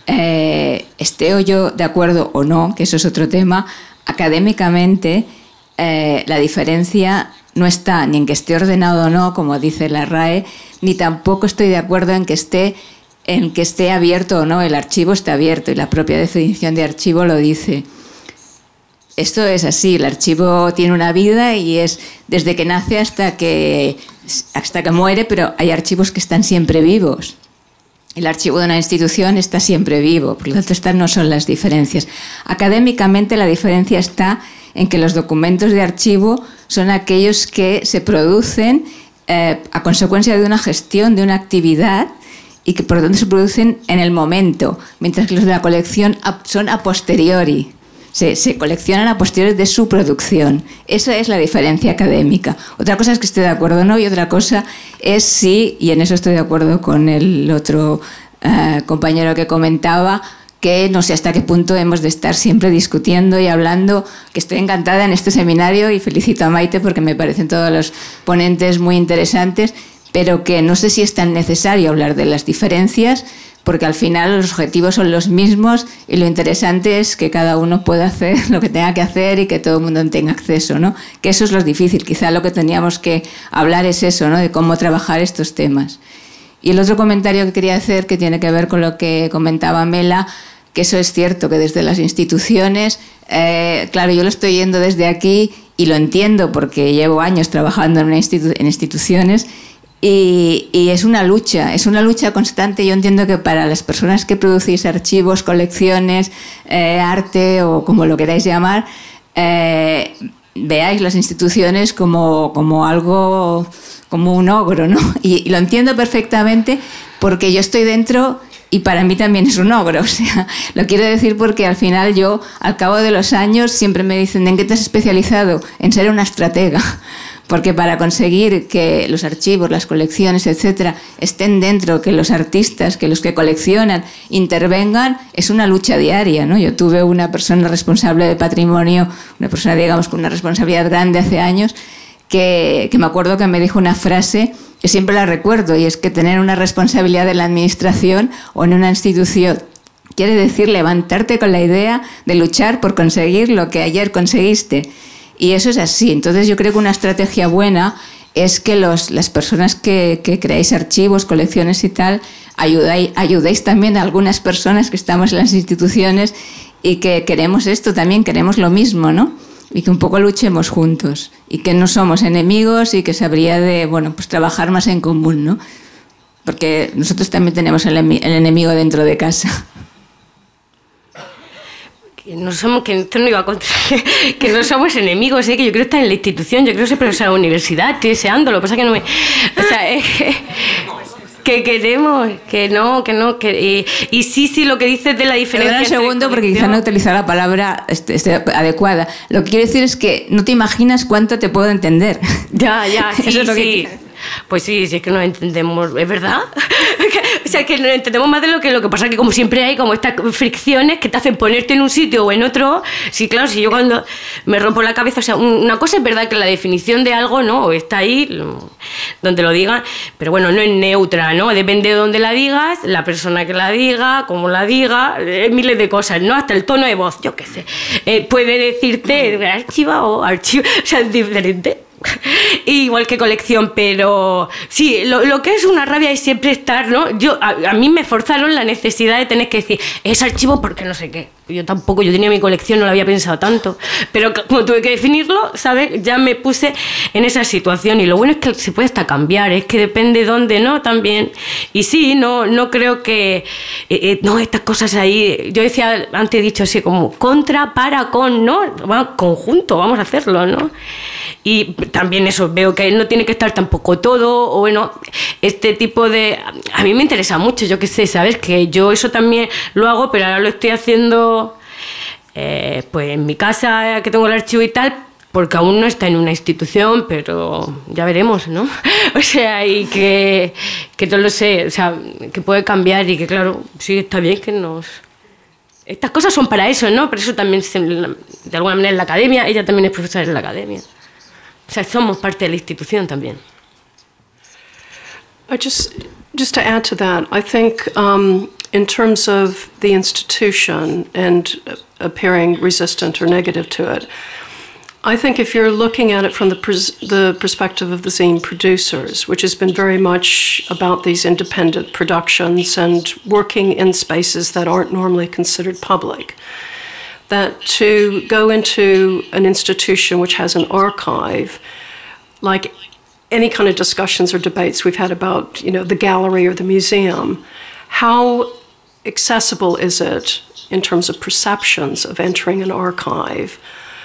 Esté yo de acuerdo o no, que eso es otro tema, académicamente la diferencia no está ni en que esté ordenado o no, como dice la RAE, ni tampoco estoy de acuerdo en que esté abierto o no. El archivo está abierto y la propia definición de archivo lo dice. Esto es así, el archivo tiene una vida y es desde que nace hasta que muere, pero hay archivos que están siempre vivos. El archivo de una institución está siempre vivo, por lo tanto estas no son las diferencias. Académicamente la diferencia está en que los documentos de archivo son aquellos que se producen a consecuencia de una gestión, de una actividad, y que por lo tanto se producen en el momento, mientras que los de la colección son a posteriori. Se coleccionan a posteriori de su producción. Esa es la diferencia académica. Otra cosa es que esté de acuerdo o no, y otra cosa es si, y en eso estoy de acuerdo con el otro compañero que comentaba, que no sé hasta qué punto hemos de estar siempre discutiendo y hablando, que estoy encantada en este seminario y felicito a Maite porque me parecen todos los ponentes muy interesantes, pero que no sé si es tan necesario hablar de las diferencias, porque al final los objetivos son los mismos y lo interesante es que cada uno pueda hacer lo que tenga que hacer y que todo el mundo tenga acceso, ¿no? Que eso es lo difícil. Quizá lo que teníamos que hablar es eso, ¿no? De cómo trabajar estos temas. Y el otro comentario que quería hacer, que tiene que ver con lo que comentaba Mela, que eso es cierto, que desde las instituciones, claro, yo lo estoy yendo desde aquí y lo entiendo porque llevo años trabajando en instituciones. Y es una lucha constante. Yo entiendo que para las personas que producís archivos, colecciones, arte o como lo queráis llamar, veáis las instituciones como algo, como un ogro, ¿no? Y lo entiendo perfectamente porque yo estoy dentro y para mí también es un ogro. O sea, lo quiero decir porque al final yo, al cabo de los años, siempre me dicen: ¿en qué te has especializado? En ser una estratega. Porque para conseguir que los archivos, las colecciones, etcétera, estén dentro, que los artistas, que los que coleccionan intervengan, es una lucha diaria, ¿no? Yo tuve una persona responsable de patrimonio, una persona, digamos, con una responsabilidad grande hace años, que me acuerdo que me dijo una frase que siempre la recuerdo, y es que tener una responsabilidad en la administración o en una institución quiere decir levantarte con la idea de luchar por conseguir lo que ayer conseguiste. Y eso es así. Entonces yo creo que una estrategia buena es que las personas que creáis archivos, colecciones y tal, ayudéis también a algunas personas que estamos en las instituciones y que queremos esto también, queremos lo mismo, ¿no? Y que un poco luchemos juntos y que no somos enemigos y que se habría de, bueno, pues trabajar más en común, ¿no? Porque nosotros también tenemos el enemigo dentro de casa. Que no somos enemigos, que yo creo estar en la institución, yo creo ser profesora de la universidad, estoy deseando, lo que pasa es que no me... O sea, que queremos, y sí, lo que dices de la diferencia... Perdona un segundo, porque quizá no he utilizado la palabra adecuada. Lo que quiero decir es que no te imaginas cuánto te puedo entender. Ya, sí, eso es lo sí. Pues sí, sí, es que nos entendemos, es verdad. O sea, que nos entendemos más de lo que pasa, que como siempre hay como estas fricciones que te hacen ponerte en un sitio o en otro. Sí, claro, si yo cuando me rompo la cabeza, o sea, una cosa es verdad que la definición de algo, ¿no? Está ahí, donde lo digan, pero bueno, no es neutra, ¿no? Depende de dónde la digas, la persona que la diga, cómo la diga, miles de cosas, ¿no? Hasta el tono de voz, yo qué sé. Puede decirte archiva o archivo, o sea, es diferente. Igual que colección, pero sí, lo que es una rabia es siempre estar, ¿no? A mí me forzaron la necesidad de tener que decir, es archivo porque no sé qué. Yo tampoco, yo tenía mi colección, no lo había pensado tanto, pero como tuve que definirlo, ¿sabes? Ya me puse en esa situación, y lo bueno es que se puede hasta cambiar, es que depende dónde, ¿no? También. Y sí, no creo que no, estas cosas ahí, yo decía, antes he dicho así como contra, para, con, ¿no? Bueno, conjunto, vamos a hacerlo, ¿no? Y también eso, veo que no tiene que estar tampoco todo, o bueno, este tipo de... A mí me interesa mucho, yo qué sé, ¿sabes? Que yo eso también lo hago, pero ahora lo estoy haciendo pues en mi casa, que tengo el archivo y tal, porque aún no está en una institución, pero ya veremos, ¿no? O sea, y que todo lo sé, o sea, que puede cambiar y que claro, sí, está bien que nos... Estas cosas son para eso, ¿no? Por eso también, de alguna manera, en la academia, ella también es profesora en la academia. O sea, somos parte de la institución también. Just to add to that, I think in terms of the institution and appearing resistant or negative to it, I think if you're looking at it from the perspective of the zine producers, which has been very much about these independent productions and working in spaces that aren't normally considered public, that to go into an institution which has an archive, like any kind of discussions or debates we've had about, you know, the gallery or the museum, how accessible is it in terms of perceptions of entering an archive?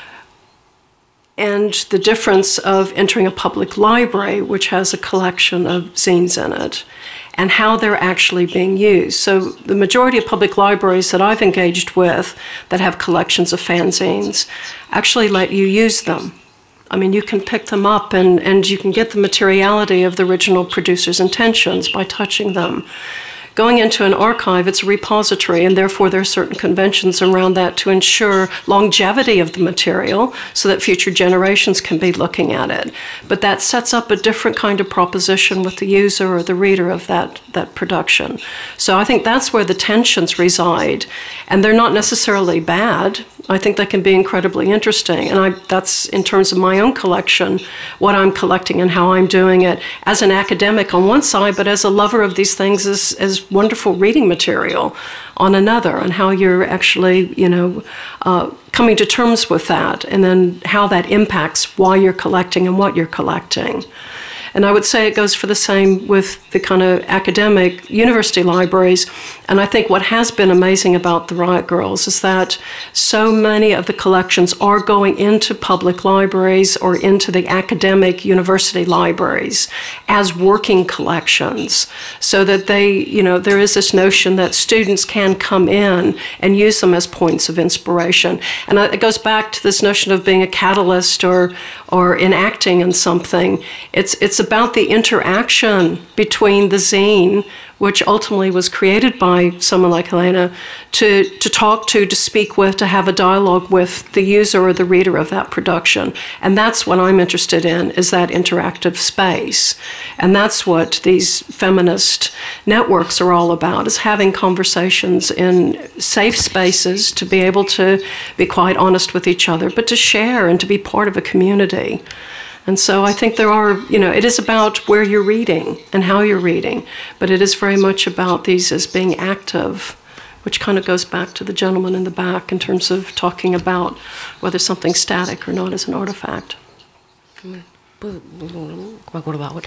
And the difference of entering a public library, which has a collection of zines in it, and how they're actually being used. So the majority of public libraries that I've engaged with that have collections of fanzines actually let you use them. I mean, you can pick them up and you can get the materiality of the original producer's intentions by touching them. Going into an archive, it's a repository, and therefore there are certain conventions around that to ensure longevity of the material so that future generations can be looking at it. But that sets up a different kind of proposition with the user or the reader of that production. So I think that's where the tensions reside, and they're not necessarily bad. I think they can be incredibly interesting, and that's in terms of my own collection, what I'm collecting and how I'm doing it as an academic on one side, but as a lover of these things as wonderful reading material on another, and how you're actually, you know, coming to terms with that, and then how that impacts why you're collecting and what you're collecting. And I would say it goes for the same with the kind of academic university libraries. And I think what has been amazing about the Riot Girls is that so many of the collections are going into public libraries or into the academic university libraries as working collections, so that they, you know, there is this notion that students can come in and use them as points of inspiration. And it goes back to this notion of being a catalyst or enacting in something. It's about the interaction between the zine, which ultimately was created by someone like Helena, to talk to speak with, to have a dialogue with the user or the reader of that production. And that's what I'm interested in, is that interactive space. And that's what these feminist networks are all about, is having conversations in safe spaces to be able to be quite honest with each other, but to share and to be part of a community. And so I think there are, you know, it is about where you're reading and how you're reading, but it is very much about these as being active, which kind of goes back to the gentleman in the back in terms of talking about whether something's static or not as an artifact. Me acuerdo ahora.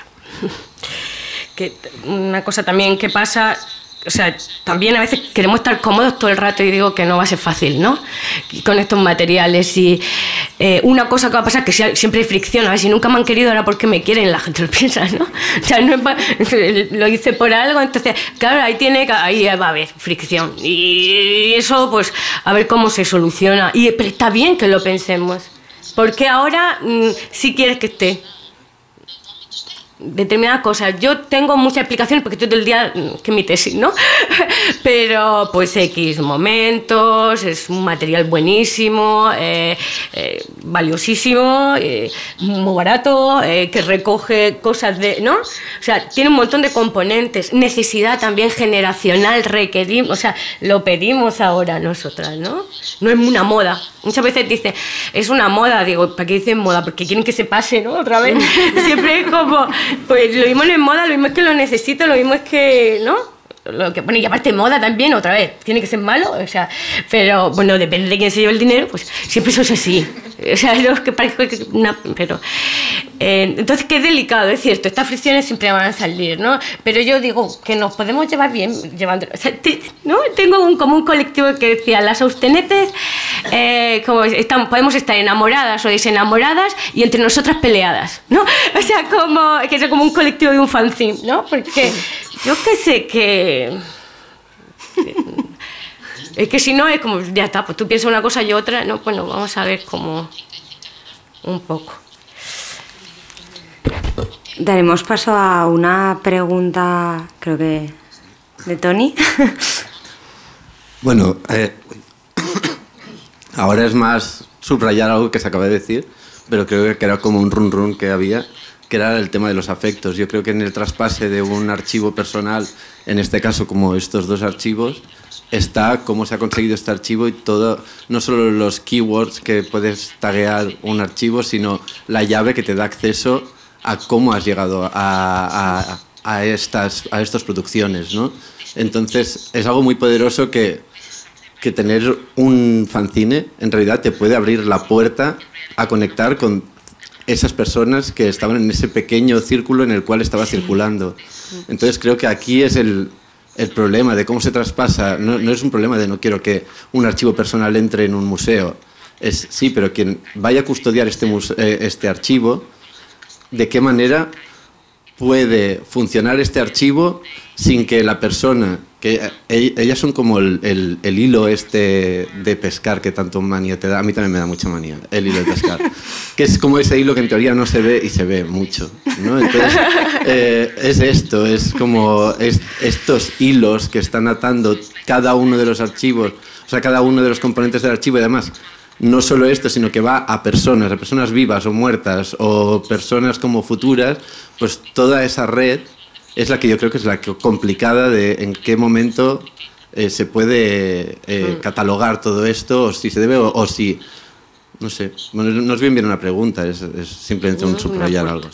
Que una cosa también que pasa, o sea, también a veces queremos estar cómodos todo el rato, y digo que no va a ser fácil, ¿no? Con estos materiales. Y una cosa que va a pasar, que siempre hay fricción. A ver, si nunca me han querido, ahora ¿por qué me quieren? La gente lo piensa, ¿no? O sea, no es lo hice por algo, entonces, claro, ahí va a haber fricción. Y eso, pues, a ver cómo se soluciona. Pero está bien que lo pensemos, porque ahora sí quieres que esté. determinadas cosas. Yo tengo muchas explicaciones porque todo el día que mi tesis, ¿no? Pero pues X momentos, es un material buenísimo, valiosísimo, muy barato, que recoge cosas de, ¿no? O sea, tiene un montón de componentes, necesidad también generacional, requerimos, o sea, lo pedimos ahora nosotras, ¿no? No es una moda. Muchas veces dicen, es una moda, digo, ¿para qué dicen moda? Porque quieren que se pase, ¿no? Otra vez. Siempre es como, pues lo mismo no es moda, lo mismo es que lo necesito, lo mismo es que, ¿no? Lo que pone, y aparte moda también, otra vez, tiene que ser malo, o sea, pero bueno, depende de quién se lleve el dinero, pues siempre eso es así. O sea, no es que parezca que pero entonces qué delicado, es cierto, estas fricciones siempre van a salir, ¿no? Pero yo digo que nos podemos llevar bien llevando, o sea, ¿no? Tengo como un colectivo que decía, las austenetes como podemos estar enamoradas o desenamoradas y entre nosotras peleadas, ¿no? O sea, como que es como un colectivo de un fanzine, ¿no? Porque yo qué sé que es que si no es como, ya está, pues tú piensas una cosa y otra, no, bueno, vamos a ver como un poco. Daremos paso a una pregunta, creo que de Tony. Bueno, ahora es más subrayar algo que se acaba de decir, pero creo que era como un run que había, que era el tema de los afectos. Yo creo que en el traspase de un archivo personal, en este caso como estos dos archivos, está cómo se ha conseguido este archivo y todo, no solo los keywords que puedes taguear un archivo, sino la llave que te da acceso a cómo has llegado a estas producciones, ¿no? Entonces es algo muy poderoso que tener un fanzine en realidad te puede abrir la puerta a conectar con esas personas que estaban en ese pequeño círculo en el cual estaba circulando. Entonces creo que aquí es el problema de cómo se traspasa. No es un problema de no quiero que un archivo personal entre en un museo. Sí, pero quien vaya a custodiar este archivo, ¿de qué manera puede funcionar este archivo sin que la persona, que ellas son como el hilo este de pescar que tanto manía te da? A mí también me da mucha manía el hilo de pescar, que es como ese hilo que en teoría no se ve y se ve mucho, ¿no? Entonces es esto, es como estos hilos que están atando cada uno de los archivos, o sea, cada uno de los componentes del archivo, y además no solo esto, sino que va a personas vivas o muertas o personas como futuras, pues toda esa red es la que yo creo que es la complicada de en qué momento se puede catalogar todo esto, o si se debe, o si, no sé, bueno, no es bien una pregunta, es simplemente un subrayar algo.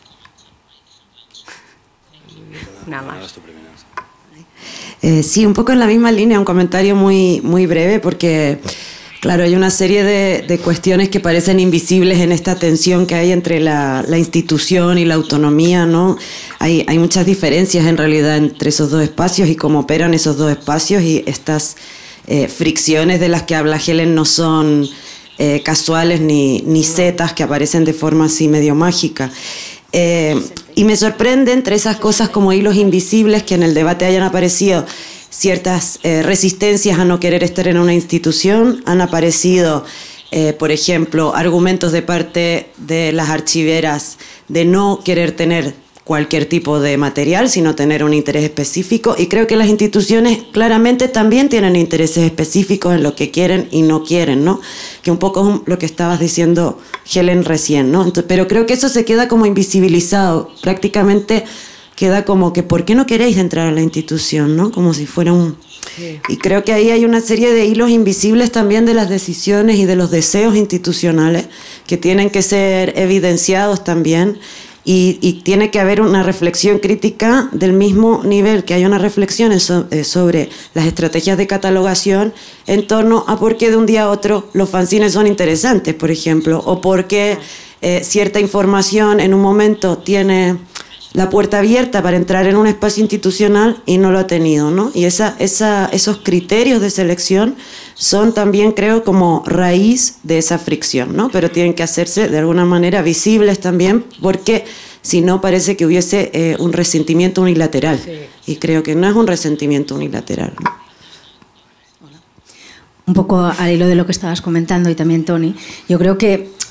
Nada más. Sí, un poco en la misma línea, un comentario muy, muy breve, porque claro, hay una serie de cuestiones que parecen invisibles en esta tensión que hay entre la institución y la autonomía, ¿no? Hay muchas diferencias en realidad entre esos dos espacios y cómo operan esos dos espacios, y estas fricciones de las que habla Helen no son casuales ni setas que aparecen de forma así medio mágica. Y me sorprende entre esas cosas como hilos invisibles que en el debate hayan aparecido ciertas resistencias a no querer estar en una institución. Han aparecido, por ejemplo, argumentos de parte de las archiveras de no querer tener cualquier tipo de material, sino tener un interés específico, y creo que las instituciones claramente también tienen intereses específicos en lo que quieren y no quieren, ¿no? Que un poco es lo que estabas diciendo, Helen, recién, ¿no? Entonces, pero creo que eso se queda como invisibilizado, prácticamente queda como que ¿por qué no queréis entrar a la institución? ¿No? Como si fuera un... Sí. Y creo que ahí hay una serie de hilos invisibles también de las decisiones y de los deseos institucionales que tienen que ser evidenciados también, y tiene que haber una reflexión crítica del mismo nivel que hay una reflexión sobre las estrategias de catalogación en torno a por qué de un día a otro los fanzines son interesantes, por ejemplo, o por qué cierta información en un momento tiene la puerta abierta para entrar en un espacio institucional y no lo ha tenido, ¿no? Y esos criterios de selección son también, creo, como raíz de esa fricción, ¿no? Pero tienen que hacerse de alguna manera visibles también, porque si no parece que hubiese un resentimiento unilateral. Sí. Y creo que no es un resentimiento unilateral, ¿no? Un poco al hilo de lo que estabas comentando, y también Tony, yo creo que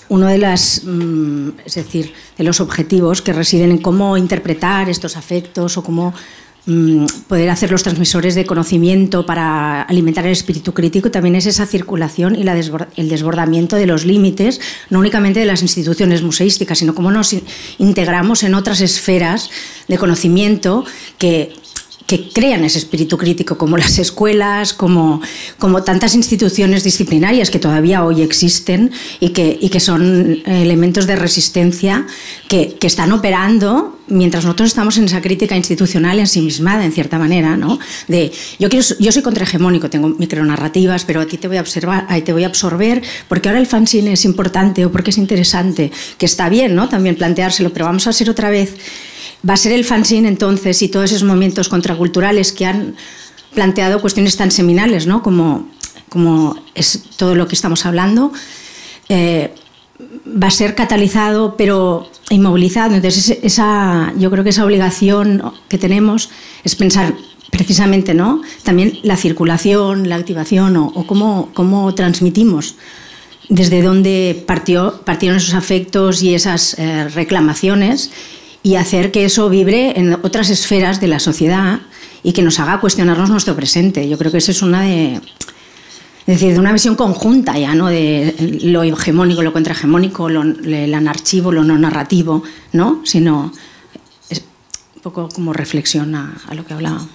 uno de las, es decir, de los objetivos que residen en cómo interpretar estos afectos o cómo poder hacer los transmisores de conocimiento para alimentar el espíritu crítico, también es esa circulación y el desbordamiento de los límites, no únicamente de las instituciones museísticas, sino cómo nos integramos en otras esferas de conocimiento que crean ese espíritu crítico, como las escuelas, como tantas instituciones disciplinarias que todavía hoy existen y que son elementos de resistencia que están operando mientras nosotros estamos en esa crítica institucional ensimismada, en cierta manera, ¿no? Yo soy contrahegemónico, tengo micronarrativas, pero a ti te voy a observar, ahí te voy a absorber, porque ahora el fanzine es importante o porque es interesante, que está bien, ¿no? También planteárselo, pero vamos a ser otra vez. Va a ser el fanzine entonces y todos esos movimientos contraculturales que han planteado cuestiones tan seminales, ¿no? como es todo lo que estamos hablando, va a ser catalizado pero inmovilizado. Entonces yo creo que esa obligación que tenemos es pensar precisamente, ¿no? También la circulación, la activación o cómo transmitimos, desde dónde partieron esos afectos y esas reclamaciones, y hacer que eso vibre en otras esferas de la sociedad y que nos haga cuestionarnos nuestro presente. Yo creo que eso es de una visión conjunta ya, ¿no? De lo hegemónico, lo contrahegemónico, el anarchivo, lo no narrativo, ¿no? Sino es un poco como reflexión a lo que hablábamos.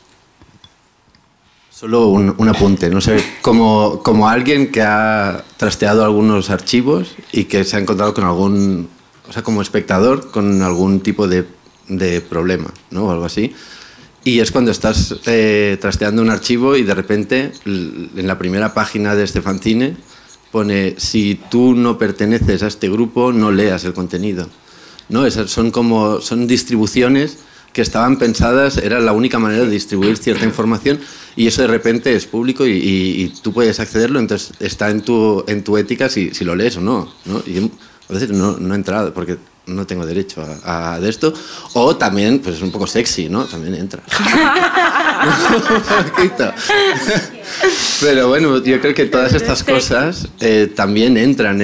Solo un apunte, no sé, como alguien que ha trasteado algunos archivos y que se ha encontrado con algún... O sea, como espectador, con algún tipo de problema, ¿no? O algo así. Y es cuando estás trasteando un archivo y de repente, en la primera página de este fanzine, pone: si tú no perteneces a este grupo, no leas el contenido, ¿no? Esas son distribuciones que estaban pensadas, era la única manera de distribuir cierta información, y eso de repente es público y tú puedes accederlo, entonces está en tu ética si lo lees o no, ¿no? Y a veces no he entrado porque no tengo derecho a de esto. O también, pues es un poco sexy, ¿no? También entras. Pero bueno, yo creo que todas estas cosas también entran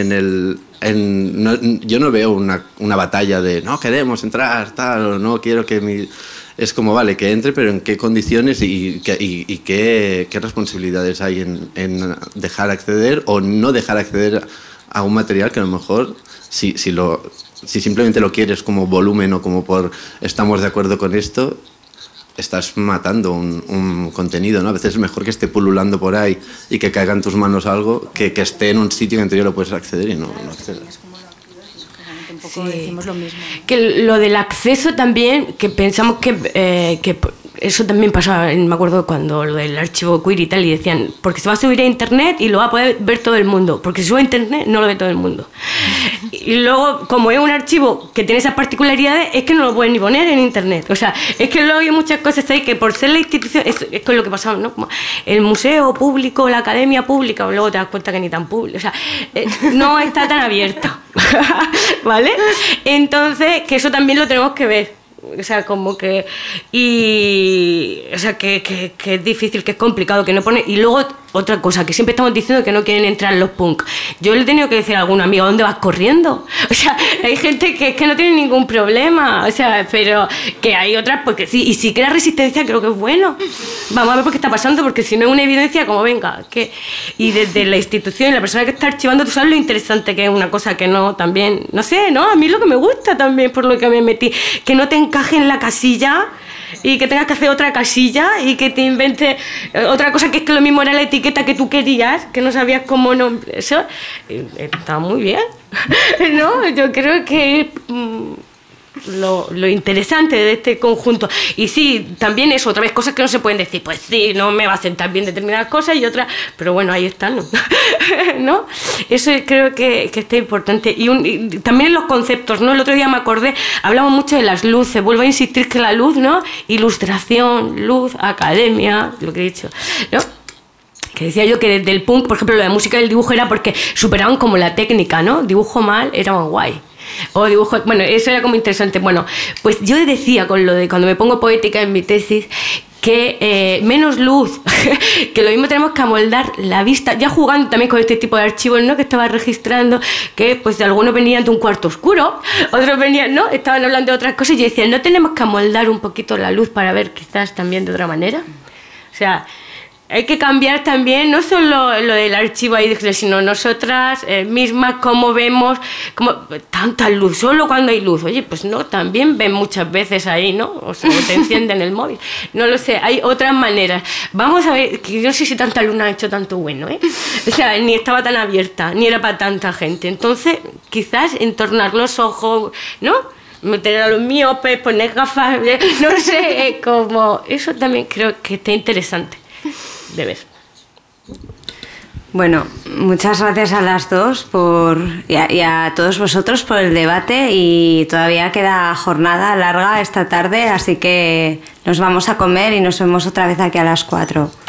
yo no veo una batalla de no queremos entrar, tal, o no quiero que Es como, vale, que entre, pero en qué condiciones y qué responsabilidades hay en dejar acceder o no dejar acceder a un material que a lo mejor, si simplemente lo quieres como volumen o como estamos de acuerdo con esto, estás matando un contenido, ¿no? A veces es mejor que esté pululando por ahí y que caiga en tus manos algo que esté en un sitio en el que yo lo puedes acceder y no accedes. Sí. Decimos lo mismo. Que lo del acceso también, que pensamos que eso también pasaba, me acuerdo cuando lo del archivo queer y tal, y decían, porque se va a subir a internet y lo va a poder ver todo el mundo, porque si sube a internet no lo ve todo el mundo. Y luego, como es un archivo que tiene esas particularidades, es que no lo pueden ni poner en internet. O sea, es que luego hay muchas cosas ahí que por ser la institución, es con lo que pasaba, ¿no? Como el museo público, la academia pública, luego te das cuenta que ni tan público, o sea, no está tan abierto, ¿vale? Entonces, que eso también lo tenemos que ver. O sea, como que... o sea, que es difícil, que es complicado, que no pone... Y luego, otra cosa, que siempre estamos diciendo que no quieren entrar los punk. Yo le he tenido que decir a algún amigo, ¿dónde vas corriendo? O sea, hay gente que es que no tiene ningún problema, o sea, pero que hay otras, porque sí, y si crea resistencia creo que es bueno. Vamos a ver por qué está pasando, porque si no es una evidencia, como venga, que... Y desde la institución y la persona que está archivando, tú sabes lo interesante que es una cosa que no, también... No sé, ¿no? A mí lo que me gusta también, por lo que me metí, que no te encaje en la casilla y que tengas que hacer otra casilla y que te inventes otra cosa, que es que lo mismo era la etiqueta que tú querías, que no sabías cómo nombrar. Eso está muy bien, ¿no? Yo creo que lo interesante de este conjunto. Y sí, también eso, otra vez cosas que no se pueden decir, pues sí, no me va a sentar bien determinadas cosas y otras, pero bueno, ahí están, ¿no? Eso creo que está importante. Y también en los conceptos, ¿no? El otro día me acordé, hablamos mucho de las luces, vuelvo a insistir que la luz, ¿no? Ilustración, luz, academia, lo que he dicho, ¿no? Que decía yo que desde el punk, por ejemplo, lo de música y el dibujo era porque superaban como la técnica, ¿no? Dibujo mal, era más guay. O dibujo, bueno, eso era como interesante. Bueno, pues yo decía con lo de cuando me pongo poética en mi tesis, que menos luz, que lo mismo tenemos que amoldar la vista, ya jugando también con este tipo de archivos, ¿no? Que estaba registrando, que pues algunos venían de un cuarto oscuro, otros venían, ¿no? Estaban hablando de otras cosas y decían, ¿no tenemos que amoldar un poquito la luz para ver quizás también de otra manera? O sea, hay que cambiar también, no solo lo del archivo ahí, sino nosotras mismas, cómo vemos, como tanta luz, solo cuando hay luz. Oye, pues no, también ven muchas veces ahí, ¿no? O sea, te encienden el móvil. No lo sé, hay otras maneras. Vamos a ver, que yo no sé si tanta luna ha hecho tanto bueno, ¿eh? O sea, ni estaba tan abierta, ni era para tanta gente. Entonces, quizás entornar los ojos, ¿no? Meter a los miopes, poner gafas, no sé, como... Eso también creo que está interesante. De ver. Bueno, muchas gracias a las dos y a todos vosotros por el debate, y todavía queda jornada larga esta tarde, así que nos vamos a comer y nos vemos otra vez aquí a las 4.